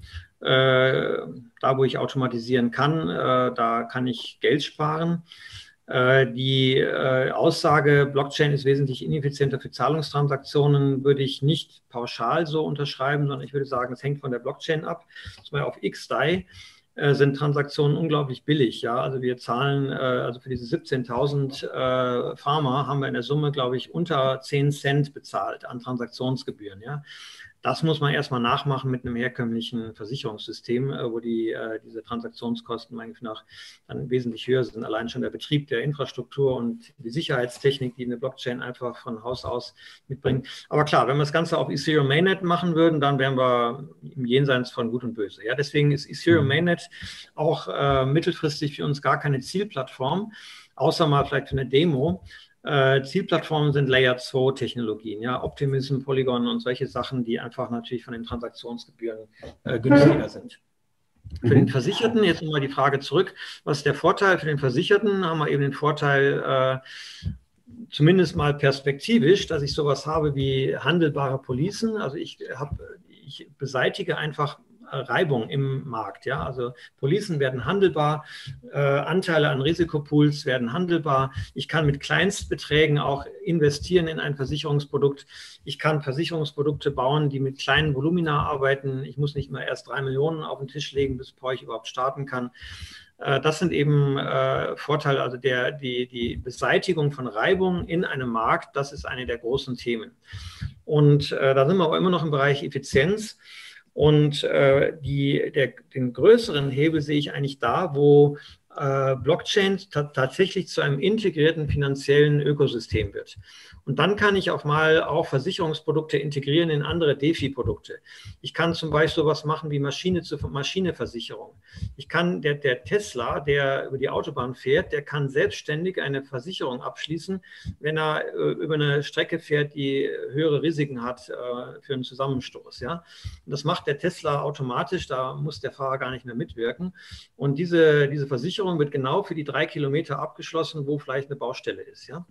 Äh, da, wo ich automatisieren kann, äh, da kann ich Geld sparen. Äh, die äh, Aussage, Blockchain ist wesentlich ineffizienter für Zahlungstransaktionen, würde ich nicht pauschal so unterschreiben, sondern ich würde sagen, es hängt von der Blockchain ab. Zum Beispiel auf X D A I sind Transaktionen unglaublich billig. Ja? Also wir zahlen, also für diese siebzehntausend äh, Farmer haben wir in der Summe, glaube ich, unter zehn Cent bezahlt an Transaktionsgebühren. Ja? Das muss man erstmal nachmachen mit einem herkömmlichen Versicherungssystem, wo die, diese Transaktionskosten meiner Meinung nach dann wesentlich höher sind. Allein schon der Betrieb der Infrastruktur und die Sicherheitstechnik, die eine Blockchain einfach von Haus aus mitbringt. Aber klar, wenn wir das Ganze auf Ethereum Mainnet machen würden, dann wären wir im Jenseits von Gut und Böse. Ja, deswegen ist Ethereum Mainnet auch äh, mittelfristig für uns gar keine Zielplattform, außer mal vielleicht für eine Demo. Äh, Zielplattformen sind Layer zwei Technologien, ja, Optimism, Polygon und solche Sachen, die einfach natürlich von den Transaktionsgebühren äh, günstiger sind. Für den Versicherten, jetzt nochmal die Frage zurück, was ist der Vorteil? Für den Versicherten haben wir eben den Vorteil, äh, zumindest mal perspektivisch, dass ich sowas habe wie handelbare Policen. Also ich, hab, ich beseitige einfach Reibung im Markt. Ja? Also Policen werden handelbar, äh, Anteile an Risikopools werden handelbar. Ich kann mit Kleinstbeträgen auch investieren in ein Versicherungsprodukt. Ich kann Versicherungsprodukte bauen, die mit kleinen Volumina arbeiten. Ich muss nicht mehr erst drei Millionen auf den Tisch legen, bevor ich überhaupt starten kann. Äh, das sind eben äh, Vorteile, also der, die, die Beseitigung von Reibung in einem Markt, das ist eine der großen Themen. Und äh, da sind wir aber immer noch im Bereich Effizienz. Und äh, die, der, den größeren Hebel sehe ich eigentlich da, wo äh, Blockchain tatsächlich zu einem integrierten finanziellen Ökosystem wird. Und dann kann ich auch mal auch Versicherungsprodukte integrieren in andere DeFi-Produkte. Ich kann zum Beispiel sowas machen wie Maschine-zu-Maschine-Versicherung. Ich kann, der, der Tesla, der über die Autobahn fährt, der kann selbstständig eine Versicherung abschließen, wenn er äh, über eine Strecke fährt, die höhere Risiken hat äh, für einen Zusammenstoß. Ja? Und das macht der Tesla automatisch, da muss der Fahrer gar nicht mehr mitwirken. Und diese, diese Versicherung wird genau für die drei Kilometer abgeschlossen, wo vielleicht eine Baustelle ist. Ja?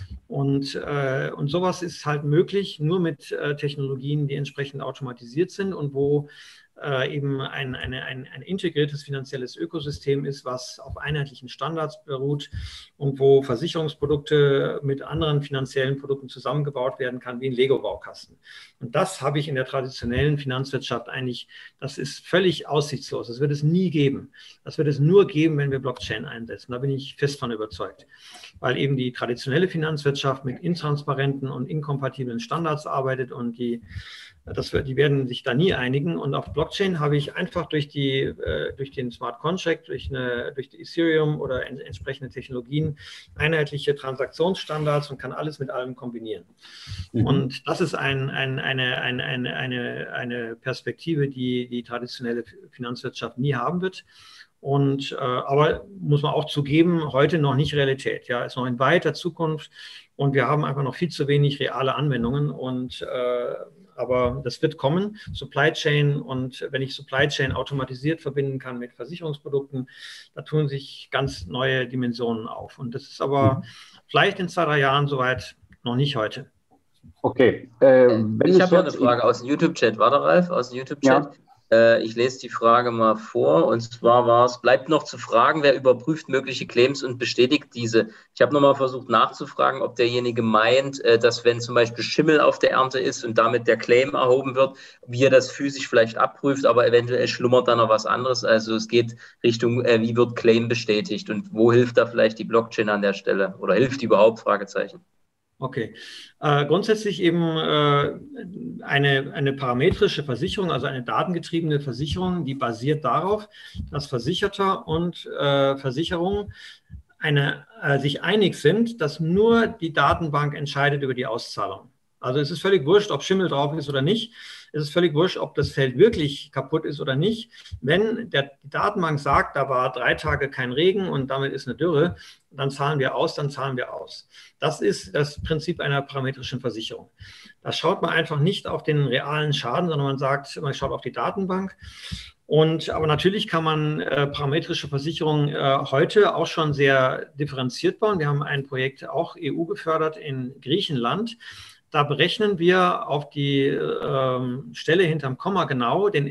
Und, äh, und sowas ist halt möglich, nur mit äh, Technologien, die entsprechend automatisiert sind und wo äh, eben ein, eine, ein, ein integriertes finanzielles Ökosystem ist, was auf einheitlichen Standards beruht und wo Versicherungsprodukte mit anderen finanziellen Produkten zusammengebaut werden kann, wie ein Lego-Baukasten. Und das habe ich in der traditionellen Finanzwirtschaft eigentlich, das ist völlig aussichtslos. Das wird es nie geben. Das wird es nur geben, wenn wir Blockchain einsetzen. Da bin ich fest von überzeugt. Weil eben die traditionelle Finanzwirtschaft mit intransparenten und inkompatiblen Standards arbeitet und die, das, die werden sich da nie einigen. Und auf Blockchain habe ich einfach durch, die, äh, durch den Smart Contract, durch, eine, durch die Ethereum oder en, entsprechende Technologien einheitliche Transaktionsstandards und kann alles mit allem kombinieren. Mhm. Und das ist ein, ein, eine, eine, eine, eine, eine Perspektive, die die traditionelle Finanzwirtschaft nie haben wird. Und, äh, aber muss man auch zugeben, heute noch nicht Realität. Ja, ist noch in weiter Zukunft und wir haben einfach noch viel zu wenig reale Anwendungen. Und, äh, aber das wird kommen, Supply Chain. Und wenn ich Supply Chain automatisiert verbinden kann mit Versicherungsprodukten, da tun sich ganz neue Dimensionen auf. Und das ist aber vielleicht in zwei, drei Jahren soweit, noch nicht heute. Okay. Äh, wenn ich habe ja eine Frage aus dem YouTube-Chat. Warte, Ralf, aus dem YouTube-Chat. Ja. Ich lese die Frage mal vor, und zwar war es, bleibt noch zu fragen, wer überprüft mögliche Claims und bestätigt diese. Ich habe nochmal versucht nachzufragen, ob derjenige meint, dass wenn zum Beispiel Schimmel auf der Ernte ist und damit der Claim erhoben wird, wie er das physisch vielleicht abprüft, aber eventuell schlummert da noch was anderes. Also es geht Richtung, wie wird Claim bestätigt und wo hilft da vielleicht die Blockchain an der Stelle oder hilft die überhaupt, Fragezeichen. Okay. Äh, grundsätzlich eben äh, eine, eine parametrische Versicherung, also eine datengetriebene Versicherung, die basiert darauf, dass Versicherter und äh, Versicherung eine, äh, sich einig sind, dass nur die Datenbank entscheidet über die Auszahlung. Also es ist völlig wurscht, ob Schimmel drauf ist oder nicht. Es ist völlig wurscht, ob das Feld wirklich kaputt ist oder nicht. Wenn der, die Datenbank sagt, da war drei Tage kein Regen und damit ist eine Dürre, dann zahlen wir aus, dann zahlen wir aus. Das ist das Prinzip einer parametrischen Versicherung. Da schaut man einfach nicht auf den realen Schaden, sondern man sagt, man schaut auf die Datenbank. Und, aber natürlich kann man äh, parametrische Versicherungen äh, heute auch schon sehr differenziert bauen. Wir haben ein Projekt auch E U gefördert in Griechenland. Da berechnen wir auf die ähm, Stelle hinterm Komma genau den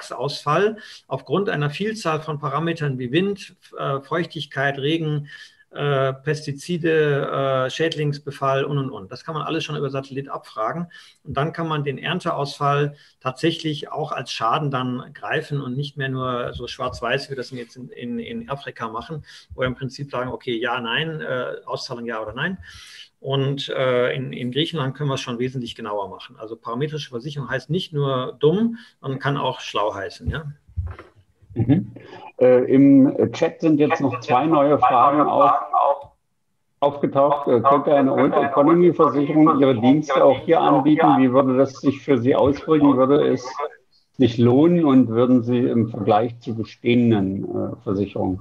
Ertragsausfall aufgrund einer Vielzahl von Parametern wie Wind, äh, Feuchtigkeit, Regen, äh, Pestizide, äh, Schädlingsbefall und, und, und. Das kann man alles schon über Satellit abfragen. Und dann kann man den Ernteausfall tatsächlich auch als Schaden dann greifen und nicht mehr nur so schwarz-weiß, wie wir das jetzt in, in, in Afrika machen, wo wir im Prinzip sagen, okay, ja, nein, äh, Auszahlung ja oder nein. Und äh, in, in Griechenland können wir es schon wesentlich genauer machen. Also parametrische Versicherung heißt nicht nur dumm, sondern kann auch schlau heißen, ja. Mhm. Äh, Im Chat sind jetzt noch zwei neue Fragen auf, aufgetaucht. Äh, könnte eine Old Economy Versicherung ihre Dienste auch hier anbieten? Wie würde das sich für Sie auswirken? Würde es sich lohnen und würden Sie im Vergleich zu bestehenden äh, Versicherungen?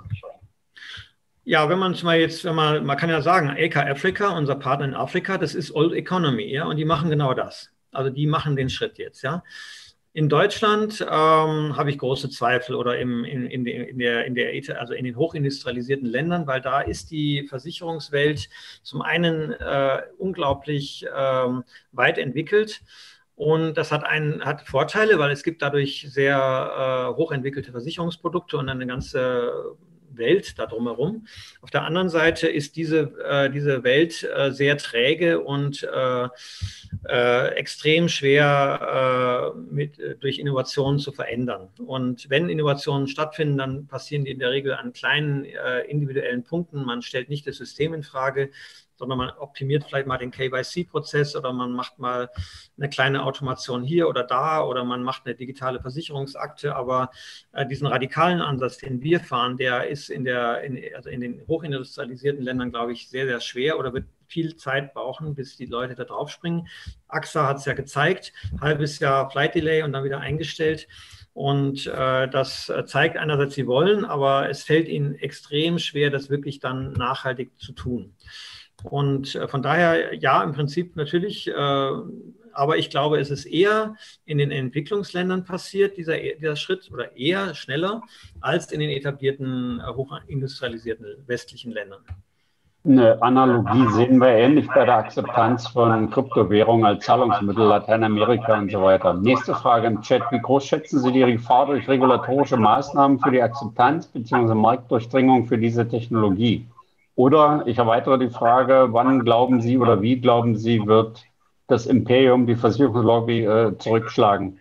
Ja, wenn man es mal jetzt, wenn man, man kann ja sagen, A K Africa, unser Partner in Afrika, das ist Old Economy, ja, und die machen genau das. Also die machen den Schritt jetzt, ja. In Deutschland ähm, habe ich große Zweifel oder im, in, in, in, der, in, der, also in den hochindustrialisierten Ländern, weil da ist die Versicherungswelt zum einen äh, unglaublich ähm, weit entwickelt. Und das hat, einen, hat Vorteile, weil es gibt dadurch sehr äh, hochentwickelte Versicherungsprodukte und eine ganze Welt da drumherum. Auf der anderen Seite ist diese, äh, diese Welt äh, sehr träge und äh, äh, extrem schwer äh, mit, äh, durch Innovationen zu verändern. Und wenn Innovationen stattfinden, dann passieren die in der Regel an kleinen äh, individuellen Punkten. Man stellt nicht das System in Frage, sondern man optimiert vielleicht mal den K Y C-Prozess oder man macht mal eine kleine Automation hier oder da oder man macht eine digitale Versicherungsakte. Aber äh, diesen radikalen Ansatz, den wir fahren, der ist in, der, in, also in den hochindustrialisierten Ländern, glaube ich, sehr, sehr schwer oder wird viel Zeit brauchen, bis die Leute da drauf springen. A X A hat es ja gezeigt, halbes Jahr Flight Delay und dann wieder eingestellt. Und äh, das zeigt einerseits, sie wollen, aber es fällt ihnen extrem schwer, das wirklich dann nachhaltig zu tun. Und äh, von daher, ja, im Prinzip natürlich, äh, aber ich glaube, es ist eher in den Entwicklungsländern passiert, dieser, dieser Schritt, oder eher schneller als in den etablierten, äh, hochindustrialisierten westlichen Ländern. Eine Analogie sehen wir ähnlich bei der Akzeptanz von Kryptowährungen als Zahlungsmittel, Lateinamerika und so weiter. Nächste Frage im Chat. Wie groß schätzen Sie die Gefahr durch regulatorische Maßnahmen für die Akzeptanz bzw. Marktdurchdringung für diese Technologie? Oder ich erweitere die Frage, wann glauben Sie oder wie glauben Sie, wird das Imperium, die Versicherungslobby, äh, zurückschlagen?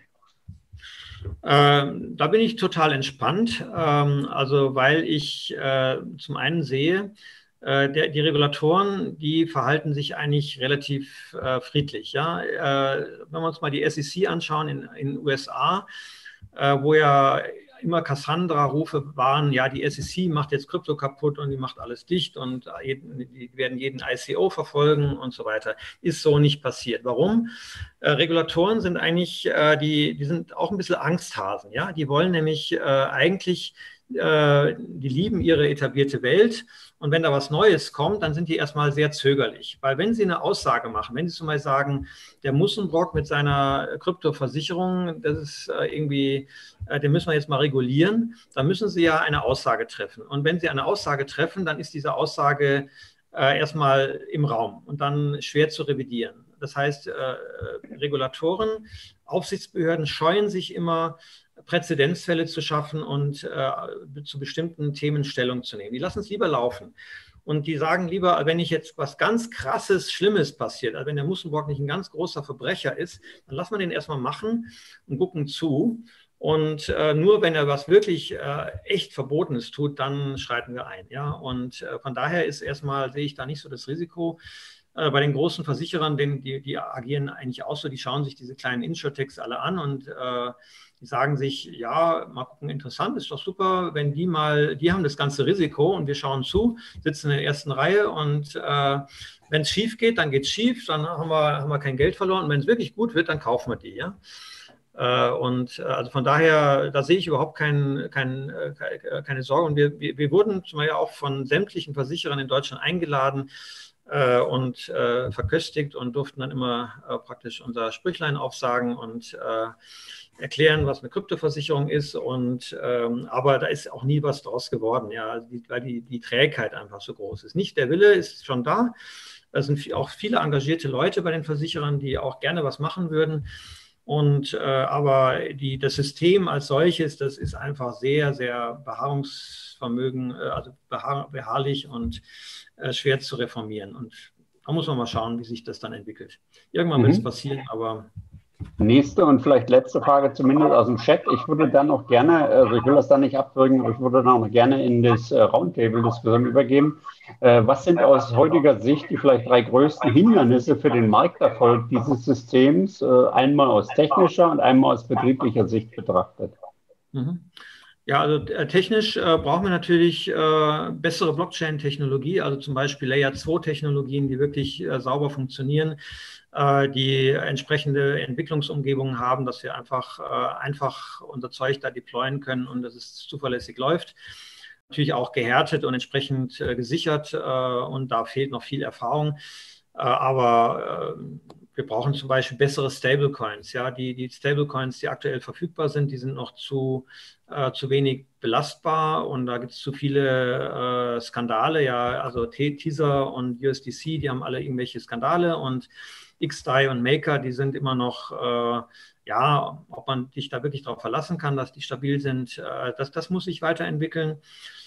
Ähm, da bin ich total entspannt, ähm, also weil ich äh, zum einen sehe, äh, der, die Regulatoren, die verhalten sich eigentlich relativ äh, friedlich. Ja? Äh, wenn wir uns mal die S E C anschauen in den U S A, äh, wo ja immer Cassandra-Rufe waren, ja, die S E C macht jetzt Krypto kaputt und die macht alles dicht und jeden, die werden jeden I C O verfolgen und so weiter. Ist so nicht passiert. Warum? Äh, Regulatoren sind eigentlich, äh, die, die sind auch ein bisschen Angsthasen, ja. Die wollen nämlich äh, eigentlich, äh, die lieben ihre etablierte Welt. Und wenn da was Neues kommt, dann sind die erstmal sehr zögerlich. Weil wenn sie eine Aussage machen, wenn sie zum Beispiel sagen, der Mussenbrock mit seiner Kryptoversicherung, das ist äh, irgendwie, äh, den müssen wir jetzt mal regulieren, dann müssen sie ja eine Aussage treffen. Und wenn sie eine Aussage treffen, dann ist diese Aussage äh, erstmal im Raum und dann schwer zu revidieren. Das heißt, äh, Regulatoren, Aufsichtsbehörden scheuen sich immer, Präzedenzfälle zu schaffen und äh, zu bestimmten Themen Stellung zu nehmen. Die lassen es lieber laufen. Und die sagen lieber, wenn nicht jetzt was ganz Krasses, Schlimmes passiert, also wenn der Mussenbrock nicht ein ganz großer Verbrecher ist, dann lassen wir den erstmal machen und gucken zu. Und äh, nur wenn er was wirklich äh, echt Verbotenes tut, dann schreiten wir ein. Ja? Und äh, von daher ist erstmal, sehe ich da nicht so das Risiko. Äh, bei den großen Versicherern, den, die, die agieren eigentlich auch so, die schauen sich diese kleinen Insurtechs alle an und äh, die sagen sich, ja, mal gucken, interessant, ist doch super, wenn die mal, die haben das ganze Risiko und wir schauen zu, sitzen in der ersten Reihe und äh, wenn es schief geht, dann geht es schief, dann haben wir, haben wir kein Geld verloren und wenn es wirklich gut wird, dann kaufen wir die, ja. Äh, und äh, also von daher, da sehe ich überhaupt kein, kein, äh, keine Sorge und wir, wir, wir wurden zum Beispiel auch von sämtlichen Versicherern in Deutschland eingeladen äh, und äh, verköstigt und durften dann immer äh, praktisch unser Sprüchlein aufsagen und äh, erklären, was eine Kryptoversicherung ist. Und, ähm, aber da ist auch nie was draus geworden, ja, die, weil die, die Trägheit einfach so groß ist. Nicht der Wille ist schon da. Es sind auch viele engagierte Leute bei den Versicherern, die auch gerne was machen würden. Und äh, aber die, das System als solches, das ist einfach sehr, sehr Beharrungsvermögen, äh, also beharr, beharrlich und äh, schwer zu reformieren. Und da muss man mal schauen, wie sich das dann entwickelt. Irgendwann mhm. wird es passieren, aber... Nächste und vielleicht letzte Frage zumindest aus dem Chat. Ich würde dann noch gerne, also ich will das dann nicht abwürgen, aber ich würde dann noch gerne in das äh, Roundtable-Diskussion übergeben. Äh, was sind aus heutiger Sicht die vielleicht drei größten Hindernisse für den Markterfolg dieses Systems, äh, einmal aus technischer und einmal aus betrieblicher Sicht betrachtet? Mhm. Ja, also äh, technisch äh, brauchen wir natürlich äh, bessere Blockchain-Technologie, also zum Beispiel Layer zwei Technologien, die wirklich äh, sauber funktionieren, äh, die entsprechende Entwicklungsumgebungen haben, dass wir einfach, äh, einfach unser Zeug da deployen können und dass es zuverlässig läuft. Natürlich auch gehärtet und entsprechend äh, gesichert äh, und da fehlt noch viel Erfahrung. Äh, aber äh, wir brauchen zum Beispiel bessere Stablecoins. Ja, die, die Stablecoins, die aktuell verfügbar sind, die sind noch zu, äh, zu wenig belastbar und da gibt es zu viele äh, Skandale. Ja, also Tether und U S D C, die haben alle irgendwelche Skandale und X D A I und Maker, die sind immer noch, äh, ja, ob man sich da wirklich darauf verlassen kann, dass die stabil sind, äh, das, das muss sich weiterentwickeln.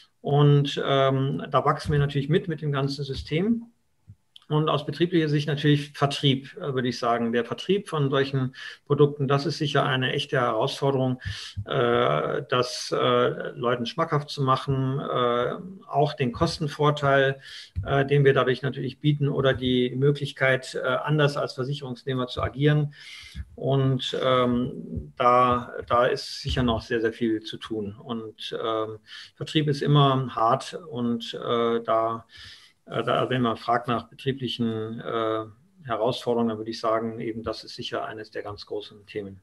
Und ähm, da wachsen wir natürlich mit, mit dem ganzen System. Und aus betrieblicher Sicht natürlich Vertrieb, würde ich sagen. Der Vertrieb von solchen Produkten, das ist sicher eine echte Herausforderung, äh, das äh, Leuten schmackhaft zu machen, äh, auch den Kostenvorteil, äh, den wir dadurch natürlich bieten oder die Möglichkeit, äh, anders als Versicherungsnehmer zu agieren. Und ähm, da, da ist sicher noch sehr, sehr viel zu tun. Und ähm, Vertrieb ist immer hart und äh, da Da, wenn man fragt nach betrieblichen äh, Herausforderungen, dann würde ich sagen, eben das ist sicher eines der ganz großen Themen.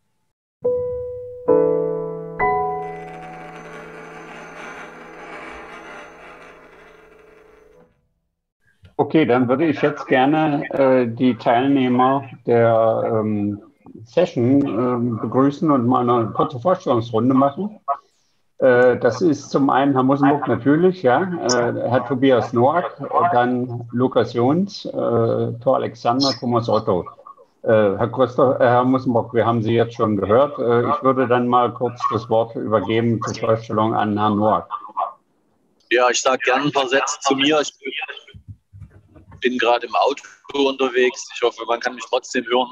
Okay, dann würde ich jetzt gerne äh, die Teilnehmer der ähm, Session äh, begrüßen und mal eine kurze Vorstellungsrunde machen. Das ist zum einen Herr Mussenburg natürlich, ja, Herr Tobias Noack, dann Lukas Jons, Thor Alexander, Thomas Otto. Herr Christoph, Herr Mussenburg, wir haben Sie jetzt schon gehört. Ich würde dann mal kurz das Wort übergeben zur Vorstellung an Herrn Noack. Ja, ich sage gerne ein paar Sätze zu mir. Ich bin gerade im Auto unterwegs. Ich hoffe, man kann mich trotzdem hören.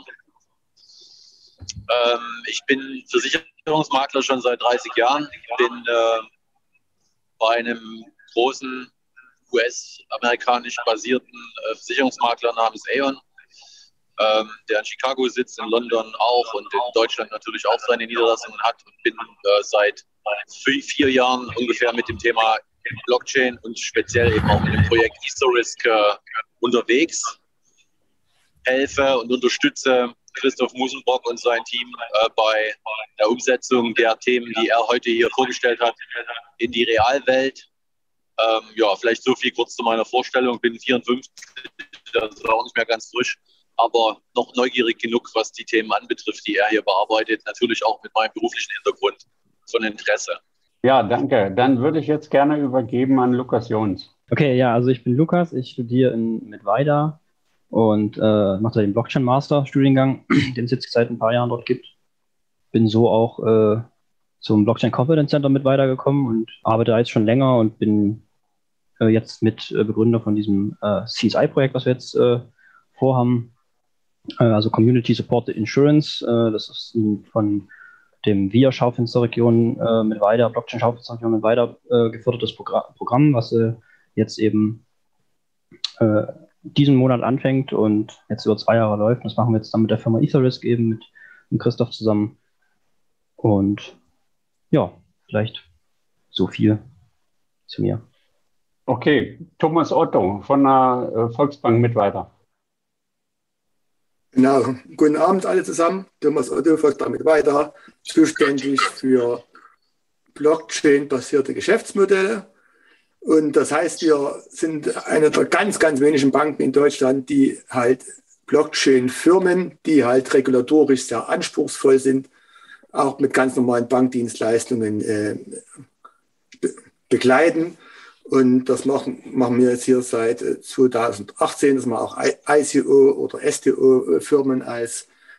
Ähm, ich bin Versicherungsmakler schon seit dreißig Jahren. Ich bin äh, bei einem großen U S-amerikanisch basierten äh, Versicherungsmakler namens Aon, ähm, der in Chicago sitzt, in London auch und in Deutschland natürlich auch seine Niederlassungen hat und bin äh, seit vier, vier Jahren ungefähr mit dem Thema Blockchain und speziell eben auch mit dem Projekt EtherRisk äh, unterwegs, helfe und unterstütze Christoph Mussenbrock und sein Team äh, bei der Umsetzung der Themen, die er heute hier vorgestellt hat, in die Realwelt. Ähm, ja, vielleicht so viel kurz zu meiner Vorstellung. Bin vierundfünfzig, das ist auch nicht mehr ganz frisch, aber noch neugierig genug, was die Themen anbetrifft, die er hier bearbeitet. Natürlich auch mit meinem beruflichen Hintergrund von Interesse. Ja, danke. Dann würde ich jetzt gerne übergeben an Lukas Jons. Okay, ja, also ich bin Lukas, ich studiere in Mittweida und äh, mache da den Blockchain-Master-Studiengang, den es jetzt seit ein paar Jahren dort gibt. Bin so auch äh, zum Blockchain Competence Center mit weitergekommen und arbeite da jetzt schon länger und bin äh, jetzt mit äh, Begründer von diesem äh, C S I-Projekt, was wir jetzt äh, vorhaben, äh, also Community Supported Insurance. Äh, das ist ein, von dem V I A-Schaufensterregion äh, mit weiter, Blockchain-Schaufensterregion mit weiter äh, gefördertes Progr- Programm, was äh, jetzt eben äh, diesen Monat anfängt und jetzt über zwei Jahre läuft. Das machen wir jetzt dann mit der Firma EtherRisk eben mit, mit Christoph zusammen. Und ja, vielleicht so viel zu mir. Okay, Thomas Otto von der Volksbank Mittweida. Genau, guten Abend alle zusammen. Thomas Otto, Volksbank Mittweida, zuständig für Blockchain-basierte Geschäftsmodelle. Und das heißt, wir sind eine der ganz, ganz wenigen Banken in Deutschland, die halt Blockchain-Firmen, die halt regulatorisch sehr anspruchsvoll sind, auch mit ganz normalen Bankdienstleistungen äh, be- begleiten. Und das machen, machen wir jetzt hier seit zweitausendachtzehn, dass wir auch I C O oder S T O-Firmen als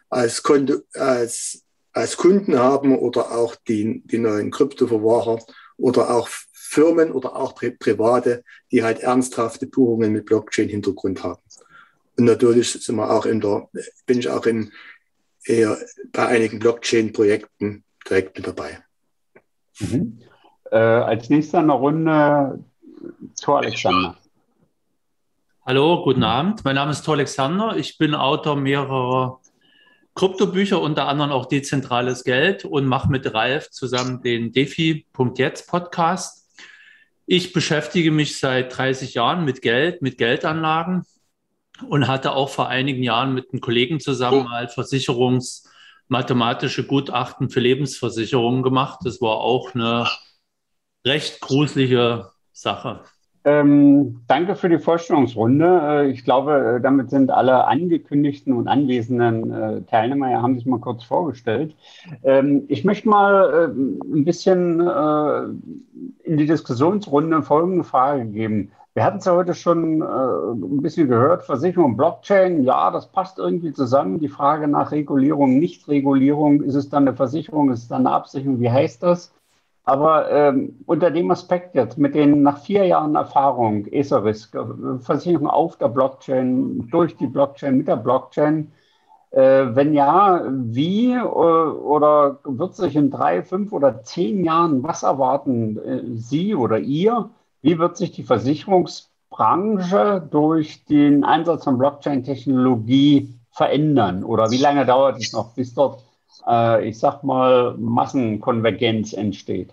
als, Konto, als, als Kunden haben oder auch die, die neuen Kryptoverwahrer oder auch Firmen oder auch Pri Private, die halt ernsthafte Buchungen mit Blockchain-Hintergrund haben. Und natürlich sind wir auch in der, bin ich auch in, eher bei einigen Blockchain-Projekten direkt mit dabei. Mhm. Äh, als nächster eine Runde Thor Alexander. Hallo, guten Abend. Mein Name ist Thor Alexander. Ich bin Autor mehrerer Kryptobücher, unter anderem auch Dezentrales Geld, und mache mit Ralf zusammen den DeFi Punkt jetzt Podcast. Ich beschäftige mich seit dreißig Jahren mit Geld, mit Geldanlagen und hatte auch vor einigen Jahren mit einem Kollegen zusammen mal versicherungsmathematische Gutachten für Lebensversicherungen gemacht. Das war auch eine recht gruselige Sache. Ähm, danke für die Vorstellungsrunde. Ich glaube, damit sind alle angekündigten und anwesenden äh, Teilnehmer, ja, haben sich mal kurz vorgestellt. Ähm, ich möchte mal äh, ein bisschen äh, in die Diskussionsrunde folgende Frage geben. Wir hatten es ja heute schon äh, ein bisschen gehört, Versicherung und Blockchain, ja, das passt irgendwie zusammen. Die Frage nach Regulierung, Nichtregulierung, ist es dann eine Versicherung, ist es dann eine Absicherung, wie heißt das? Aber ähm, unter dem Aspekt jetzt, mit den nach vier Jahren Erfahrung, ESA-Risk, Versicherung auf der Blockchain, durch die Blockchain, mit der Blockchain, äh, wenn ja, wie äh, oder wird sich in drei, fünf oder zehn Jahren was erwarten, äh, Sie oder ihr? Wie wird sich die Versicherungsbranche durch den Einsatz von Blockchain-Technologie verändern? Oder wie lange dauert es noch, bis dort, äh, ich sag mal, Massenkonvergenz entsteht?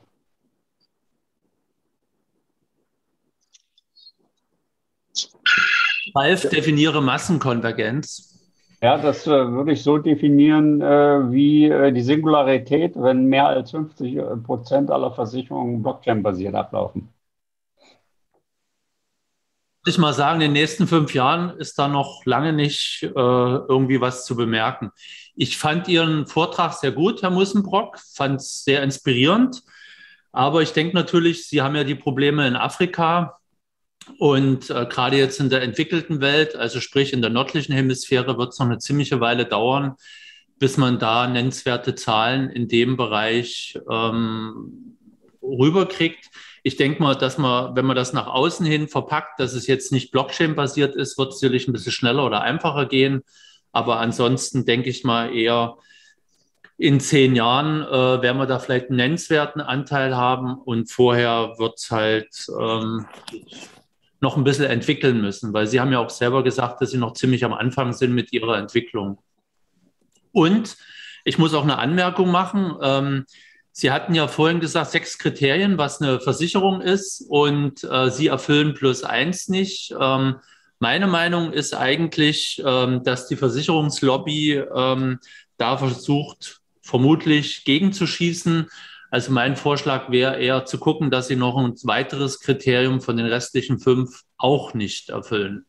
Ralf, definiere Massenkonvergenz. Ja, das äh, würde ich so definieren äh, wie äh, die Singularität, wenn mehr als fünfzig Prozent aller Versicherungen Blockchain-basiert ablaufen. Ich mal sagen, in den nächsten fünf Jahren ist da noch lange nicht äh, irgendwie was zu bemerken. Ich fand Ihren Vortrag sehr gut, Herr Mussenbrock, fand es sehr inspirierend. Aber ich denke natürlich, Sie haben ja die Probleme in Afrika und äh, gerade jetzt in der entwickelten Welt, also sprich in der nördlichen Hemisphäre, wird es noch eine ziemliche Weile dauern, bis man da nennenswerte Zahlen in dem Bereich ähm, rüberkriegt. Ich denke mal, dass man, wenn man das nach außen hin verpackt, dass es jetzt nicht Blockchain-basiert ist, wird es sicherlich ein bisschen schneller oder einfacher gehen. Aber ansonsten denke ich mal eher, in zehn Jahren äh, werden wir da vielleicht einen nennenswerten Anteil haben und vorher wird es halt ähm, noch ein bisschen entwickeln müssen, weil Sie haben ja auch selber gesagt, dass Sie noch ziemlich am Anfang sind mit Ihrer Entwicklung. Und ich muss auch eine Anmerkung machen. Ähm, Sie hatten ja vorhin gesagt, sechs Kriterien, was eine Versicherung ist, und äh, Sie erfüllen plus eins nicht. Ähm, meine Meinung ist eigentlich, ähm, dass die Versicherungslobby ähm, da versucht, vermutlich gegenzuschießen. Also mein Vorschlag wäre eher zu gucken, dass Sie noch ein weiteres Kriterium von den restlichen fünf auch nicht erfüllen.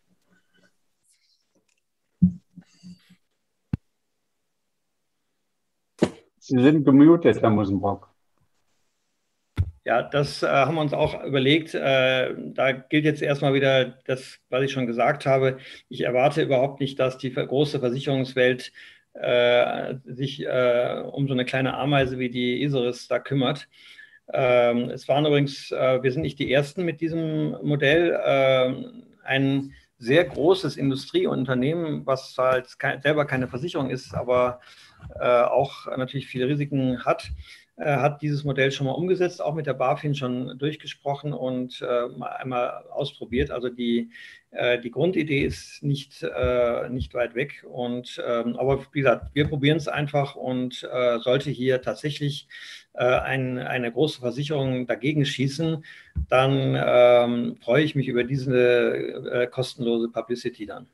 Sie sind gemutet, Herr Mussenbrock. Ja, das äh, haben wir uns auch überlegt. Äh, da gilt jetzt erstmal wieder das, was ich schon gesagt habe. Ich erwarte überhaupt nicht, dass die große Versicherungswelt äh, sich äh, um so eine kleine Ameise wie die ESA-Risk da kümmert. Ähm, es waren übrigens, äh, wir sind nicht die Ersten mit diesem Modell. Äh, ein sehr großes Industrieunternehmen, was halt kein, selber keine Versicherung ist, aber äh, auch natürlich viele Risiken hat, äh, hat dieses Modell schon mal umgesetzt, auch mit der BaFin schon durchgesprochen und äh, mal einmal ausprobiert. Also die, äh, die Grundidee ist nicht, äh, nicht weit weg. Und, ähm, aber wie gesagt, wir probieren es einfach und äh, sollte hier tatsächlich äh, ein, eine große Versicherung dagegen schießen, dann ähm, freue ich mich über diese äh, kostenlose Publicity dann.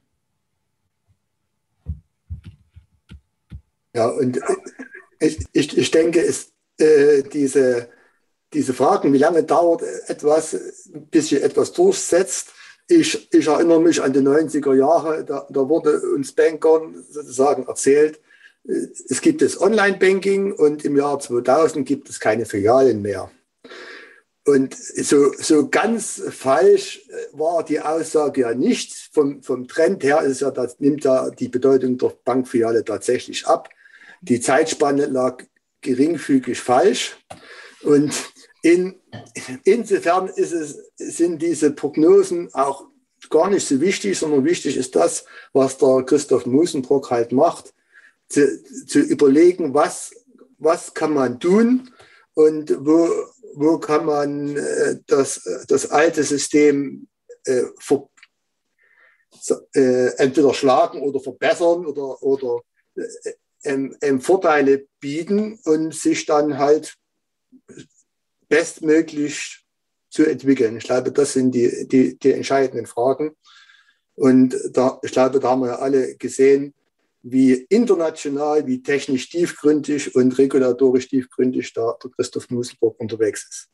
Ja, und ich, ich, ich denke, es, äh, diese, diese Fragen, wie lange dauert etwas, bis sich etwas durchsetzt. Ich, ich erinnere mich an die neunziger Jahre, da, da wurde uns Bankern sozusagen erzählt, es gibt das Online-Banking und im Jahr zweitausend gibt es keine Filialen mehr. Und so, so ganz falsch war die Aussage ja nicht. Vom, vom Trend her ist ja, das nimmt ja die Bedeutung der Bankfiliale tatsächlich ab. Die Zeitspanne lag geringfügig falsch. Und in, insofern ist es, sind diese Prognosen auch gar nicht so wichtig, sondern wichtig ist das, was der Christoph Musenbrock halt macht, zu, zu überlegen, was, was kann man tun und wo, wo kann man äh, das, das alte System äh, ver, äh, entweder schlagen oder verbessern oder, oder äh, ähm, ähm, Vorteile bieten und sich dann halt bestmöglich zu entwickeln. Ich glaube, das sind die, die, die entscheidenden Fragen. Und da, ich glaube, da haben wir ja alle gesehen, wie international, wie technisch tiefgründig und regulatorisch tiefgründig da der Christoph Musenbrock unterwegs ist.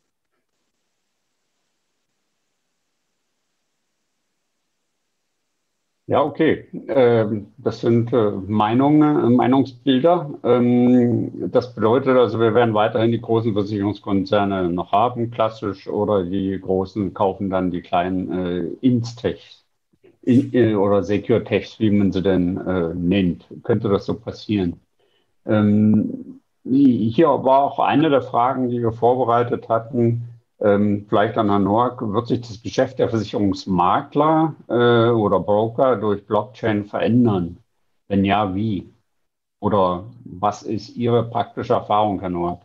Ja, okay. Ähm, das sind äh, Meinungen, Meinungsbilder. Ähm, das bedeutet also, wir werden weiterhin die großen Versicherungskonzerne noch haben, klassisch, oder die großen kaufen dann die kleinen äh, Instechs in, äh, oder Secure-Techs, wie man sie denn äh, nennt. Könnte das so passieren? Ähm, hier war auch eine der Fragen, die wir vorbereitet hatten. Ähm, vielleicht an Herrn Noack, wird sich das Geschäft der Versicherungsmakler äh, oder Broker durch Blockchain verändern? Wenn ja, wie? Oder was ist Ihre praktische Erfahrung, Herr Noack?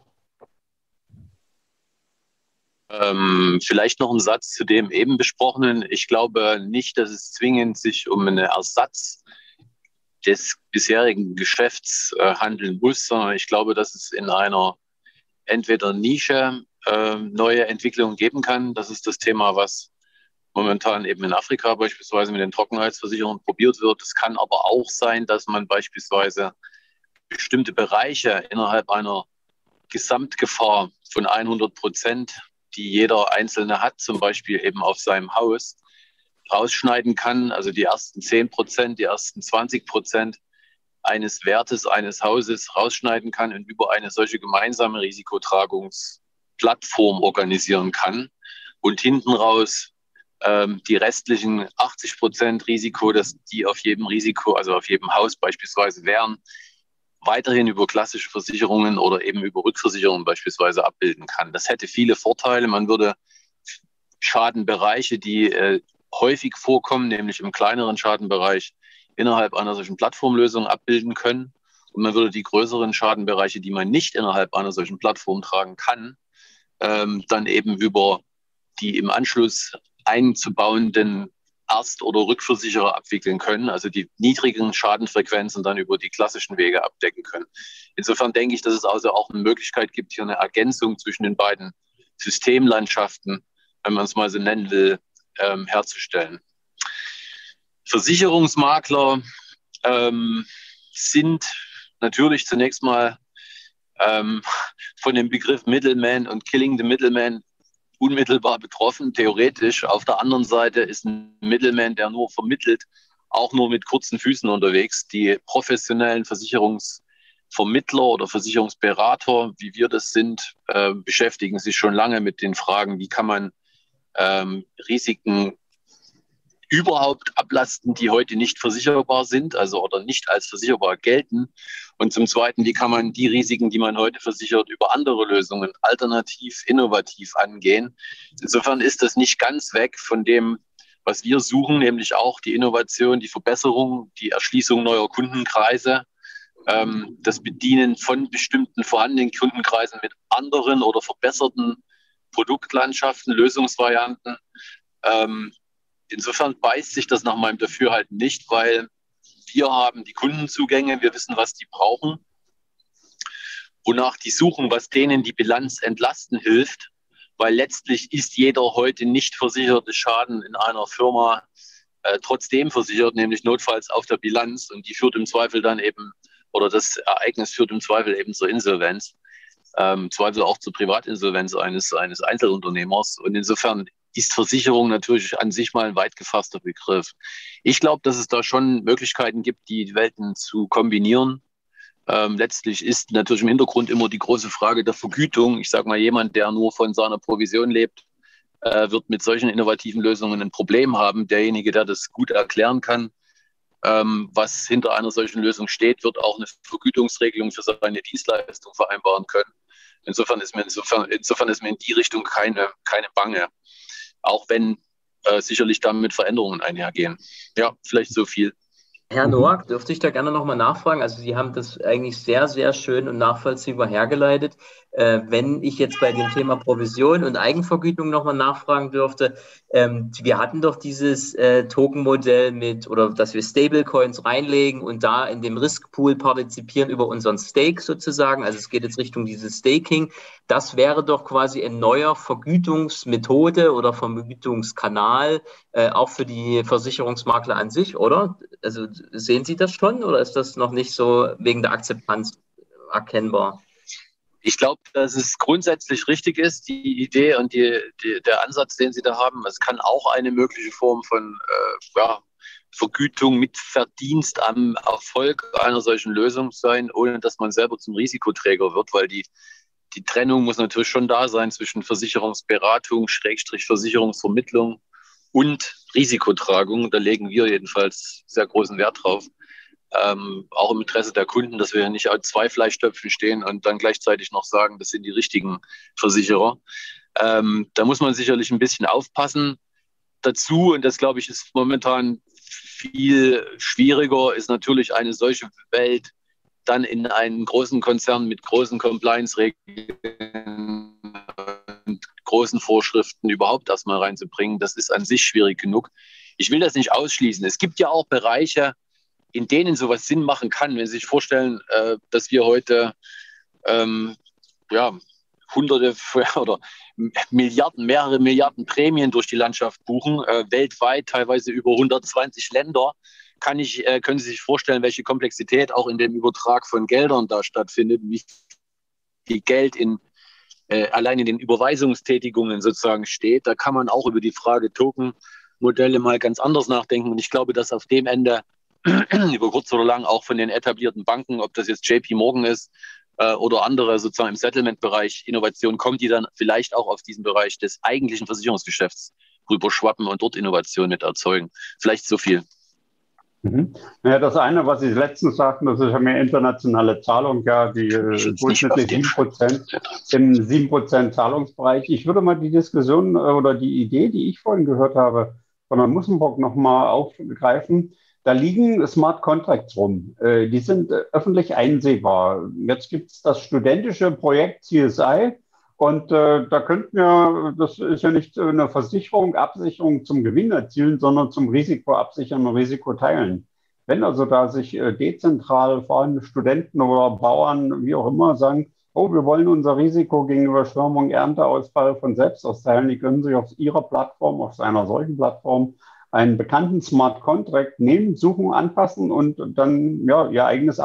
Ähm, vielleicht noch ein Satz zu dem eben besprochenen. Ich glaube nicht, dass es zwingend sich um einen Ersatz des bisherigen Geschäfts äh, handeln muss, sondern ich glaube, dass es in einer entweder Nische äh, neue Entwicklungen geben kann. Das ist das Thema, was momentan eben in Afrika beispielsweise mit den Trockenheitsversicherungen probiert wird. Es kann aber auch sein, dass man beispielsweise bestimmte Bereiche innerhalb einer Gesamtgefahr von hundert Prozent, die jeder Einzelne hat, zum Beispiel eben auf seinem Haus, rausschneiden kann. Also die ersten zehn Prozent, die ersten zwanzig Prozent eines Wertes eines Hauses rausschneiden kann und über eine solche gemeinsame Risikotragungsplattform organisieren kann und hinten raus ähm, die restlichen achtzig Prozent Risiko, dass die auf jedem Risiko, also auf jedem Haus beispielsweise wären, weiterhin über klassische Versicherungen oder eben über Rückversicherungen beispielsweise abbilden kann. Das hätte viele Vorteile. Man würde Schadenbereiche, die äh, häufig vorkommen, nämlich im kleineren Schadenbereich, innerhalb einer solchen Plattformlösung abbilden können. Und man würde die größeren Schadenbereiche, die man nicht innerhalb einer solchen Plattform tragen kann, ähm, dann eben über die im Anschluss einzubauenden Erst- oder Rückversicherer abwickeln können, also die niedrigen Schadenfrequenzen dann über die klassischen Wege abdecken können. Insofern denke ich, dass es also auch eine Möglichkeit gibt, hier eine Ergänzung zwischen den beiden Systemlandschaften, wenn man es mal so nennen will, ähm, herzustellen. Versicherungsmakler ähm, sind natürlich zunächst mal ähm, von dem Begriff Middleman und Killing the Middleman unmittelbar betroffen, theoretisch. Auf der anderen Seite ist ein Middleman, der nur vermittelt, auch nur mit kurzen Füßen unterwegs. Die professionellen Versicherungsvermittler oder Versicherungsberater, wie wir das sind, äh, beschäftigen sich schon lange mit den Fragen, wie kann man ähm, Risiken überhaupt ablasten, die heute nicht versicherbar sind, also oder nicht als versicherbar gelten. Und zum Zweiten, wie kann man die Risiken, die man heute versichert, über andere Lösungen alternativ, innovativ angehen. Insofern ist das nicht ganz weg von dem, was wir suchen, nämlich auch die Innovation, die Verbesserung, die Erschließung neuer Kundenkreise, ähm, das Bedienen von bestimmten vorhandenen Kundenkreisen mit anderen oder verbesserten Produktlandschaften, Lösungsvarianten. Ähm, Insofern beißt sich das nach meinem Dafürhalten nicht, weil wir haben die Kundenzugänge, wir wissen, was die brauchen, wonach die suchen, was denen die Bilanz entlasten hilft, weil letztlich ist jeder heute nicht versicherte Schaden in einer Firma äh, trotzdem versichert, nämlich notfalls auf der Bilanz, und die führt im Zweifel dann eben, oder das Ereignis führt im Zweifel eben zur Insolvenz, ähm, im Zweifel auch zur Privatinsolvenz eines, eines Einzelunternehmers, und insofern ist Versicherung natürlich an sich mal ein weit gefasster Begriff. Ich glaube, dass es da schon Möglichkeiten gibt, die Welten zu kombinieren. Ähm, letztlich ist natürlich im Hintergrund immer die große Frage der Vergütung. Ich sage mal, jemand, der nur von seiner Provision lebt, äh, wird mit solchen innovativen Lösungen ein Problem haben. Derjenige, der das gut erklären kann, ähm, was hinter einer solchen Lösung steht, wird auch eine Vergütungsregelung für seine Dienstleistung vereinbaren können. Insofern ist mir, insofern, insofern ist mir in die Richtung keine, keine Bange, auch wenn äh, sicherlich damit Veränderungen einhergehen. Ja, vielleicht so viel. Herr Noack, dürfte ich da gerne nochmal nachfragen? Also Sie haben das eigentlich sehr, sehr schön und nachvollziehbar hergeleitet. Äh, wenn ich jetzt bei dem Thema Provision und Eigenvergütung nochmal nachfragen dürfte, ähm, wir hatten doch dieses äh, Token-Modell mit, oder dass wir Stablecoins reinlegen und da in dem Riskpool partizipieren über unseren Stake sozusagen. Also es geht jetzt Richtung dieses Staking. Das wäre doch quasi ein neuer Vergütungsmethode oder Vergütungskanal, äh, auch für die Versicherungsmakler an sich, oder? Also sehen Sie das schon oder ist das noch nicht so wegen der Akzeptanz erkennbar? Ich glaube, dass es grundsätzlich richtig ist, die Idee und die, die, der Ansatz, den Sie da haben. Es kann auch eine mögliche Form von äh, ja, Vergütung mit Verdienst am Erfolg einer solchen Lösung sein, ohne dass man selber zum Risikoträger wird, weil die, die Trennung muss natürlich schon da sein zwischen Versicherungsberatung, Schrägstrich Versicherungsvermittlung und Risikotragung. Da legen wir jedenfalls sehr großen Wert drauf. Ähm, auch im Interesse der Kunden, dass wir nicht auf zwei Fleischtöpfen stehen und dann gleichzeitig noch sagen, das sind die richtigen Versicherer. Ähm, da muss man sicherlich ein bisschen aufpassen. Dazu, und das glaube ich ist momentan viel schwieriger, ist natürlich eine solche Welt dann in einen großen Konzern mit großen Compliance-Regeln und großen Vorschriften überhaupt erstmal reinzubringen. Das ist an sich schwierig genug. Ich will das nicht ausschließen. Es gibt ja auch Bereiche, in denen sowas Sinn machen kann, wenn Sie sich vorstellen, äh, dass wir heute ähm, ja, Hunderte oder Milliarden, mehrere Milliarden Prämien durch die Landschaft buchen, äh, weltweit, teilweise über hundertzwanzig Länder, kann ich, äh, können Sie sich vorstellen, welche Komplexität auch in dem Übertrag von Geldern da stattfindet, wie viel Geld in, äh, allein in den Überweisungstätigungen sozusagen steht. Da kann man auch über die Frage Token-Modelle mal ganz anders nachdenken. Und ich glaube, dass auf dem Ende über kurz oder lang auch von den etablierten Banken, ob das jetzt J P Morgan ist äh, oder andere sozusagen im Settlement-Bereich Innovation kommt, die dann vielleicht auch auf diesen Bereich des eigentlichen Versicherungsgeschäfts rüberschwappen und dort Innovation mit erzeugen. Vielleicht so viel. Mhm. Ja, das eine, was Sie letztens sagten, das ist ja mehr internationale Zahlung, ja, die äh, durchschnittlich sieben Prozent im sieben Prozent Zahlungsbereich. Ich würde mal die Diskussion äh, oder die Idee, die ich vorhin gehört habe, von Herrn Mussenbrock nochmal aufgreifen. Da liegen Smart Contracts rum. Äh, die sind äh, öffentlich einsehbar. Jetzt gibt es das studentische Projekt C S I und äh, da könnten wir, das ist ja nicht eine Versicherung, Absicherung zum Gewinn erzielen, sondern zum Risiko absichern und Risiko teilen. Wenn also da sich äh, dezentral vorhandene Studenten oder Bauern, wie auch immer, sagen, oh, wir wollen unser Risiko gegen Überschwemmung, Ernteausfall von selbst austeilen, die können sich auf ihrer Plattform, auf einer solchen Plattform, einen bekannten Smart Contract nehmen, suchen, anpassen und dann ja, ihr eigenes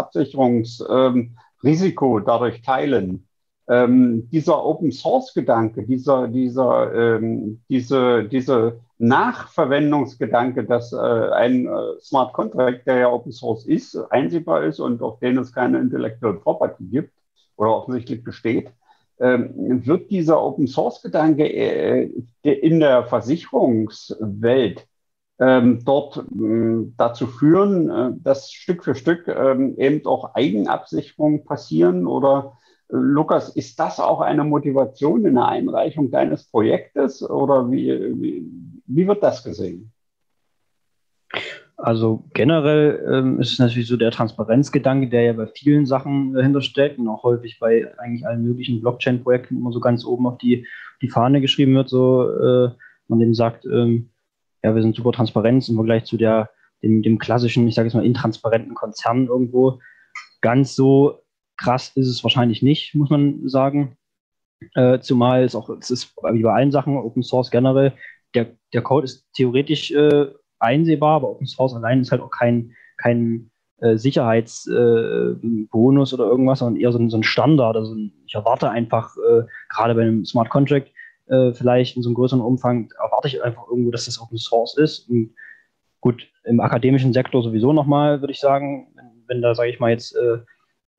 Absicherungsrisiko ähm, dadurch teilen. Ähm, dieser Open-Source-Gedanke, dieser, dieser, ähm, diese, diese Nachverwendungsgedanke, dass äh, ein äh, Smart Contract, der ja Open-Source ist, einsehbar ist und auf den es keine Intellectual Property gibt oder offensichtlich besteht, ähm, wird dieser Open-Source-Gedanke äh, in der Versicherungswelt Ähm, dort ähm, dazu führen, äh, dass Stück für Stück ähm, eben auch Eigenabsicherungen passieren? Oder äh, Lukas, ist das auch eine Motivation in der Einreichung deines Projektes oder wie, wie, wie wird das gesehen? Also generell ähm, ist es natürlich so der Transparenzgedanke, der ja bei vielen Sachen dahinter steckt und auch häufig bei eigentlich allen möglichen Blockchain-Projekten immer so ganz oben auf die, die Fahne geschrieben wird, so äh, man eben sagt, ähm, ja, wir sind super transparent im Vergleich zu der, dem, dem klassischen, ich sage jetzt mal, intransparenten Konzern irgendwo. Ganz so krass ist es wahrscheinlich nicht, muss man sagen. Äh, zumal es auch, es ist wie bei allen Sachen, Open Source generell, der, der Code ist theoretisch äh, einsehbar, aber Open Source allein ist halt auch kein, kein äh, Sicherheitsbonus äh, oder irgendwas, sondern eher so ein, so ein Standard. Also ich erwarte einfach, äh, gerade bei einem Smart Contract, vielleicht in so einem größeren Umfang, erwarte ich einfach irgendwo, dass das Open Source ist. Und gut, im akademischen Sektor sowieso nochmal, würde ich sagen, wenn, wenn da, sage ich mal, jetzt äh,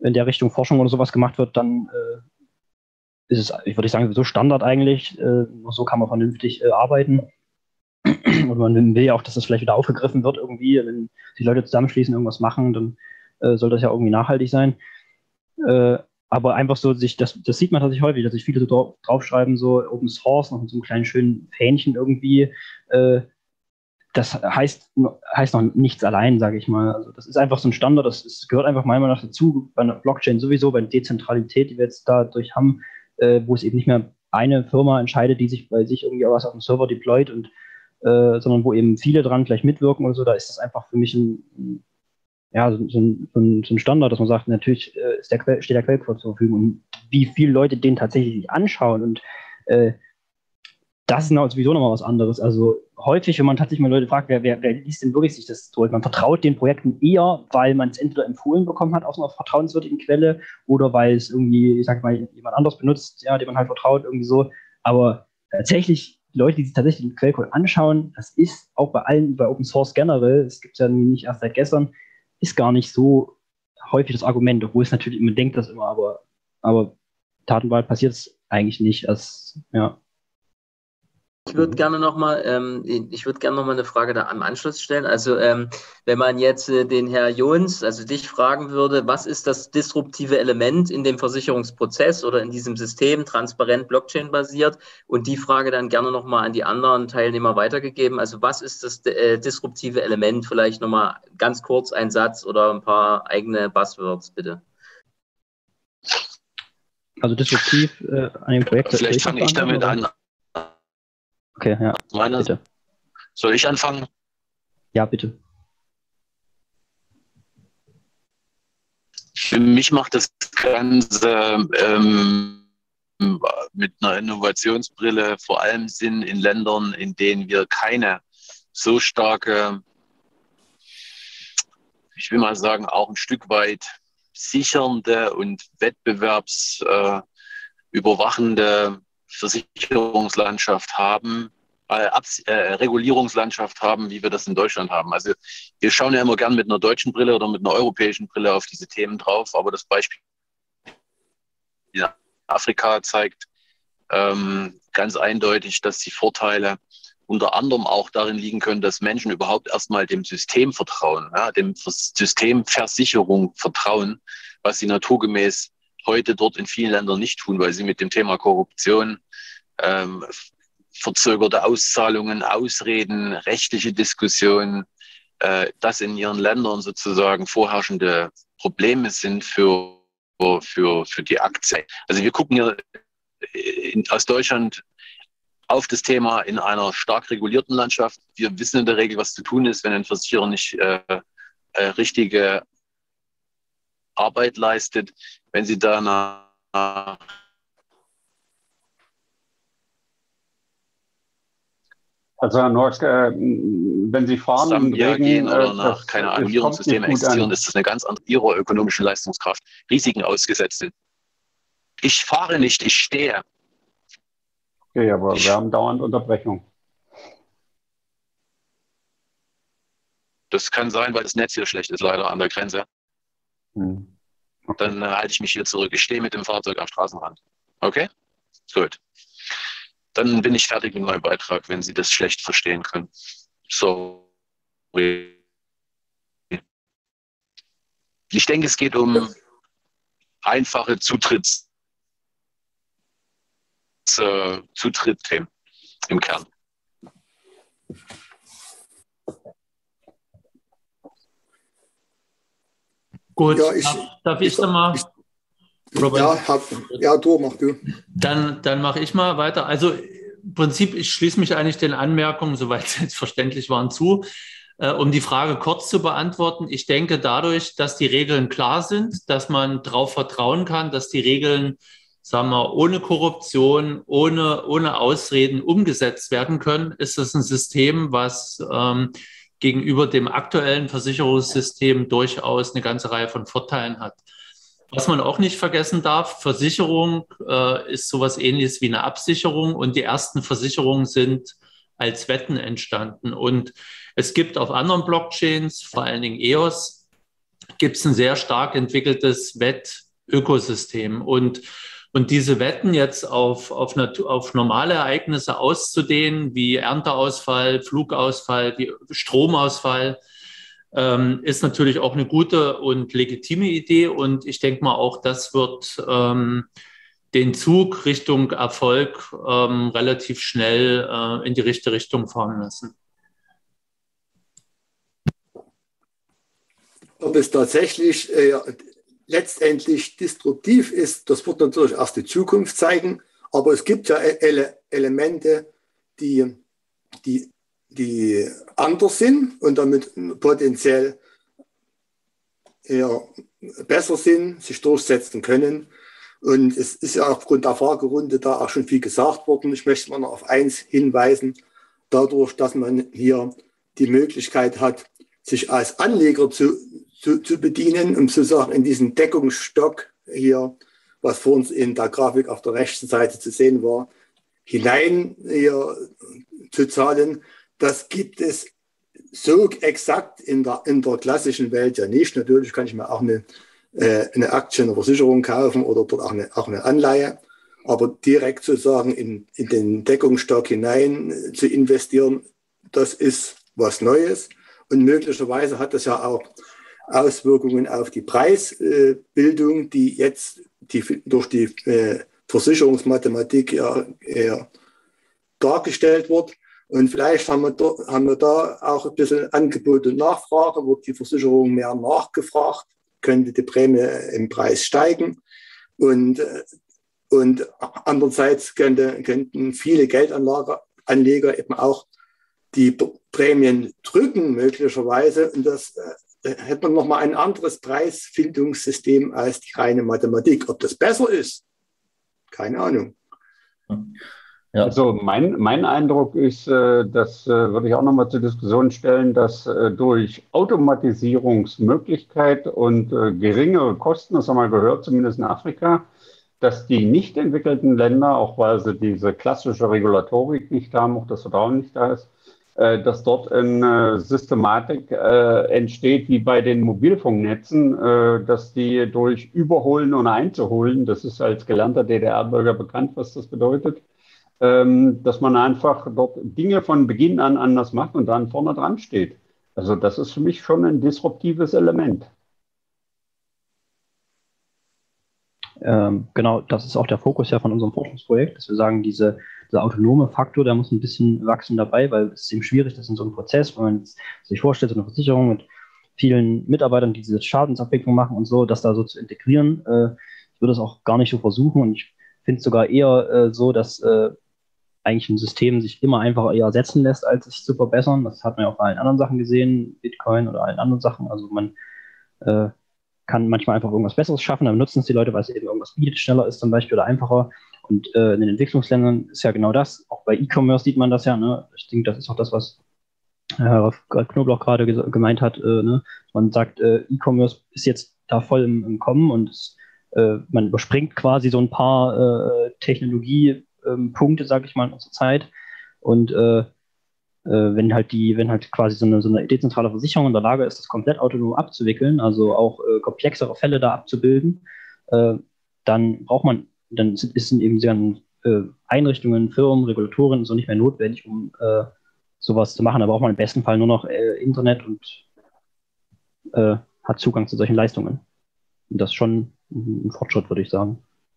in der Richtung Forschung oder sowas gemacht wird, dann äh, ist es, ich würde sagen, so Standard eigentlich. Äh, nur so kann man vernünftig äh, arbeiten. Und man will ja auch, dass das vielleicht wieder aufgegriffen wird irgendwie. Wenn die Leute zusammenschließen, irgendwas machen, dann äh, soll das ja irgendwie nachhaltig sein. Äh, aber einfach so, sich das, das sieht man tatsächlich häufig, dass sich viele so drauf, draufschreiben, so Open Source, noch mit so einem kleinen schönen Fähnchen irgendwie. Äh, das heißt, heißt noch nichts allein, sage ich mal. Also das ist einfach so ein Standard, das, das gehört einfach meiner Meinung nach dazu, bei einer Blockchain sowieso, bei der Dezentralität, die wir jetzt dadurch haben, äh, wo es eben nicht mehr eine Firma entscheidet, die sich bei sich irgendwie was auf dem Server deployt, und, äh, sondern wo eben viele dran vielleicht mitwirken oder so, da ist das einfach für mich ein, ja, so, so, ein, so ein Standard, dass man sagt, natürlich äh, ist der Quell, steht der Quellcode zur Verfügung, und wie viele Leute den tatsächlich sich anschauen, und äh, das ist noch, sowieso nochmal was anderes. Also häufig, wenn man tatsächlich mal Leute fragt, wer, wer, wer liest denn wirklich sich das durch? Man vertraut den Projekten eher, weil man es entweder empfohlen bekommen hat aus einer vertrauenswürdigen Quelle oder weil es irgendwie, ich sag mal, jemand anders benutzt, ja, dem man halt vertraut, irgendwie so. Aber tatsächlich, die Leute, die sich tatsächlich den Quellcode anschauen, das ist auch bei allen, bei Open Source generell, es gibt es ja nicht erst seit gestern, ist gar nicht so häufig das Argument, obwohl es natürlich, man denkt das immer, aber, aber Tatenwahl passiert es eigentlich nicht. Als, ja. Ich würde gerne nochmal, ähm, ich würde gerne noch mal eine Frage da am Anschluss stellen. Also ähm, wenn man jetzt äh, den Herr Jons, also dich fragen würde, was ist das disruptive Element in dem Versicherungsprozess oder in diesem System, transparent Blockchain-basiert, und die Frage dann gerne nochmal an die anderen Teilnehmer weitergegeben. Also was ist das äh, disruptive Element? Vielleicht nochmal ganz kurz ein Satz oder ein paar eigene Buzzwords, bitte. Also disruptiv äh, an dem Projekt. Vielleicht fange ich damit an. Okay, ja. Meine, bitte. Soll ich anfangen? Ja, bitte. Für mich macht das Ganze ähm, mit einer Innovationsbrille vor allem Sinn in Ländern, in denen wir keine so starke, ich will mal sagen, auch ein Stück weit sichernde und wettbewerbsüberwachende äh, Versicherungslandschaft haben, äh, äh, Regulierungslandschaft haben, wie wir das in Deutschland haben. Also wir schauen ja immer gern mit einer deutschen Brille oder mit einer europäischen Brille auf diese Themen drauf, aber das Beispiel in Afrika zeigt ähm, ganz eindeutig, dass die Vorteile unter anderem auch darin liegen können, dass Menschen überhaupt erstmal dem System vertrauen, ja, dem Systemversicherung vertrauen, was sie naturgemäß heute dort in vielen Ländern nicht tun, weil sie mit dem Thema Korruption, ähm, verzögerte Auszahlungen, Ausreden, rechtliche Diskussionen, äh, das in ihren Ländern sozusagen vorherrschende Probleme sind für, für, für die Aktie. Also wir gucken hier in, aus Deutschland auf das Thema in einer stark regulierten Landschaft. Wir wissen in der Regel, was zu tun ist, wenn ein Versicherer nicht äh, äh, richtige Arbeit leistet. Wenn Sie da nach Also Herr Norsk, äh, wenn Sie fahren Sambia Regen, gehen oder äh, nach, keine Ahnung, Regierungssysteme existieren, ist das eine ganz andere ihrer ökonomischen Leistungskraft, Risiken ausgesetzt sind. Ich fahre nicht, ich stehe. Okay, aber ich, wir haben dauernd Unterbrechung. Das kann sein, weil das Netz hier schlecht ist, leider an der Grenze. Hm. Okay. Dann äh, halte ich mich hier zurück. Ich stehe mit dem Fahrzeug am Straßenrand. Okay? Gut. Dann bin ich fertig mit meinem Beitrag, wenn Sie das schlecht verstehen können. Sorry. Ich denke, es geht um einfache Zutritts, äh, Zutrittsthemen im Kern. Gut, Ja, ich, darf, darf ich, ich dann mal? Robert? Ja, hab, ja, du, mach du. Dann, dann mache ich mal weiter. Also im Prinzip, ich schließe mich eigentlich den Anmerkungen, soweit sie jetzt verständlich waren, zu. Äh, um die Frage kurz zu beantworten, ich denke dadurch, dass die Regeln klar sind, dass man darauf vertrauen kann, dass die Regeln, sagen wir, ohne Korruption, ohne, ohne Ausreden umgesetzt werden können, ist das ein System, was ähm, gegenüber dem aktuellen Versicherungssystem durchaus eine ganze Reihe von Vorteilen hat. Was man auch nicht vergessen darf, Versicherung äh, ist sowas Ähnliches wie eine Absicherung, und die ersten Versicherungen sind als Wetten entstanden. Und es gibt auf anderen Blockchains, vor allen Dingen E O S, gibt es ein sehr stark entwickeltes Wettökosystem. Und, und diese Wetten jetzt auf, auf, Natur, auf normale Ereignisse auszudehnen, wie Ernteausfall, Flugausfall, wie Stromausfall, ähm, ist natürlich auch eine gute und legitime Idee. Und ich denke mal, auch das wird ähm, den Zug Richtung Erfolg ähm, relativ schnell äh, in die richtige Richtung fahren lassen. Ob es tatsächlich äh, letztendlich disruptiv ist, das wird natürlich erst die Zukunft zeigen. Aber es gibt ja Ele Elemente, die, die, die anders sind und damit potenziell eher besser sind, sich durchsetzen können. Und es ist ja aufgrund der Fragerunde da auch schon viel gesagt worden. Ich möchte mal noch auf eins hinweisen. Dadurch, dass man hier die Möglichkeit hat, sich als Anleger zu, zu, zu bedienen, um sozusagen in diesen Deckungsstock hier, was vor uns in der Grafik auf der rechten Seite zu sehen war, hinein hier zu zahlen. Das gibt es so exakt in der, in der klassischen Welt ja nicht. Natürlich kann ich mir auch eine eine Aktie, eine Versicherung kaufen oder dort auch eine, auch eine Anleihe. Aber direkt sozusagen in, in den Deckungsstock hinein zu investieren, das ist was Neues. Und möglicherweise hat das ja auch Auswirkungen auf die Preisbildung, die jetzt die, durch die äh, Versicherungsmathematik ja, ja dargestellt wird. Und vielleicht haben wir, da, haben wir da auch ein bisschen Angebot und Nachfrage, wird die Versicherung mehr nachgefragt, könnte die Prämie im Preis steigen. Und, und andererseits könnte, könnten viele Geldanleger Anleger eben auch die Prämien drücken, möglicherweise. Und das äh, hätte man nochmal ein anderes Preisfindungssystem als die reine Mathematik. Ob das besser ist? Keine Ahnung. Ja. Also mein, mein Eindruck ist, äh, das äh, würde ich auch nochmal zur Diskussion stellen, dass äh, durch Automatisierungsmöglichkeit und äh, geringere Kosten, das haben wir gehört, zumindest in Afrika, dass die nicht entwickelten Länder, auch weil sie diese klassische Regulatorik nicht haben, auch das Vertrauen nicht da ist, äh, dass dort eine Systematik äh, entsteht, wie bei den Mobilfunknetzen, äh, dass die durch Überholen und Einzuholen, das ist als gelernter D D R-Bürger bekannt, was das bedeutet, dass man einfach dort Dinge von Beginn an anders macht und dann vorne dran steht. Also das ist für mich schon ein disruptives Element. Ähm, genau, das ist auch der Fokus ja von unserem Forschungsprojekt, dass wir sagen, diese, dieser autonome Faktor, der muss ein bisschen wachsen dabei, weil es ist eben schwierig, das ist in so einem Prozess, wenn man sich vorstellt, so eine Versicherung mit vielen Mitarbeitern, die diese Schadensabwicklung machen und so, das da so zu integrieren. Äh, ich würde das auch gar nicht so versuchen und ich finde es sogar eher äh, so, dass äh, eigentlich ein System sich immer einfacher eher ersetzen lässt, als sich zu verbessern. Das hat man ja auch bei allen anderen Sachen gesehen, Bitcoin oder allen anderen Sachen. Also man äh, kann manchmal einfach irgendwas Besseres schaffen, dann nutzen es die Leute, weil es eben irgendwas bietet, schneller ist zum Beispiel oder einfacher. Und äh, in den Entwicklungsländern ist ja genau das. Auch bei E-Commerce sieht man das ja. Ne? Ich denke, das ist auch das, was Herr äh, Knobloch gerade ge gemeint hat. Äh, ne? Man sagt, äh, E-Commerce ist jetzt da voll im, im Kommen und es, äh, man überspringt quasi so ein paar äh, Technologie- Punkte, sage ich mal, in unserer Zeit. Und äh, äh, wenn halt die, wenn halt quasi so eine, so eine dezentrale Versicherung in der Lage ist, das komplett autonom abzuwickeln, also auch äh, komplexere Fälle da abzubilden, äh, dann braucht man, dann sind, sind eben sehr, äh, Einrichtungen, Firmen, Regulatoren so nicht mehr notwendig, um äh, sowas zu machen. Da braucht man im besten Fall nur noch äh, Internet und äh, hat Zugang zu solchen Leistungen. Und das ist schon ein Fortschritt, würde ich sagen.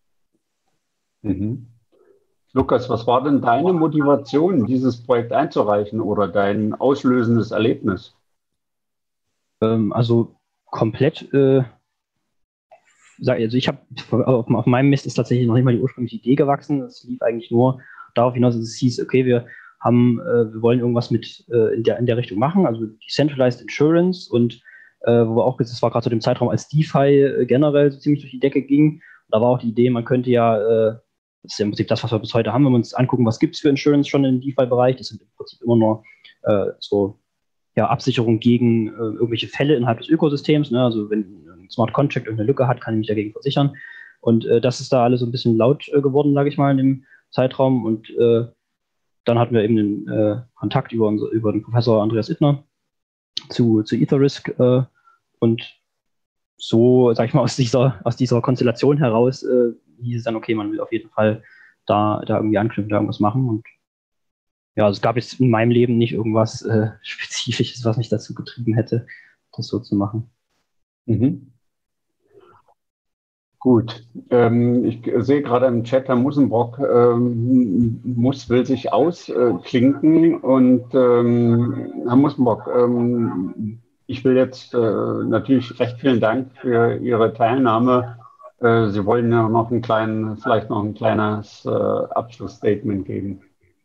Mhm. Lukas, was war denn deine Motivation, dieses Projekt einzureichen oder dein auslösendes Erlebnis? Ähm, also komplett, äh, also ich habe, auf, auf meinem Mist ist tatsächlich noch nicht mal die ursprüngliche Idee gewachsen. Es lief eigentlich nur darauf hinaus, dass es hieß, okay, wir haben, äh, wir wollen irgendwas mit äh, in, der, in der Richtung machen, also Decentralized Insurance und äh, wo wir auch, das war gerade zu dem Zeitraum, als DeFi äh, generell so ziemlich durch die Decke ging. Da war auch die Idee, man könnte ja äh, das ist ja im Prinzip das, was wir bis heute haben, wenn wir uns angucken, was gibt es für Insurance schon im DeFi-Bereich. Das sind im Prinzip immer nur äh, so ja, Absicherung gegen äh, irgendwelche Fälle innerhalb des Ökosystems. Ne? Also wenn ein Smart Contract irgendeine Lücke hat, kann ich mich dagegen versichern. Und äh, das ist da alles so ein bisschen laut äh, geworden, sage ich mal, in dem Zeitraum. Und äh, dann hatten wir eben den äh, Kontakt über, unser, über den Professor Andreas Ittner zu, zu EtherRisk. Äh, und so, sag ich mal, aus dieser, aus dieser Konstellation heraus äh, hieß es dann, okay, man will auf jeden Fall da, da irgendwie anknüpfen, da irgendwas machen. Und ja, also es gab jetzt in meinem Leben nicht irgendwas äh, Spezifisches, was mich dazu getrieben hätte, das so zu machen. Mhm. Gut. Ähm, ich sehe gerade im Chat, Herr Mussenbrock ähm, muss, will sich ausklinken. Und ähm, Herr Mussenbrock, ähm, ich will jetzt äh, natürlich recht vielen Dank für Ihre Teilnahme. Äh, Sie wollen ja noch einen kleinen, vielleicht noch ein kleines äh, Abschlussstatement geben.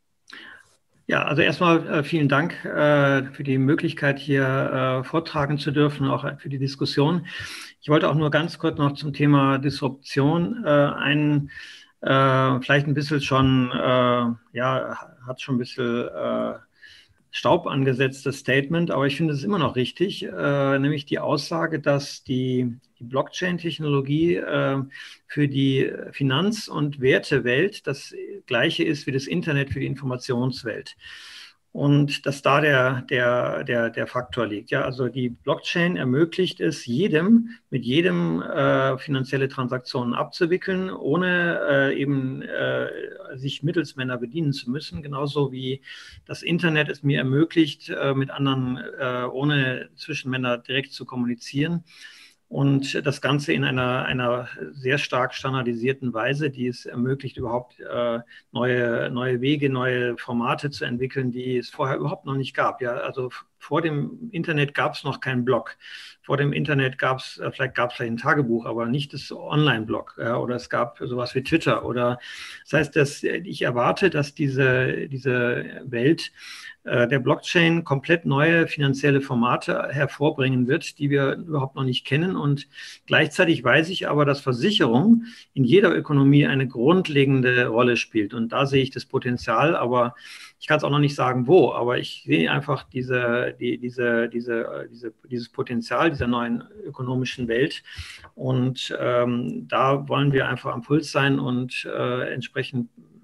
Ja, also erstmal äh, vielen Dank äh, für die Möglichkeit, hier äh, vortragen zu dürfen, auch für die Diskussion. Ich wollte auch nur ganz kurz noch zum Thema Disruption äh, ein, äh, vielleicht ein bisschen schon, äh, ja, hat schon ein bisschen äh, Staub angesetztes Statement, aber ich finde es immer noch richtig, äh, nämlich die Aussage, dass die, die Blockchain-Technologie äh, für die Finanz- und Wertewelt das Gleiche ist wie das Internet für die Informationswelt. Und dass da der, der, der, der Faktor liegt. Ja, also die Blockchain ermöglicht es jedem, mit jedem äh, finanzielle Transaktionen abzuwickeln, ohne äh, eben äh, sich Mittelsmänner bedienen zu müssen. Genauso wie das Internet es mir ermöglicht, äh, mit anderen äh, ohne Zwischenmänner direkt zu kommunizieren. Und das Ganze in einer, einer sehr stark standardisierten Weise, die es ermöglicht, überhaupt äh, neue, neue Wege, neue Formate zu entwickeln, die es vorher überhaupt noch nicht gab. Ja, also vor dem Internet gab es noch keinen Blog. Vor dem Internet gab es, vielleicht gab es vielleicht ein Tagebuch, aber nicht das Online-Blog. Ja, oder es gab sowas wie Twitter. Oder das heißt, dass ich erwarte, dass diese, diese Welt der Blockchain komplett neue finanzielle Formate hervorbringen wird, die wir überhaupt noch nicht kennen. Und gleichzeitig weiß ich aber, dass Versicherung in jeder Ökonomie eine grundlegende Rolle spielt. Und da sehe ich das Potenzial, aber ich kann es auch noch nicht sagen, wo, aber ich sehe einfach diese, die, diese, diese, diese, dieses Potenzial dieser neuen ökonomischen Welt. Und ähm, da wollen wir einfach am Puls sein und äh, entsprechend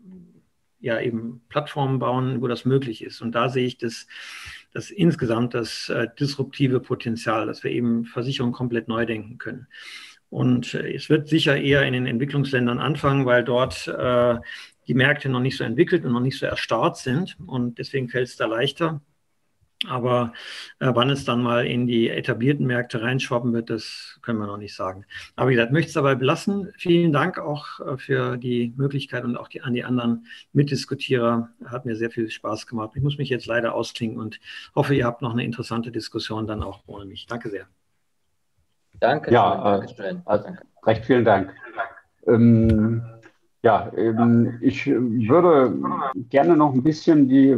ja eben Plattformen bauen, wo das möglich ist. Und da sehe ich das, das insgesamt das äh, disruptive Potenzial, dass wir eben Versicherungen komplett neu denken können. Und äh, es wird sicher eher in den Entwicklungsländern anfangen, weil dort äh, die Märkte noch nicht so entwickelt und noch nicht so erstarrt sind. Und deswegen fällt es da leichter. Aber äh, wann es dann mal in die etablierten Märkte reinschwappen wird, das können wir noch nicht sagen. Aber wie gesagt, möchte es dabei belassen. Vielen Dank auch äh, für die Möglichkeit und auch die, an die anderen Mitdiskutierer. Hat mir sehr viel Spaß gemacht. Ich muss mich jetzt leider ausklingen und hoffe, ihr habt noch eine interessante Diskussion dann auch ohne mich. Danke sehr. Danke. Ja, äh, also recht vielen Dank. Ähm, Ja, ich würde gerne noch ein bisschen die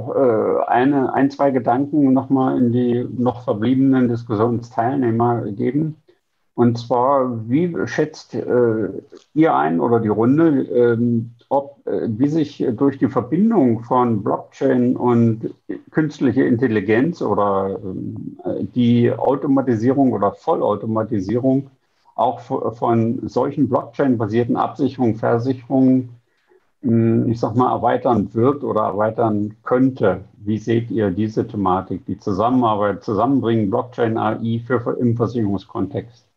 eine, ein, zwei Gedanken nochmal in die noch verbliebenen Diskussionsteilnehmer geben. Und zwar, wie schätzt ihr ein oder die Runde, ob, wie sich durch die Verbindung von Blockchain und künstliche Intelligenz oder die Automatisierung oder Vollautomatisierung auch von solchen Blockchain-basierten Absicherungen, Versicherungen, ich sag mal, erweitern wird oder erweitern könnte. Wie seht ihr diese Thematik, die Zusammenarbeit, Zusammenbringen Blockchain-A I für, im Versicherungskontext?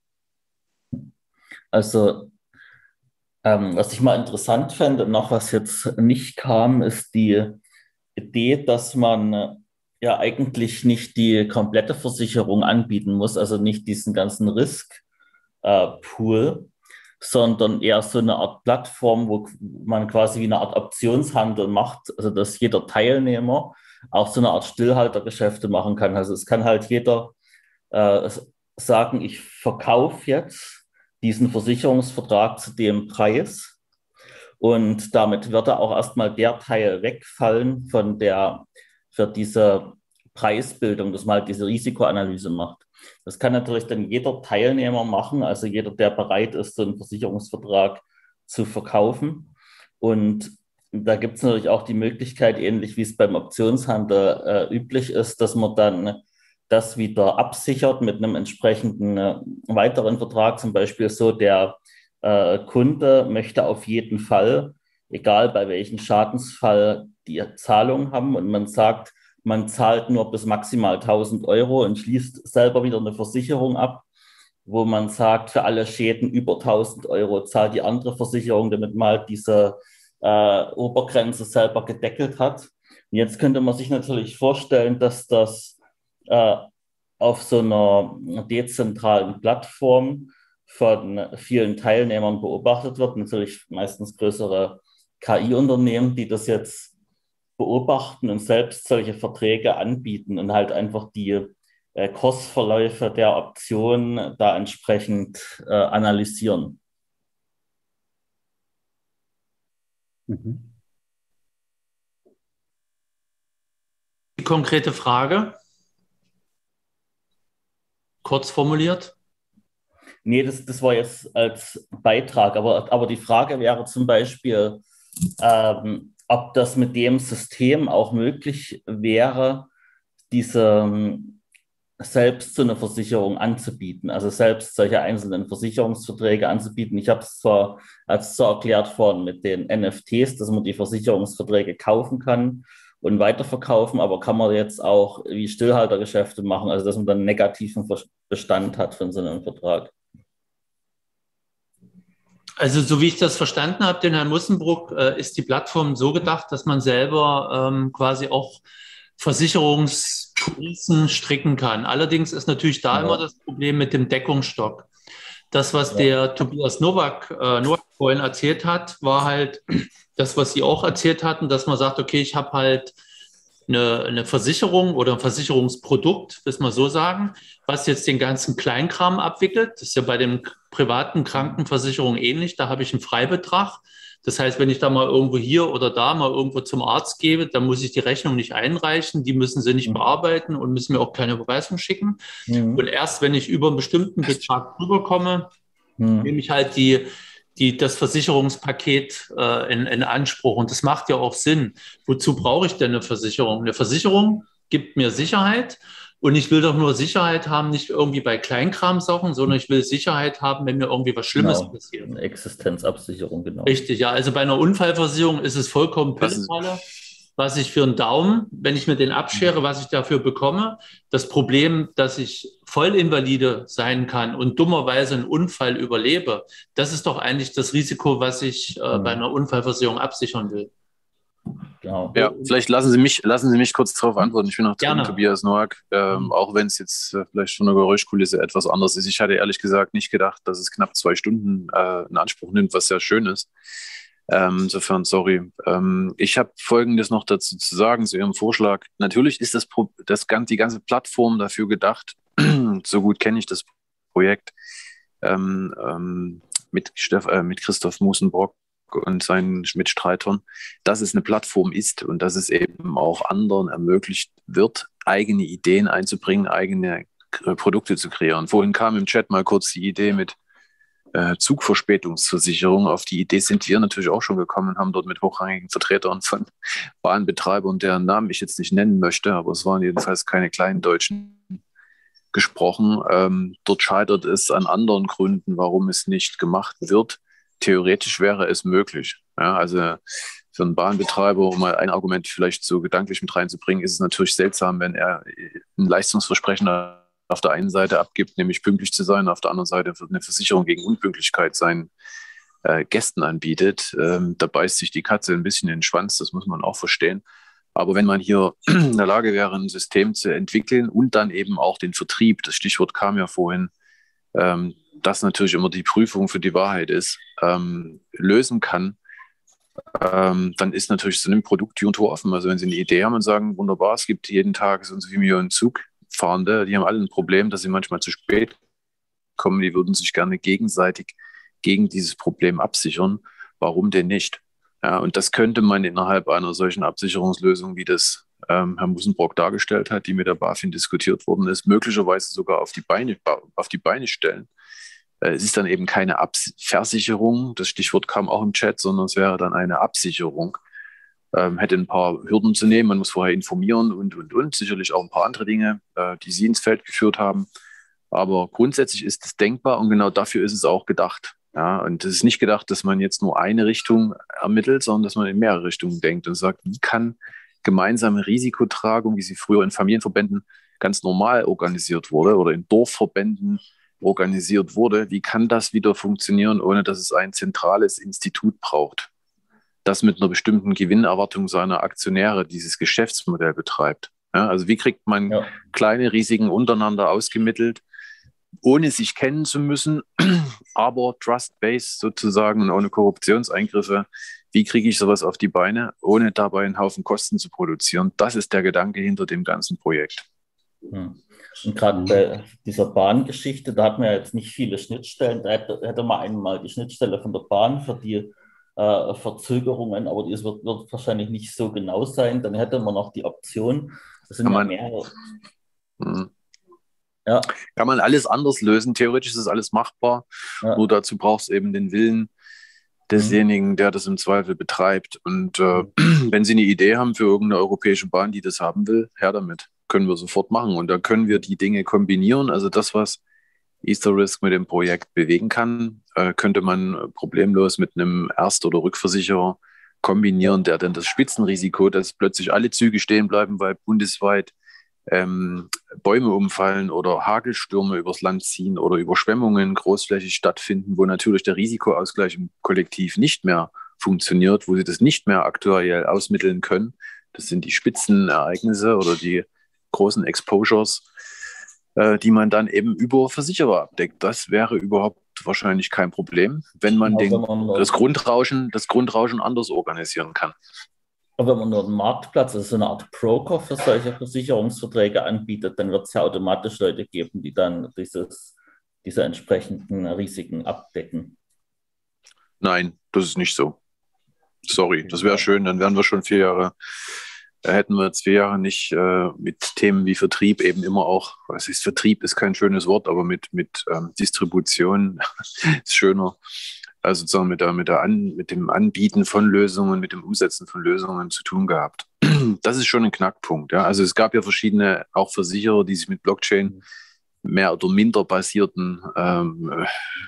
Also, ähm, was ich mal interessant fände, noch was jetzt nicht kam, ist die Idee, dass man ja eigentlich nicht die komplette Versicherung anbieten muss, also nicht diesen ganzen Risk Pool, sondern eher so eine Art Plattform, wo man quasi wie eine Art Optionshandel macht, also dass jeder Teilnehmer auch so eine Art Stillhaltergeschäfte machen kann. Also es kann halt jeder äh, sagen, ich verkaufe jetzt diesen Versicherungsvertrag zu dem Preis und damit wird auch erstmal der Teil wegfallen von der, für diese Preisbildung, dass man halt diese Risikoanalyse macht. Das kann natürlich dann jeder Teilnehmer machen, also jeder, der bereit ist, so einen Versicherungsvertrag zu verkaufen. Und da gibt es natürlich auch die Möglichkeit, ähnlich wie es beim Optionshandel äh, üblich ist, dass man dann das wieder absichert mit einem entsprechenden äh, weiteren Vertrag. Zum Beispiel so, der äh, Kunde möchte auf jeden Fall, egal bei welchem Schadensfall, die Zahlung haben und man sagt, man zahlt nur bis maximal tausend Euro und schließt selber wieder eine Versicherung ab, wo man sagt, für alle Schäden über tausend Euro zahlt die andere Versicherung, damit man halt diese äh, Obergrenze selber gedeckelt hat. Und jetzt könnte man sich natürlich vorstellen, dass das äh, auf so einer dezentralen Plattform von vielen Teilnehmern beobachtet wird, natürlich meistens größere K I-Unternehmen, die das jetzt beobachten und selbst solche Verträge anbieten und halt einfach die äh, Kursverläufe der Optionen da entsprechend äh, analysieren. Mhm. Die konkrete Frage, kurz formuliert. Nee, das, das war jetzt als Beitrag, aber, aber die Frage wäre zum Beispiel, ähm, ob das mit dem System auch möglich wäre, diese selbst so eine Versicherung anzubieten, also selbst solche einzelnen Versicherungsverträge anzubieten. Ich habe es zwar als so erklärt vorhin mit den N F Ts, dass man die Versicherungsverträge kaufen kann und weiterverkaufen, aber kann man jetzt auch wie Stillhaltergeschäfte machen, also dass man dann einen negativen Bestand hat von so einem Vertrag. Also so wie ich das verstanden habe, den Herrn Mussenbruck, äh, ist die Plattform so gedacht, dass man selber ähm, quasi auch Versicherungspolicen stricken kann. Allerdings ist natürlich da ja. immer das Problem mit dem Deckungsstock. Das, was ja. der Tobias Nowak, äh, Nowak vorhin erzählt hat, war halt das, was Sie auch erzählt hatten, dass man sagt, okay, ich habe halt eine, eine Versicherung oder ein Versicherungsprodukt, muss man so sagen, was jetzt den ganzen Kleinkram abwickelt. Das ist ja bei den privaten Krankenversicherungen ähnlich. Da habe ich einen Freibetrag. Das heißt, wenn ich da mal irgendwo hier oder da mal irgendwo zum Arzt gebe, dann muss ich die Rechnung nicht einreichen. Die müssen sie nicht bearbeiten und müssen mir auch keine Überweisung schicken. Mhm. Und erst wenn ich über einen bestimmten Betrag rüberkomme, mhm. nehme ich halt die Die, das Versicherungspaket äh, in, in Anspruch. Und das macht ja auch Sinn. Wozu brauche ich denn eine Versicherung? Eine Versicherung gibt mir Sicherheit. Und ich will doch nur Sicherheit haben, nicht irgendwie bei Kleinkram-Sachen, sondern ich will Sicherheit haben, wenn mir irgendwie was Schlimmes genau. passiert. Eine Existenzabsicherung, genau. Richtig, ja. Also bei einer Unfallversicherung ist es vollkommen Pillepalle, was ich für einen Daumen, wenn ich mir den abschere, was ich dafür bekomme. Das Problem, dass ich Vollinvalide sein kann und dummerweise einen Unfall überlebe, das ist doch eigentlich das Risiko, was ich äh, bei einer Unfallversicherung absichern will. Genau. Ja, vielleicht lassen Sie mich, lassen Sie mich kurz darauf antworten. Ich bin auch drin, Tobias Nowak, ähm, Mhm. auch wenn es jetzt äh, vielleicht von der Geräuschkulisse etwas anders ist. Ich hatte ehrlich gesagt nicht gedacht, dass es knapp zwei Stunden äh, in Anspruch nimmt, was sehr schön ist. Ähm, insofern, sorry. Ähm, ich habe Folgendes noch dazu zu sagen, zu Ihrem Vorschlag. Natürlich ist das, Pro das die ganze Plattform dafür gedacht, so gut kenne ich das Projekt, ähm, ähm, mit, Steff, äh, mit Christoph Mussenbrock und seinen Mitstreitern, dass es eine Plattform ist und dass es eben auch anderen ermöglicht wird, eigene Ideen einzubringen, eigene äh, Produkte zu kreieren. Vorhin kam im Chat mal kurz die Idee mit äh, Zugverspätungsversicherung. Auf die Idee sind wir natürlich auch schon gekommen und haben dort mit hochrangigen Vertretern von Bahnbetreibern, deren Namen ich jetzt nicht nennen möchte, aber es waren jedenfalls keine kleinen Deutschen, gesprochen. Ähm, dort scheitert es an anderen Gründen, warum es nicht gemacht wird. Theoretisch wäre es möglich. Ja, also für einen Bahnbetreiber, um mal ein Argument vielleicht so gedanklich mit reinzubringen, ist es natürlich seltsam, wenn er ein Leistungsversprechen auf der einen Seite abgibt, nämlich pünktlich zu sein, auf der anderen Seite eine Versicherung gegen Unpünktlichkeit seinen äh, Gästen anbietet. Ähm, da beißt sich die Katze ein bisschen in den Schwanz, das muss man auch verstehen. Aber wenn man hier in der Lage wäre, ein System zu entwickeln und dann eben auch den Vertrieb, das Stichwort kam ja vorhin, ähm, das natürlich immer die Prüfung für die Wahrheit ist, ähm, lösen kann, ähm, dann ist natürlich so ein Produkt Tür und Tor offen. Also wenn Sie eine Idee haben und sagen, wunderbar, es gibt jeden Tag so und so viele Millionen Zugfahrende, die haben alle ein Problem, dass sie manchmal zu spät kommen, die würden sich gerne gegenseitig gegen dieses Problem absichern. Warum denn nicht? Ja, und das könnte man innerhalb einer solchen Absicherungslösung, wie das ähm, Herr Mussenbrock dargestellt hat, die mit der BaFin diskutiert worden ist, möglicherweise sogar auf die Beine, auf die Beine stellen. Äh, es ist dann eben keine Abs- Versicherung, das Stichwort kam auch im Chat, sondern es wäre dann eine Absicherung. Ähm, hätte ein paar Hürden zu nehmen, man muss vorher informieren und, und, und. Sicherlich auch ein paar andere Dinge, äh, die Sie ins Feld geführt haben. Aber grundsätzlich ist es denkbar und genau dafür ist es auch gedacht. Ja, und es ist nicht gedacht, dass man jetzt nur eine Richtung ermittelt, sondern dass man in mehrere Richtungen denkt und sagt, wie kann gemeinsame Risikotragung, wie sie früher in Familienverbänden ganz normal organisiert wurde oder in Dorfverbänden organisiert wurde, wie kann das wieder funktionieren, ohne dass es ein zentrales Institut braucht, das mit einer bestimmten Gewinnerwartung seiner Aktionäre dieses Geschäftsmodell betreibt? Ja, also wie kriegt man ja. kleine Risiken untereinander ausgemittelt, ohne sich kennen zu müssen, aber trust-based sozusagen und ohne Korruptionseingriffe? Wie kriege ich sowas auf die Beine, ohne dabei einen Haufen Kosten zu produzieren? Das ist der Gedanke hinter dem ganzen Projekt. Hm. Und gerade bei dieser Bahngeschichte, da hat man ja jetzt nicht viele Schnittstellen. Da hätte, hätte man einmal die Schnittstelle von der Bahn für die äh, Verzögerungen, aber das wird, wird wahrscheinlich nicht so genau sein. Dann hätte man noch die Option, das sind kann ja man, mehrere. Hm. Ja. Kann man alles anders lösen. Theoretisch ist das alles machbar. Ja. Nur dazu braucht es eben den Willen desjenigen, der das im Zweifel betreibt. Und äh, wenn Sie eine Idee haben für irgendeine europäische Bahn, die das haben will, her damit. Können wir sofort machen. Und da können wir die Dinge kombinieren. Also das, was Easter Risk mit dem Projekt bewegen kann, äh, könnte man problemlos mit einem Erst- oder Rückversicherer kombinieren, der dann das Spitzenrisiko, dass plötzlich alle Züge stehen bleiben, weil bundesweit ähm, Bäume umfallen oder Hagelstürme übers Land ziehen oder Überschwemmungen großflächig stattfinden, wo natürlich der Risikoausgleich im Kollektiv nicht mehr funktioniert, wo sie das nicht mehr aktuariell ausmitteln können. Das sind die Spitzenereignisse oder die großen Exposures, äh, die man dann eben über Versicherer abdeckt. Das wäre überhaupt wahrscheinlich kein Problem, wenn man, den, wenn man das, Grundrauschen, das Grundrauschen anders organisieren kann. Aber wenn man nur einen Marktplatz, also so eine Art Broker für solche Versicherungsverträge anbietet, dann wird es ja automatisch Leute geben, die dann dieses, diese entsprechenden Risiken abdecken. Nein, das ist nicht so. Sorry, das wäre schön, dann wären wir schon vier Jahre, da hätten wir zwei Jahre nicht äh, mit Themen wie Vertrieb eben immer auch, was ist Vertrieb, ist kein schönes Wort, aber mit, mit ähm, Distribution ist schöner. Also sozusagen mit, der, mit, der An, mit dem Anbieten von Lösungen, mit dem Umsetzen von Lösungen zu tun gehabt. Das ist schon ein Knackpunkt. Ja. Also es gab ja verschiedene, auch Versicherer, die sich mit Blockchain mehr oder minder basierten ähm,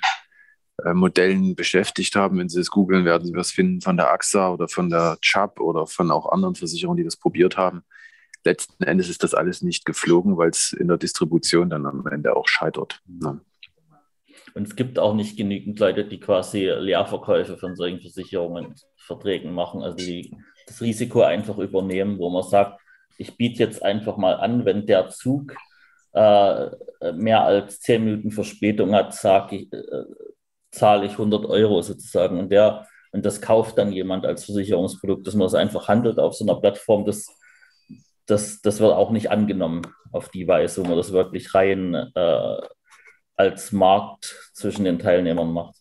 äh, Modellen beschäftigt haben. Wenn Sie es googeln, werden Sie was finden von der A X A oder von der Chubb oder von auch anderen Versicherungen, die das probiert haben. Letzten Endes ist das alles nicht geflogen, weil es in der Distribution dann am Ende auch scheitert. Ja. Und es gibt auch nicht genügend Leute, die quasi Leerverkäufe von solchen Versicherungen, Verträgen machen, also die das Risiko einfach übernehmen, wo man sagt, ich biete jetzt einfach mal an, wenn der Zug äh, mehr als zehn Minuten Verspätung hat, sag ich, äh, zahle ich hundert Euro sozusagen. Und, der, und das kauft dann jemand als Versicherungsprodukt, dass man es einfach handelt auf so einer Plattform, das, das, das wird auch nicht angenommen auf die Weise, wo man das wirklich rein äh, als Markt zwischen den Teilnehmern macht.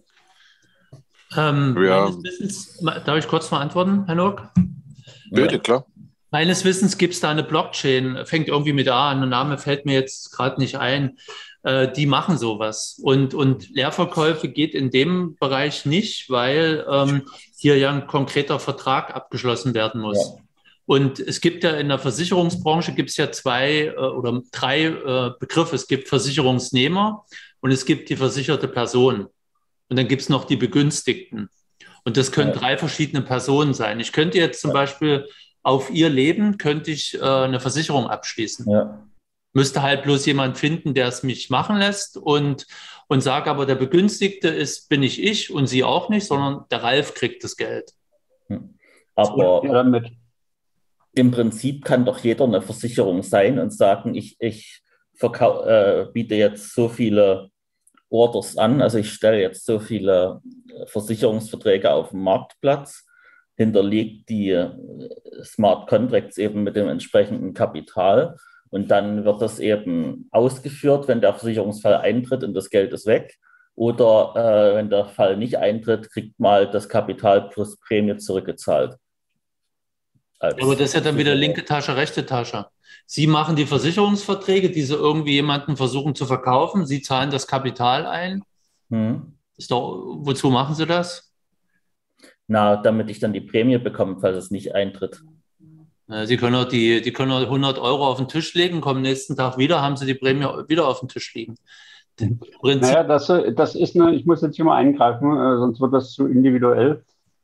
Ähm, ja. Meines Wissens, darf ich kurz mal antworten, Herr Nock? Bitte, klar. Meines Wissens gibt es da eine Blockchain, fängt irgendwie mit A an, der Name fällt mir jetzt gerade nicht ein, äh, die machen sowas. Und, und Leerverkäufe geht in dem Bereich nicht, weil ähm, hier ja ein konkreter Vertrag abgeschlossen werden muss. Ja. Und es gibt ja in der Versicherungsbranche gibt es ja zwei äh, oder drei äh, Begriffe. Es gibt Versicherungsnehmer und es gibt die versicherte Person. Und dann gibt es noch die Begünstigten. Und das können ja. drei verschiedene Personen sein. Ich könnte jetzt zum ja. Beispiel auf ihr Leben könnte ich äh, eine Versicherung abschließen. Ja. Müsste halt bloß jemand finden, der es mich machen lässt und, und sage aber, der Begünstigte ist, bin nicht ich und sie auch nicht, sondern der Ralf kriegt das Geld. Aber ja, damit. Im Prinzip kann doch jeder eine Versicherung sein und sagen, ich, ich verkau- äh, biete jetzt so viele Orders an, also ich stelle jetzt so viele Versicherungsverträge auf den Marktplatz, hinterlegt die Smart Contracts eben mit dem entsprechenden Kapital und dann wird das eben ausgeführt, wenn der Versicherungsfall eintritt und das Geld ist weg. Oder äh, wenn der Fall nicht eintritt, kriegt mal das Kapital plus Prämie zurückgezahlt. Ja, aber das ist ja dann wieder linke Tasche, rechte Tasche. Sie machen die Versicherungsverträge, die Sie irgendwie jemanden versuchen zu verkaufen. Sie zahlen das Kapital ein. Hm. Ist doch, wozu machen Sie das? Na, damit ich dann die Prämie bekomme, falls es nicht eintritt. Ja, Sie können auch die, die können auch hundert Euro auf den Tisch legen, kommen nächsten Tag wieder, haben Sie die Prämie wieder auf den Tisch liegen. Naja, das, das ist eine, ich muss jetzt hier mal eingreifen, sonst wird das zu individuell.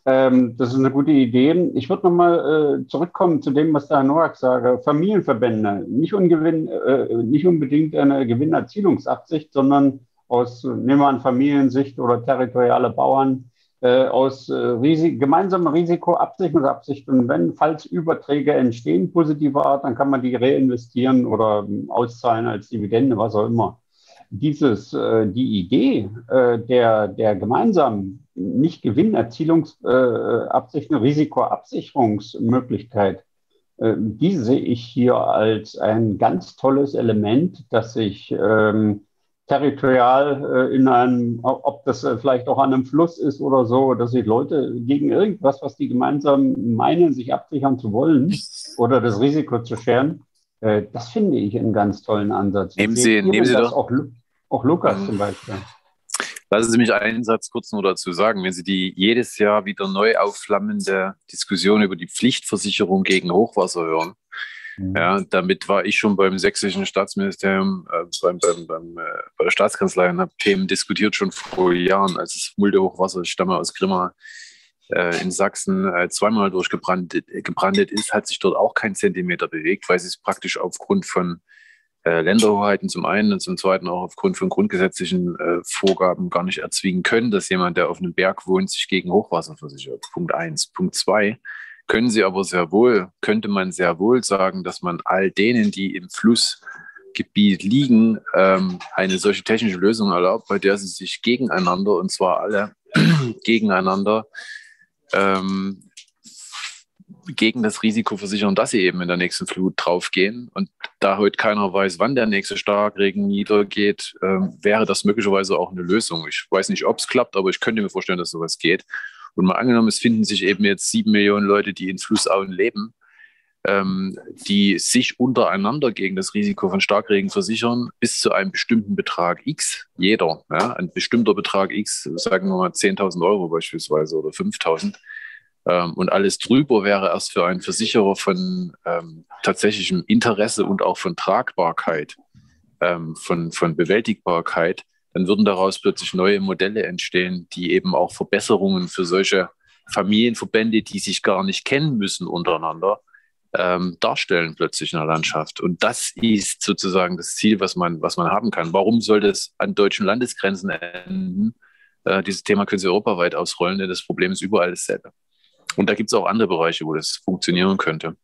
Ähm, das ist eine gute Idee. Ich würde nochmal äh, zurückkommen zu dem, was der Herr Noack sage. Familienverbände, nicht, ungewinn, äh, nicht unbedingt eine Gewinnerzielungsabsicht, sondern aus, nehmen wir an, Familiensicht oder territoriale Bauern, äh, aus äh, Risi- gemeinsamer Risikoabsicherungsabsicht. Und wenn, falls Überträge entstehen, positiver Art, dann kann man die reinvestieren oder äh, auszahlen als Dividende, was auch immer. Dieses, äh, die Idee äh, der, der gemeinsamen nicht Gewinnerzielungsabsicht, äh, Risikoabsicherungsmöglichkeit, äh, die sehe ich hier als ein ganz tolles Element, das sich ähm, territorial äh, in einem, ob das äh, vielleicht auch an einem Fluss ist oder so, dass sich Leute gegen irgendwas, was die gemeinsam meinen, sich absichern zu wollen oder das Risiko zu scheren, äh, das finde ich einen ganz tollen Ansatz. Nehmen Sie, nehmen Sie doch auch, auch Lukas ähm, zum Beispiel. Lassen Sie mich einen Satz kurz nur dazu sagen. Wenn Sie die jedes Jahr wieder neu aufflammende Diskussion über die Pflichtversicherung gegen Hochwasser hören, mhm. ja, damit war ich schon beim sächsischen Staatsministerium, äh, beim, beim, beim, äh, bei der Staatskanzlei und habe Themen diskutiert schon vor Jahren, als das Mulde-Hochwasser, ich stamme aus Grimma, äh, in Sachsen äh, zweimal durchgebrandet gebrandet ist, hat sich dort auch kein Zentimeter bewegt, weil sie es praktisch aufgrund von äh, Länderhoheiten zum einen und zum zweiten auch aufgrund von grundgesetzlichen äh, Vorgaben gar nicht erzwingen können, dass jemand, der auf einem Berg wohnt, sich gegen Hochwasser versichert. Punkt eins. Punkt zwei. Können Sie aber sehr wohl, könnte man sehr wohl sagen, dass man all denen, die im Flussgebiet liegen, ähm, eine solche technische Lösung erlaubt, bei der sie sich gegeneinander, und zwar alle gegeneinander, ähm, gegen das Risiko versichern, dass sie eben in der nächsten Flut draufgehen. Und da heute keiner weiß, wann der nächste Starkregen niedergeht, ähm, wäre das möglicherweise auch eine Lösung. Ich weiß nicht, ob es klappt, aber ich könnte mir vorstellen, dass sowas geht. Und mal angenommen, es finden sich eben jetzt sieben Millionen Leute, die in Flussauen leben, ähm, die sich untereinander gegen das Risiko von Starkregen versichern, bis zu einem bestimmten Betrag X, jeder, ja, ein bestimmter Betrag X, sagen wir mal zehntausend Euro beispielsweise oder fünftausend. Ähm, und alles drüber wäre erst für einen Versicherer von ähm, tatsächlichem Interesse und auch von Tragbarkeit, ähm, von, von Bewältigbarkeit. Dann würden daraus plötzlich neue Modelle entstehen, die eben auch Verbesserungen für solche Familienverbände, die sich gar nicht kennen müssen untereinander, ähm, darstellen plötzlich in der Landschaft. Und das ist sozusagen das Ziel, was man, was man haben kann. Warum sollte es an deutschen Landesgrenzen enden? Äh, dieses Thema können Sie europaweit ausrollen, denn das Problem ist überall dasselbe. Und da gibt es auch andere Bereiche, wo das funktionieren könnte.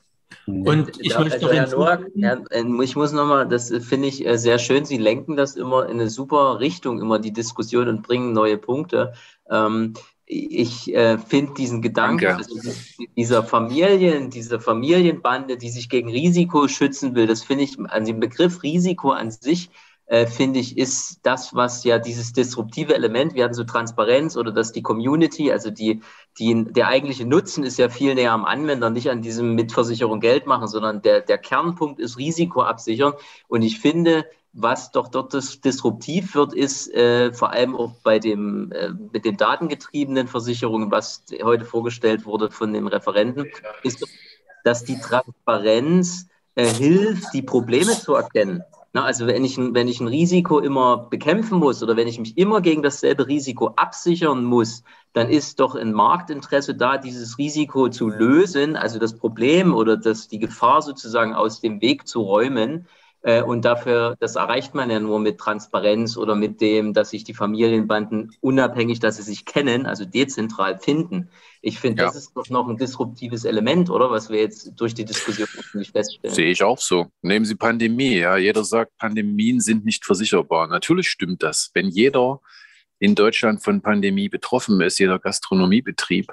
Und ich ja, möchte also noch Herr Noack, Herr, ich muss nochmal, das finde ich sehr schön, Sie lenken das immer in eine super Richtung, immer die Diskussion und bringen neue Punkte. Ähm, ich äh, finde diesen Gedanken, also dieser Familien, diese Familienbande, die sich gegen Risiko schützen will, das finde ich, an dem Begriff Risiko an sich, Äh, finde ich, ist das, was ja dieses disruptive Element, wir hatten so Transparenz oder dass die Community, also die, die, der eigentliche Nutzen ist ja viel näher am Anwender, nicht an diesem Mitversicherung Geld machen, sondern der, der Kernpunkt ist Risiko absichern. Und ich finde, was doch dort das disruptiv wird, ist äh, vor allem auch bei dem, äh, mit den datengetriebenen Versicherungen, was heute vorgestellt wurde von dem Referenten, ist, dass die Transparenz äh, hilft, die Probleme zu erkennen. Na, also wenn ich, wenn ich ein Risiko immer bekämpfen muss oder wenn ich mich immer gegen dasselbe Risiko absichern muss, dann ist doch ein Marktinteresse da, dieses Risiko zu lösen, also das Problem oder das, die Gefahr sozusagen aus dem Weg zu räumen. Äh, und dafür, das erreicht man ja nur mit Transparenz oder mit dem, dass sich die Familienbanden unabhängig, dass sie sich kennen, also dezentral finden. Ich finde, ja. Das ist doch noch ein disruptives Element, oder? Was wir jetzt durch die Diskussion nicht feststellen. Sehe ich auch so. Nehmen Sie Pandemie. Ja, jeder sagt, Pandemien sind nicht versicherbar. Natürlich stimmt das. Wenn jeder in Deutschland von Pandemie betroffen ist, jeder Gastronomiebetrieb,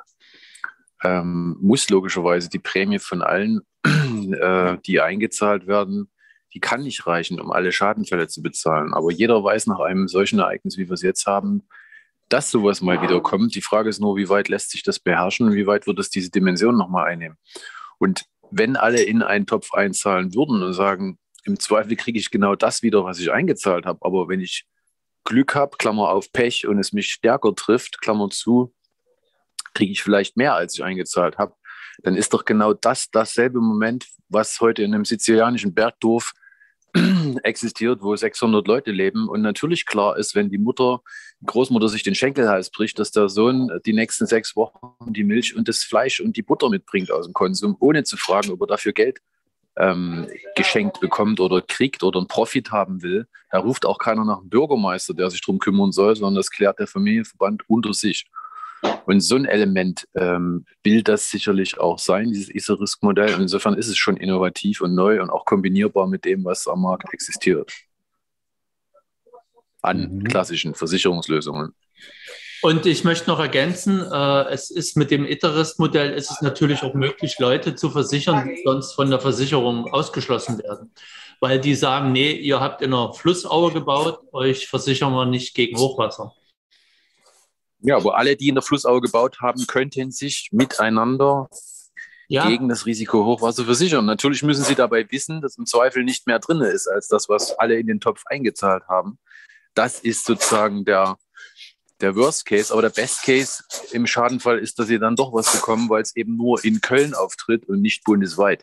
ähm, muss logischerweise die Prämie von allen, äh, die eingezahlt werden, die kann nicht reichen, um alle Schadenfälle zu bezahlen. Aber jeder weiß nach einem solchen Ereignis, wie wir es jetzt haben, dass sowas mal wieder kommt. Die Frage ist nur, wie weit lässt sich das beherrschen und wie weit wird es diese Dimension nochmal einnehmen. Und wenn alle in einen Topf einzahlen würden und sagen, im Zweifel kriege ich genau das wieder, was ich eingezahlt habe, aber wenn ich Glück habe, Klammer auf Pech, und es mich stärker trifft, Klammer zu, kriege ich vielleicht mehr, als ich eingezahlt habe, dann ist doch genau das dasselbe Moment, was heute in einem sizilianischen Bergdorf existiert, wo sechshundert Leute leben und natürlich klar ist, wenn die Mutter, die Großmutter sich den Schenkelhals bricht, dass der Sohn die nächsten sechs Wochen die Milch und das Fleisch und die Butter mitbringt aus dem Konsum, ohne zu fragen, ob er dafür Geld ähm, geschenkt bekommt oder kriegt oder einen Profit haben will. Da ruft auch keiner nach einem Bürgermeister, der sich darum kümmern soll, sondern das klärt der Familienverband unter sich. Und so ein Element ähm, will das sicherlich auch sein, dieses ISA-Risk-Modell. Und insofern ist es schon innovativ und neu und auch kombinierbar mit dem, was am Markt existiert. An mhm. klassischen Versicherungslösungen. Und ich möchte noch ergänzen, äh, es ist mit dem ISA-Risk-Modell ist es natürlich auch möglich, Leute zu versichern, die sonst von der Versicherung ausgeschlossen werden. Weil die sagen, nee, ihr habt in einer Flussaue gebaut, euch versichern wir nicht gegen Hochwasser. Ja, aber alle, die in der Flussaue gebaut haben, könnten sich miteinander ja. gegen das Risiko Hochwasser versichern. Natürlich müssen sie dabei wissen, dass im Zweifel nicht mehr drin ist, als das, was alle in den Topf eingezahlt haben. Das ist sozusagen der, der Worst Case. Aber der Best Case im Schadenfall ist, dass sie dann doch was bekommen, weil es eben nur in Köln auftritt und nicht bundesweit.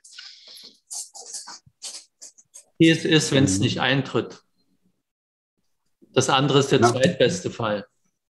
Wie es ist, wenn es nicht eintritt. Das andere ist der ja. zweitbeste Fall.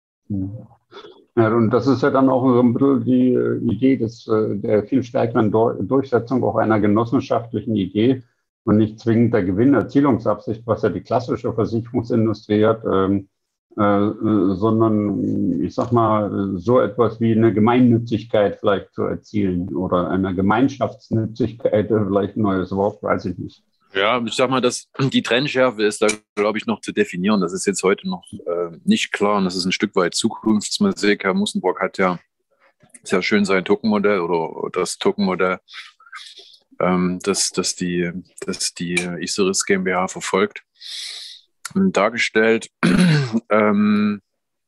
Ja, und das ist ja dann auch so ein bisschen die Idee des, der viel stärkeren Durchsetzung auch einer genossenschaftlichen Idee und nicht zwingend der Gewinnerzielungsabsicht, was ja die klassische Versicherungsindustrie hat, ähm, äh, sondern ich sag mal, so etwas wie eine Gemeinnützigkeit vielleicht zu erzielen oder eine Gemeinschaftsnützigkeit, vielleicht ein neues Wort, weiß ich nicht. Ja, ich sag mal, dass die Trennschärfe ist da, glaube ich, noch zu definieren. Das ist jetzt heute noch äh, nicht klar und das ist ein Stück weit Zukunftsmusik. Herr Mussenbrock hat ja sehr schön sein Tokenmodell oder das Tokenmodell, ähm, das, das die, das die ISA-Risk GmbH verfolgt, dargestellt. ähm,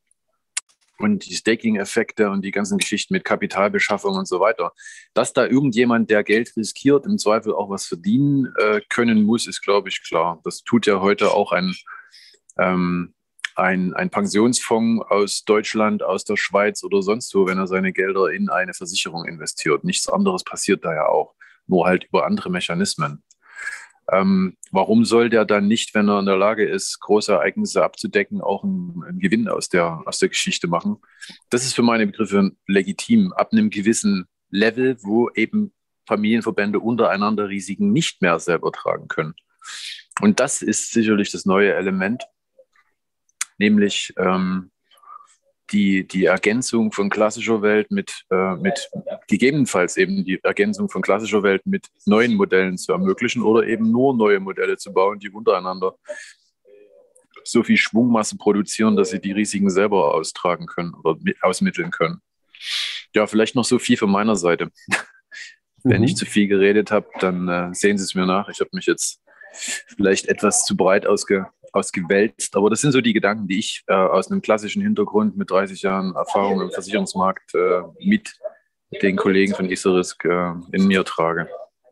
Und die Staking-Effekte und die ganzen Geschichten mit Kapitalbeschaffung und so weiter. Dass da irgendjemand, der Geld riskiert, im Zweifel auch was verdienen äh, können muss, ist, glaube ich, klar. Das tut ja heute auch ein, ähm, ein, ein Pensionsfonds aus Deutschland, aus der Schweiz oder sonst wo, wenn er seine Gelder in eine Versicherung investiert. Nichts anderes passiert da ja auch, nur halt über andere Mechanismen. Ähm, warum soll der dann nicht, wenn er in der Lage ist, große Ereignisse abzudecken, auch einen, einen Gewinn aus der, aus der Geschichte machen? Das ist für meine Begriffe legitim, ab einem gewissen Level, wo eben Familienverbände untereinander Risiken nicht mehr selber tragen können. Und das ist sicherlich das neue Element, nämlich ähm, die, die Ergänzung von klassischer Welt mit, äh, mit gegebenenfalls eben die Ergänzung von klassischer Welt mit neuen Modellen zu ermöglichen oder eben nur neue Modelle zu bauen, die untereinander so viel Schwungmasse produzieren, dass sie die Risiken selber austragen können oder ausmitteln können. Ja, vielleicht noch so viel von meiner Seite. Mhm. Wenn ich zu viel geredet habe, dann äh, sehen Sie es mir nach. Ich habe mich jetzt vielleicht etwas zu breit ausge, ausgewälzt, aber das sind so die Gedanken, die ich äh, aus einem klassischen Hintergrund mit dreißig Jahren Erfahrung im Versicherungsmarkt äh, mit den Kollegen von ISA-Risk äh, in mir trage.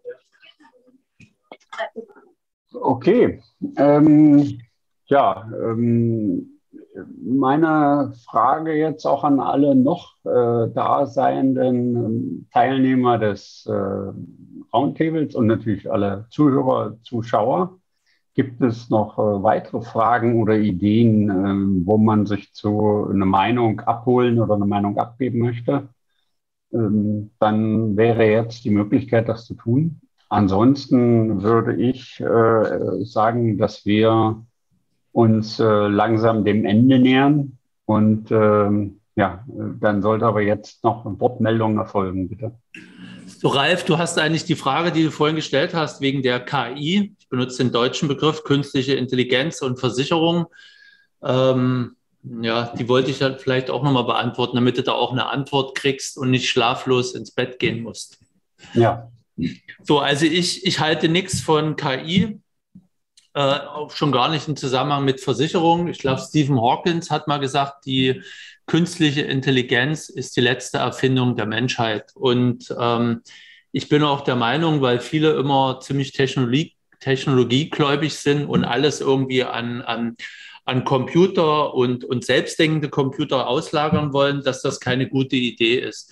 Okay. Ähm, ja, ähm, meine Frage jetzt auch an alle noch äh, daseienden Teilnehmer des äh, Roundtables und natürlich alle Zuhörer, Zuschauer. Gibt es noch äh, weitere Fragen oder Ideen, äh, wo man sich zu einer Meinung abholen oder eine Meinung abgeben möchte? Ähm, dann wäre jetzt die Möglichkeit, das zu tun. Ansonsten würde ich äh, sagen, dass wir uns äh, langsam dem Ende nähern. Und ähm, ja, dann sollte aber jetzt noch eine Wortmeldung erfolgen, bitte. So, Ralf, du hast eigentlich die Frage, die du vorhin gestellt hast, wegen der K I. Ich benutze den deutschen Begriff künstliche Intelligenz und Versicherung. Ähm, ja, die wollte ich halt vielleicht auch nochmal beantworten, damit du da auch eine Antwort kriegst und nicht schlaflos ins Bett gehen musst. Ja. So, also ich, ich halte nichts von K I, äh, auch schon gar nicht im Zusammenhang mit Versicherungen. Ich glaube, Stephen Hawkins hat mal gesagt, die künstliche Intelligenz ist die letzte Erfindung der Menschheit. Und ähm, ich bin auch der Meinung, weil viele immer ziemlich Technologie, technologiegläubig sind und alles irgendwie an, an, an Computer und, und selbstdenkende Computer auslagern wollen, dass das keine gute Idee ist.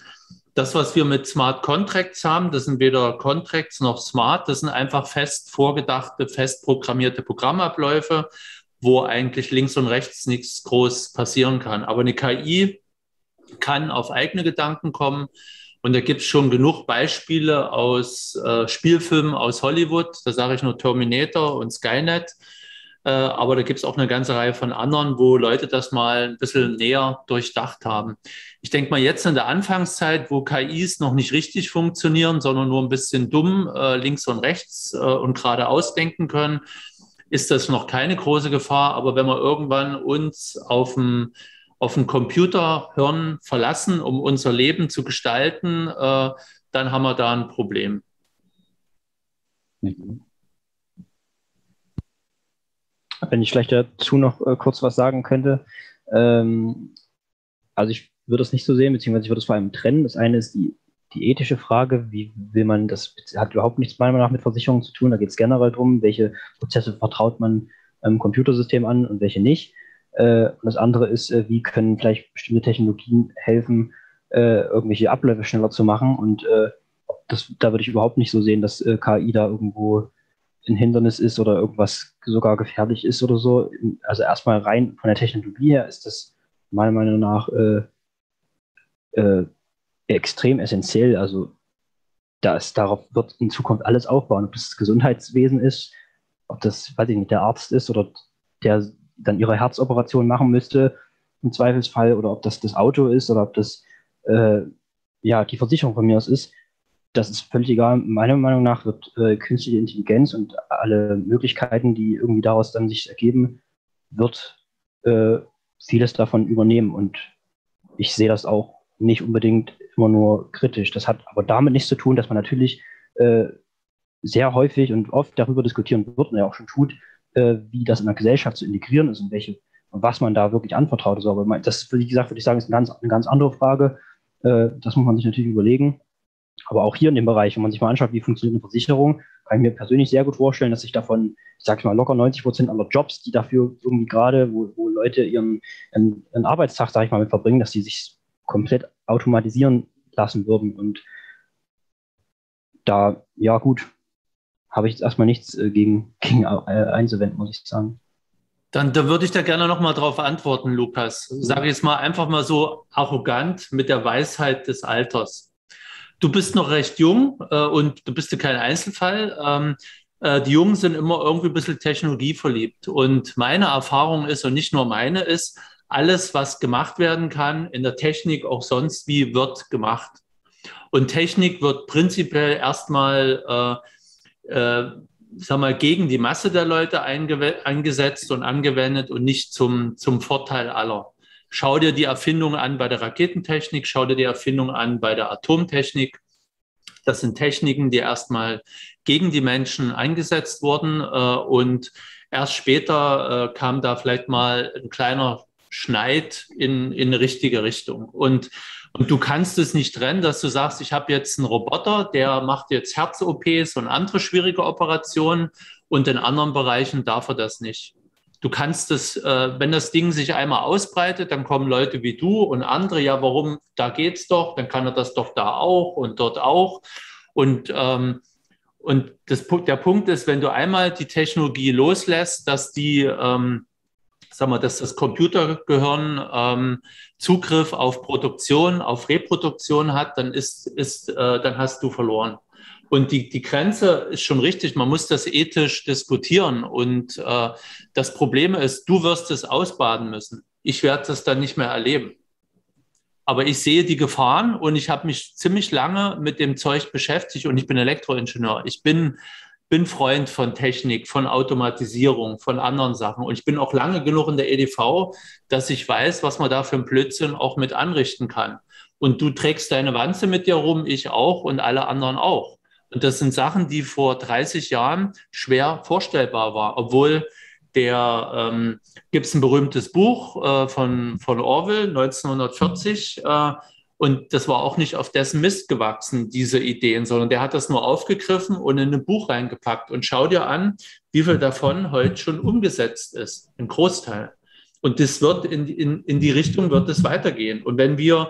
Das, was wir mit Smart Contracts haben, das sind weder Contracts noch Smart, das sind einfach fest vorgedachte, fest programmierte Programmabläufe, wo eigentlich links und rechts nichts groß passieren kann. Aber eine K I kann auf eigene Gedanken kommen. Und da gibt es schon genug Beispiele aus äh, Spielfilmen aus Hollywood. Da sage ich nur Terminator und Skynet. Äh, aber da gibt es auch eine ganze Reihe von anderen, wo Leute das mal ein bisschen näher durchdacht haben. Ich denke mal jetzt in der Anfangszeit, wo K Is noch nicht richtig funktionieren, sondern nur ein bisschen dumm äh, links und rechts äh, und geradeaus denken können, ist das noch keine große Gefahr. Aber wenn wir irgendwann uns auf dem auf dem Computerhirn verlassen, um unser Leben zu gestalten, äh, dann haben wir da ein Problem. Wenn ich vielleicht dazu noch äh, kurz was sagen könnte. Ähm, also ich würde es nicht so sehen, beziehungsweise ich würde es vor allem trennen. Das eine ist die, die ethische Frage, wie will man, das hat überhaupt nichts meiner Meinung nach mit Versicherungen zu tun. Da geht es generell darum, welche Prozesse vertraut man einem Computersystem an und welche nicht. Und das andere ist, wie können vielleicht bestimmte Technologien helfen, irgendwelche Abläufe schneller zu machen. Und das, da würde ich überhaupt nicht so sehen, dass K I da irgendwo ein Hindernis ist oder irgendwas sogar gefährlich ist oder so. Also erstmal rein von der Technologie her ist das meiner Meinung nach äh, äh, extrem essentiell. Also das, darauf wird in Zukunft alles aufbauen. Ob das, das Gesundheitswesen ist, ob das, weiß ich nicht, der Arzt ist oder der dann ihre Herzoperation machen müsste, im Zweifelsfall, oder ob das das Auto ist oder ob das äh, ja, die Versicherung von mir aus ist, das ist völlig egal. Meiner Meinung nach wird äh, künstliche Intelligenz und alle Möglichkeiten, die irgendwie daraus dann sich ergeben, wird äh, vieles davon übernehmen. Und ich sehe das auch nicht unbedingt immer nur kritisch. Das hat aber damit nichts zu tun, dass man natürlich äh, sehr häufig und oft darüber diskutieren wird und ja auch schon tut, wie das in der Gesellschaft zu integrieren ist und welche, was man da wirklich anvertraut ist. Aber das, wie gesagt, würde ich sagen, ist eine ganz, eine ganz andere Frage. Das muss man sich natürlich überlegen. Aber auch hier in dem Bereich, wenn man sich mal anschaut, wie funktioniert eine Versicherung, kann ich mir persönlich sehr gut vorstellen, dass sich davon, ich sage mal, locker neunzig Prozent aller Jobs, die dafür irgendwie gerade, wo, wo Leute ihren, ihren, ihren Arbeitstag, sage ich mal, mit verbringen, dass die sich komplett automatisieren lassen würden. Und da, ja gut, habe ich jetzt erstmal nichts äh, gegen, gegen äh, einzuwenden, muss ich sagen. Dann da würde ich da gerne noch mal drauf antworten, Lukas. Sage ich jetzt mal einfach mal so arrogant mit der Weisheit des Alters. Du bist noch recht jung äh, und du bist ja kein Einzelfall. Ähm, äh, die Jungen sind immer irgendwie ein bisschen technologieverliebt. Und meine Erfahrung ist, und nicht nur meine, ist, alles, was gemacht werden kann, in der Technik auch sonst wie, wird gemacht. Und Technik wird prinzipiell erstmal äh, Äh, sag mal, gegen die Masse der Leute eingesetzt und angewendet und nicht zum, zum Vorteil aller. Schau dir die Erfindungen an bei der Raketentechnik, schau dir die Erfindungen an bei der Atomtechnik. Das sind Techniken, die erstmal gegen die Menschen eingesetzt wurden äh, und erst später äh, kam da vielleicht mal ein kleiner Schneid in, in eine richtige Richtung. Und Und du kannst es nicht trennen, dass du sagst, ich habe jetzt einen Roboter, der macht jetzt Herz-O Ps und andere schwierige Operationen und in anderen Bereichen darf er das nicht. Du kannst es, äh, wenn das Ding sich einmal ausbreitet, dann kommen Leute wie du und andere, ja, warum, da geht's doch, dann kann er das doch da auch und dort auch. Und, ähm, und das, der Punkt ist, wenn du einmal die Technologie loslässt, dass die ähm, Sag mal, dass das Computergehirn ähm, Zugriff auf Produktion, auf Reproduktion hat, dann ist, ist, äh, dann hast du verloren. Und die, die Grenze ist schon richtig, man muss das ethisch diskutieren. Und äh, das Problem ist, du wirst es ausbaden müssen. Ich werde das dann nicht mehr erleben. Aber ich sehe die Gefahren und ich habe mich ziemlich lange mit dem Zeug beschäftigt und ich bin Elektroingenieur. Ich bin bin Freund von Technik, von Automatisierung, von anderen Sachen. Und ich bin auch lange genug in der E D V, dass ich weiß, was man da für einen Blödsinn auch mit anrichten kann. Und du trägst deine Wanze mit dir rum, ich auch und alle anderen auch. Und das sind Sachen, die vor dreißig Jahren schwer vorstellbar waren. Obwohl der, ähm, gibt es ein berühmtes Buch äh, von, von Orwell, neunzehnhundertvierzig, äh, und das war auch nicht auf dessen Mist gewachsen, diese Ideen, sondern der hat das nur aufgegriffen und in ein Buch reingepackt. Und schau dir an, wie viel davon heute schon umgesetzt ist, ein Großteil. Und das wird in, in, in die Richtung wird es weitergehen. Und wenn wir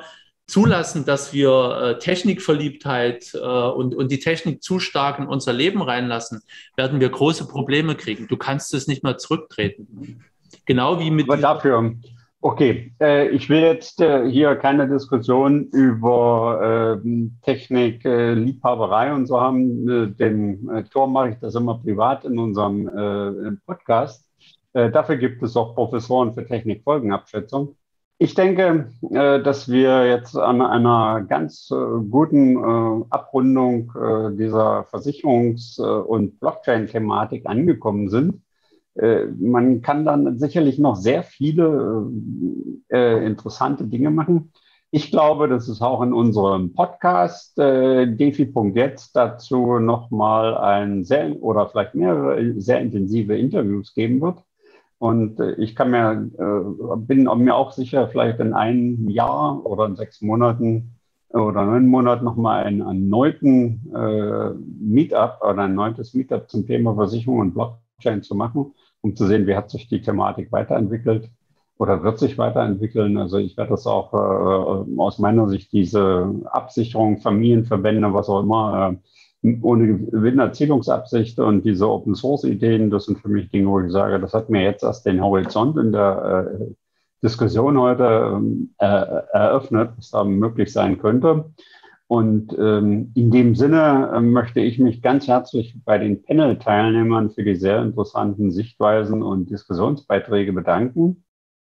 zulassen, dass wir äh, Technikverliebtheit äh, und, und die Technik zu stark in unser Leben reinlassen, werden wir große Probleme kriegen. Du kannst es nicht mehr zurücktreten. Genau wie mit... Aber dafür, okay, äh, ich will jetzt äh, hier keine Diskussion über äh, Technik, äh, Liebhaberei und so haben. Äh, dem äh, Tor mache ich das immer privat in unserem äh, Podcast. Äh, dafür gibt es auch Professoren für Technikfolgenabschätzung. Ich denke, äh, dass wir jetzt an einer ganz äh, guten äh, Abrundung äh, dieser Versicherungs- äh, und Blockchain-Thematik angekommen sind. Äh, man kann dann sicherlich noch sehr viele äh, interessante Dinge machen. Ich glaube, dass es auch in unserem Podcast äh, defi punkt jetzt dazu nochmal ein sehr oder vielleicht mehrere sehr intensive Interviews geben wird. Und äh, ich kann mir, äh, bin mir auch sicher, vielleicht in einem Jahr oder in sechs Monaten oder neun Monaten nochmal einen erneuten äh, Meetup oder ein erneutes Meetup zum Thema Versicherung und Blockchain zu machen, um zu sehen, wie hat sich die Thematik weiterentwickelt oder wird sich weiterentwickeln. Also ich werde das auch äh, aus meiner Sicht, diese Absicherung, Familienverbände, was auch immer, äh, ohne Gewinnerzielungsabsicht und diese Open-Source-Ideen, das sind für mich Dinge, wo ich sage, das hat mir jetzt erst den Horizont in der äh, Diskussion heute äh, eröffnet, was da möglich sein könnte. Und ähm, in dem Sinne äh, möchte ich mich ganz herzlich bei den Panel-Teilnehmern für die sehr interessanten Sichtweisen und Diskussionsbeiträge bedanken.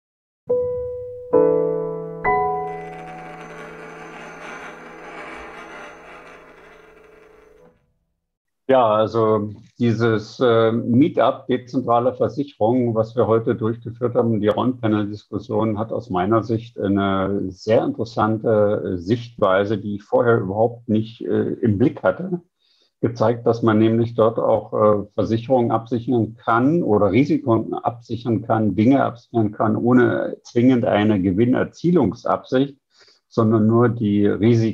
Ja, also dieses äh, Meetup dezentrale Versicherung, was wir heute durchgeführt haben, die Roundpanel-Diskussion, hat aus meiner Sicht eine sehr interessante äh, Sichtweise, die ich vorher überhaupt nicht äh, im Blick hatte, gezeigt, dass man nämlich dort auch äh, Versicherungen absichern kann oder Risiken absichern kann, Dinge absichern kann, ohne zwingend eine Gewinnerzielungsabsicht, sondern nur die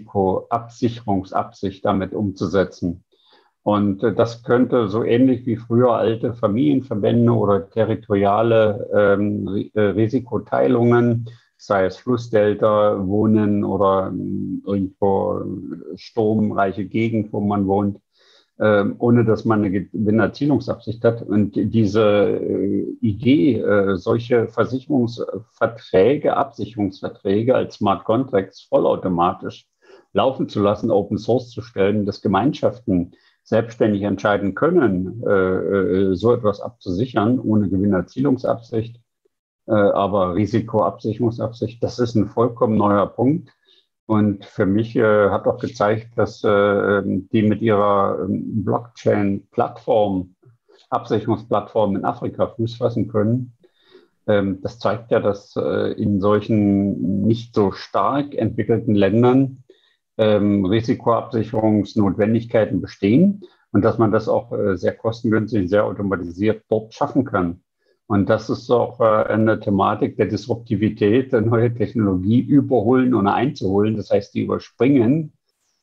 Risikoabsicherungsabsicht damit umzusetzen. Und äh, das könnte so ähnlich wie früher alte Familienverbände oder territoriale ähm, Risikoteilungen, sei es Flussdelta, Wohnen oder äh, irgendwo sturmreiche Gegend, wo man wohnt, äh, ohne dass man eine Gewinnerzielungsabsicht hat. Und diese äh, Idee, äh, solche Versicherungsverträge, Absicherungsverträge als Smart Contracts vollautomatisch laufen zu lassen, Open Source zu stellen, dass Gemeinschaften selbstständig entscheiden können, äh, so etwas abzusichern, ohne Gewinnerzielungsabsicht, äh, aber Risikoabsicherungsabsicht, das ist ein vollkommen neuer Punkt. Und für mich äh, hat auch gezeigt, dass äh, die mit ihrer Blockchain-Plattform, Absicherungsplattform in Afrika Fuß fassen können. Ähm, das zeigt ja, dass äh, in solchen nicht so stark entwickelten Ländern Ähm, Risikoabsicherungsnotwendigkeiten bestehen und dass man das auch äh, sehr kostengünstig, sehr automatisiert dort schaffen kann. Und das ist auch äh, eine Thematik der Disruptivität, der neue Technologie überholen ohne einzuholen. Das heißt, die überspringen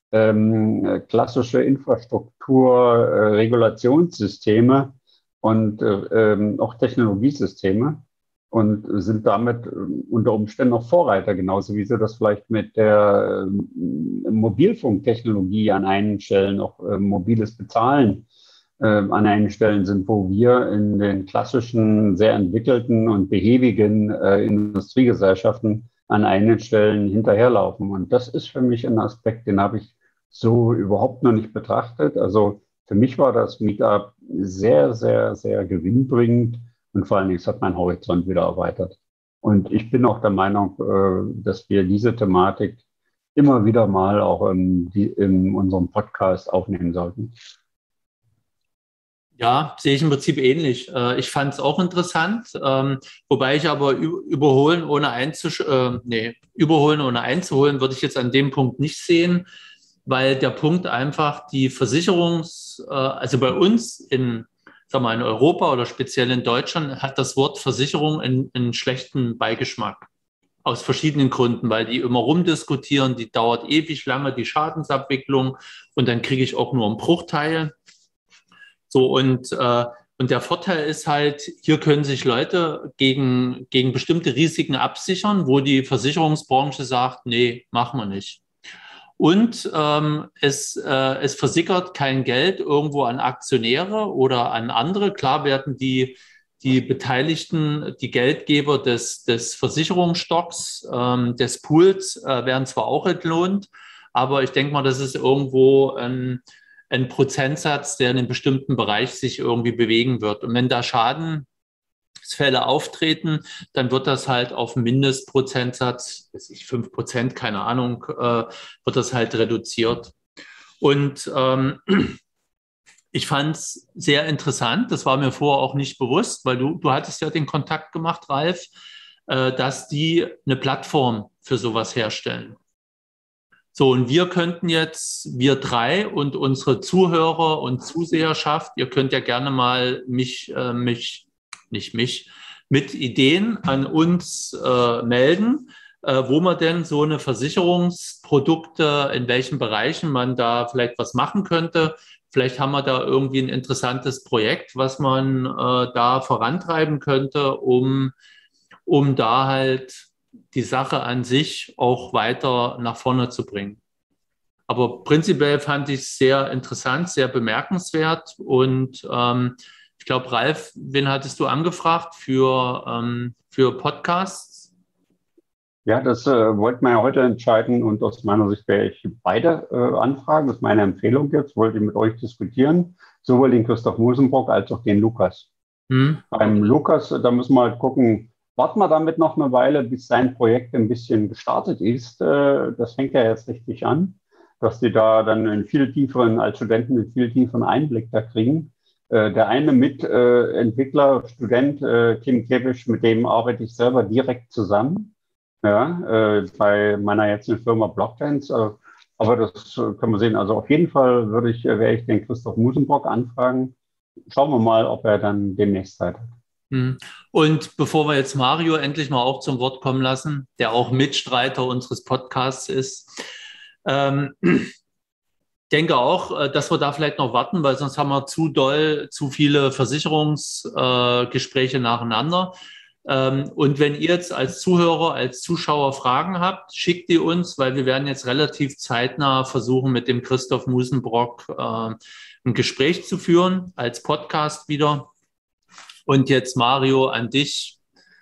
ähm, klassische Infrastruktur, äh, Regulationssysteme und äh, ähm, auch Technologiesysteme und sind damit unter Umständen noch Vorreiter, genauso wie sie das vielleicht mit der äh, Mobilfunktechnologie an einigen Stellen, auch äh, mobiles Bezahlen äh, an einigen Stellen sind, wo wir in den klassischen, sehr entwickelten und behäbigen äh, Industriegesellschaften an einigen Stellen hinterherlaufen. Und das ist für mich ein Aspekt, den habe ich so überhaupt noch nicht betrachtet. Also für mich war das Meetup sehr, sehr, sehr gewinnbringend. Und vor allen Dingen, es hat meinen Horizont wieder erweitert. Und ich bin auch der Meinung, dass wir diese Thematik immer wieder mal auch in, in unserem Podcast aufnehmen sollten. Ja, sehe ich im Prinzip ähnlich. Ich fand es auch interessant, wobei ich aber überholen ohne einzusch äh, nee, überholen ohne einzuholen würde ich jetzt an dem Punkt nicht sehen, weil der Punkt einfach die Versicherungs, also bei uns in Sag mal, in Europa oder speziell in Deutschland hat das Wort Versicherung einen, einen schlechten Beigeschmack. Aus verschiedenen Gründen, weil die immer rumdiskutieren, die dauert ewig lange, die Schadensabwicklung, und dann kriege ich auch nur einen Bruchteil. So, und, äh, Und der Vorteil ist halt, hier können sich Leute gegen, gegen bestimmte Risiken absichern, wo die Versicherungsbranche sagt, nee, machen wir nicht. Und ähm, es, äh, es versickert kein Geld irgendwo an Aktionäre oder an andere. Klar werden die, die Beteiligten, die Geldgeber des, des Versicherungsstocks, ähm, des Pools, äh, werden zwar auch entlohnt, aber ich denke mal, das ist irgendwo ein, ein Prozentsatz, der in einem bestimmten Bereich sich irgendwie bewegen wird. Und wenn da Schadensfälle auftreten, dann wird das halt auf Mindestprozentsatz, weiß ich, fünf Prozent, keine Ahnung, äh, wird das halt reduziert. Und ähm, ich fand es sehr interessant, das war mir vorher auch nicht bewusst, weil du, du hattest ja den Kontakt gemacht, Ralf, äh, dass die eine Plattform für sowas herstellen. So, und wir könnten jetzt, wir drei und unsere Zuhörer und Zuseherschaft, ihr könnt ja gerne mal mich, äh, mich, nicht mich, mit Ideen an uns äh, melden, äh, wo man denn so eine Versicherungsprodukte, in welchen Bereichen man da vielleicht was machen könnte. Vielleicht haben wir da irgendwie ein interessantes Projekt, was man äh, da vorantreiben könnte, um, um da halt die Sache an sich auch weiter nach vorne zu bringen. Aber prinzipiell fand ich es sehr interessant, sehr bemerkenswert. Und ähm, ich glaube, Ralf, wen hattest du angefragt für, ähm, für Podcasts? Ja, das äh, wollten wir ja heute entscheiden und aus meiner Sicht werde ich beide äh, anfragen. Das ist meine Empfehlung jetzt, wollte ich mit euch diskutieren, sowohl den Christoph Musenbrock als auch den Lukas. Hm. Beim Lukas, da müssen wir halt gucken, warten wir damit noch eine Weile, bis sein Projekt ein bisschen gestartet ist. Äh, das fängt ja jetzt richtig an, dass die da dann einen viel tieferen, als Studenten einen viel tieferen Einblick da kriegen. Äh, der eine Mitentwickler, äh, Student, äh, Tim Kebisch, mit dem arbeite ich selber direkt zusammen. Ja, äh, bei meiner jetzigen Firma Blockchains. Äh, aber das äh, können wir sehen. Also auf jeden Fall würde ich, äh, werde ich den Christoph Musenbrock anfragen. Schauen wir mal, ob er dann demnächst Zeit hat. Und bevor wir jetzt Mario endlich mal auch zum Wort kommen lassen, der auch Mitstreiter unseres Podcasts ist, ähm, denke auch, dass wir da vielleicht noch warten, weil sonst haben wir zu doll, zu viele Versicherungsgespräche äh, nacheinander. Ähm, und wenn ihr jetzt als Zuhörer, als Zuschauer Fragen habt, schickt die uns, weil wir werden jetzt relativ zeitnah versuchen, mit dem Christoph Musenbrock äh, ein Gespräch zu führen, als Podcast wieder. Und jetzt, Mario, an dich.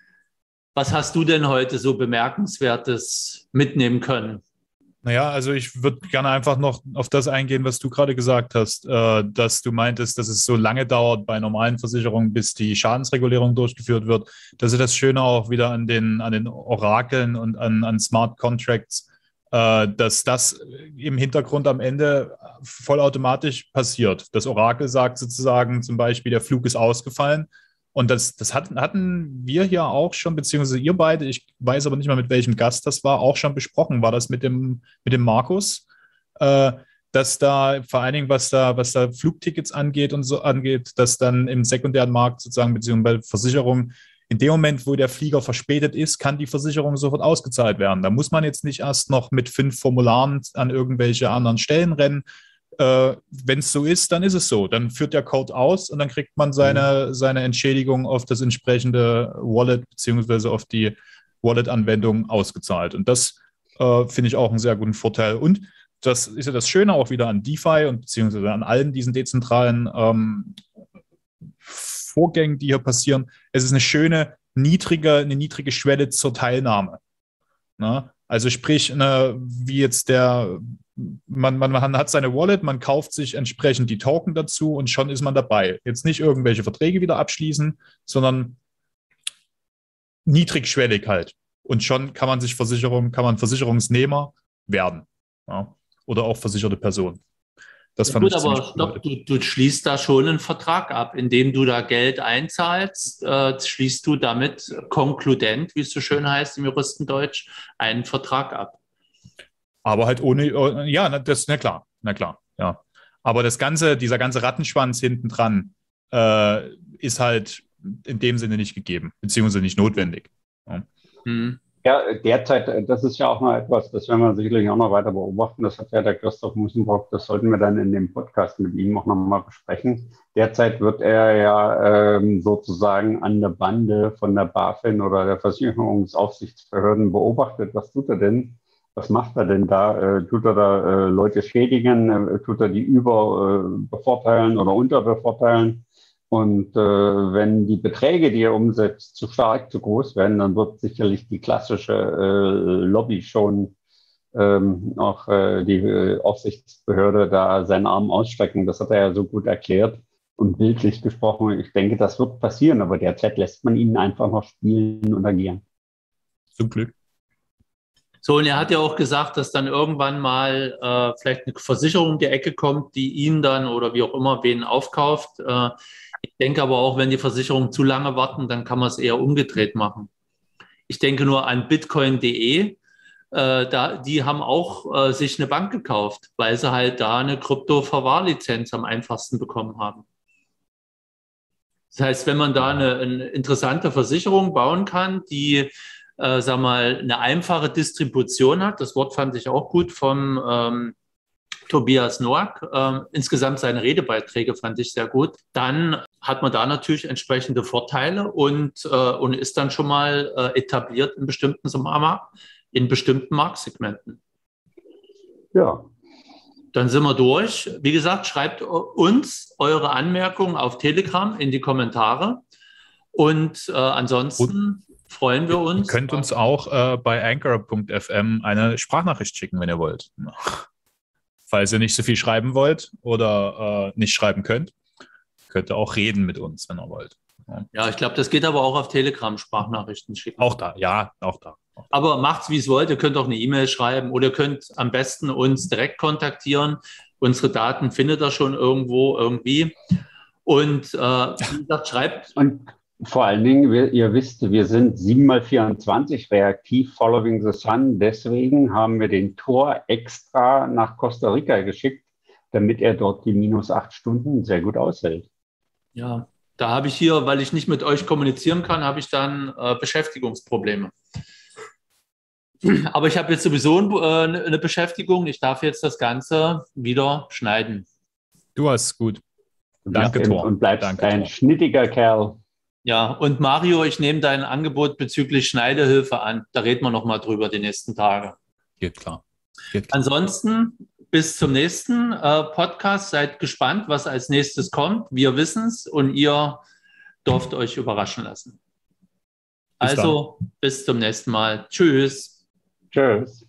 Was hast du denn heute so Bemerkenswertes mitnehmen können? Naja, also ich würde gerne einfach noch auf das eingehen, was du gerade gesagt hast, äh, dass du meintest, dass es so lange dauert bei normalen Versicherungen, bis die Schadensregulierung durchgeführt wird. Das ist das Schöne auch wieder an den, an den Orakeln und an, an Smart Contracts, äh, dass das im Hintergrund am Ende vollautomatisch passiert. Das Orakel sagt sozusagen zum Beispiel, der Flug ist ausgefallen. Und das, das hatten, hatten wir hier auch schon, beziehungsweise ihr beide, ich weiß aber nicht mal, mit welchem Gast das war, auch schon besprochen. War das mit dem, mit dem Markus, äh, dass da vor allen Dingen, was da, was da Flugtickets angeht und so angeht, dass dann im sekundären Markt sozusagen, beziehungsweise bei Versicherung, in dem Moment, wo der Flieger verspätet ist, kann die Versicherung sofort ausgezahlt werden. Da muss man jetzt nicht erst noch mit fünf Formularen an irgendwelche anderen Stellen rennen. Äh, wenn es so ist, dann ist es so. Dann führt der Code aus und dann kriegt man seine, mhm. seine Entschädigung auf das entsprechende Wallet beziehungsweise auf die Wallet-Anwendung ausgezahlt. Und das äh, finde ich auch einen sehr guten Vorteil. Und das ist ja das Schöne auch wieder an DeFi und beziehungsweise an allen diesen dezentralen ähm, Vorgängen, die hier passieren. Es ist eine schöne, niedrige, eine niedrige Schwelle zur Teilnahme. Na? Also sprich, eine, wie jetzt der Man, man, man hat seine Wallet, man kauft sich entsprechend die Token dazu und schon ist man dabei. Jetzt nicht irgendwelche Verträge wieder abschließen, sondern niedrigschwellig halt. Und schon kann man sich Versicherung, kann man Versicherungsnehmer werden. Ja? Oder auch versicherte Person. Das ja, fand gut, ich aber stopp, du, du schließt da schon einen Vertrag ab, indem du da Geld einzahlst, äh, schließt du damit konkludent, wie es so schön heißt im Juristendeutsch, einen Vertrag ab. Aber halt ohne, ja, das, na klar, na klar, ja. Aber das ganze, dieser ganze Rattenschwanz hinten dran äh, ist halt in dem Sinne nicht gegeben, beziehungsweise nicht notwendig. Ja. Hm. Ja, derzeit, das ist ja auch noch etwas, das werden wir sicherlich auch noch weiter beobachten. Das hat ja der Christoph Musenbrock, das sollten wir dann in dem Podcast mit ihm auch nochmal besprechen. Derzeit wird er ja ähm, sozusagen an der Bande von der BaFin oder der Versicherungsaufsichtsbehörden beobachtet. Was tut er denn? Was macht er denn da? Äh, tut er da äh, Leute schädigen? Äh, tut er die überbevorteilen äh, oder unterbevorteilen? Und äh, wenn die Beträge, die er umsetzt, zu stark, zu groß werden, dann wird sicherlich die klassische äh, Lobby schon ähm, auch äh, die äh, Aufsichtsbehörde da seinen Arm ausstrecken. Das hat er ja so gut erklärt und bildlich gesprochen. Ich denke, das wird passieren, aber derzeit lässt man ihn einfach noch spielen und agieren. Zum Glück. So, und er hat ja auch gesagt, dass dann irgendwann mal äh, vielleicht eine Versicherung um die Ecke kommt, die ihn dann oder wie auch immer wen aufkauft. Äh, ich denke aber auch, wenn die Versicherungen zu lange warten, dann kann man es eher umgedreht machen. Ich denke nur an bitcoin punkt de. Äh, da, die haben auch äh, sich eine Bank gekauft, weil sie halt da eine Krypto-Verwahrlizenz am einfachsten bekommen haben. Das heißt, wenn man da eine, eine interessante Versicherung bauen kann, die Äh, sag mal, eine einfache Distribution hat. Das Wort fand ich auch gut vom ähm, Tobias Noack. Ähm, insgesamt seine Redebeiträge fand ich sehr gut. Dann hat man da natürlich entsprechende Vorteile und, äh, und ist dann schon mal äh, etabliert in bestimmten, in bestimmten Marktsegmenten. Ja. Dann sind wir durch. Wie gesagt, schreibt uns eure Anmerkungen auf Telegram in die Kommentare. Und äh, ansonsten und freuen wir uns. Ihr könnt uns auch äh, bei anchor punkt f m eine Sprachnachricht schicken, wenn ihr wollt. Falls ihr nicht so viel schreiben wollt oder äh, nicht schreiben könnt, könnt ihr auch reden mit uns, wenn ihr wollt. Ja, ja, ich glaube, das geht aber auch auf Telegram, Sprachnachrichten schicken. Auch da, ja, auch da. Auch da. Aber macht's, wie es wollt. Ihr könnt auch eine E-Mail schreiben oder ihr könnt am besten uns direkt kontaktieren. Unsere Daten findet ihr schon irgendwo, irgendwie. Und äh, wie gesagt, schreibt... Und vor allen Dingen, wir, ihr wisst, wir sind sieben mal vierundzwanzig reaktiv following the sun. Deswegen haben wir den Tor extra nach Costa Rica geschickt, damit er dort die minus acht Stunden sehr gut aushält. Ja, da habe ich hier, weil ich nicht mit euch kommunizieren kann, habe ich dann äh, Beschäftigungsprobleme. Aber ich habe jetzt sowieso äh, eine Beschäftigung. Ich darf jetzt das Ganze wieder schneiden. Du hast es gut. Danke, ja, Tor. Und bleibst Danke, ein Tor. schnittiger Kerl. Ja, und Mario, ich nehme dein Angebot bezüglich Schneidehilfe an. Da reden wir nochmal drüber die nächsten Tage. Geht klar. Geht klar. Ansonsten bis zum nächsten äh, Podcast. Seid gespannt, was als nächstes kommt. Wir wissen es und ihr dürft euch überraschen lassen. Bis also, dann. Bis zum nächsten Mal. Tschüss. Tschüss.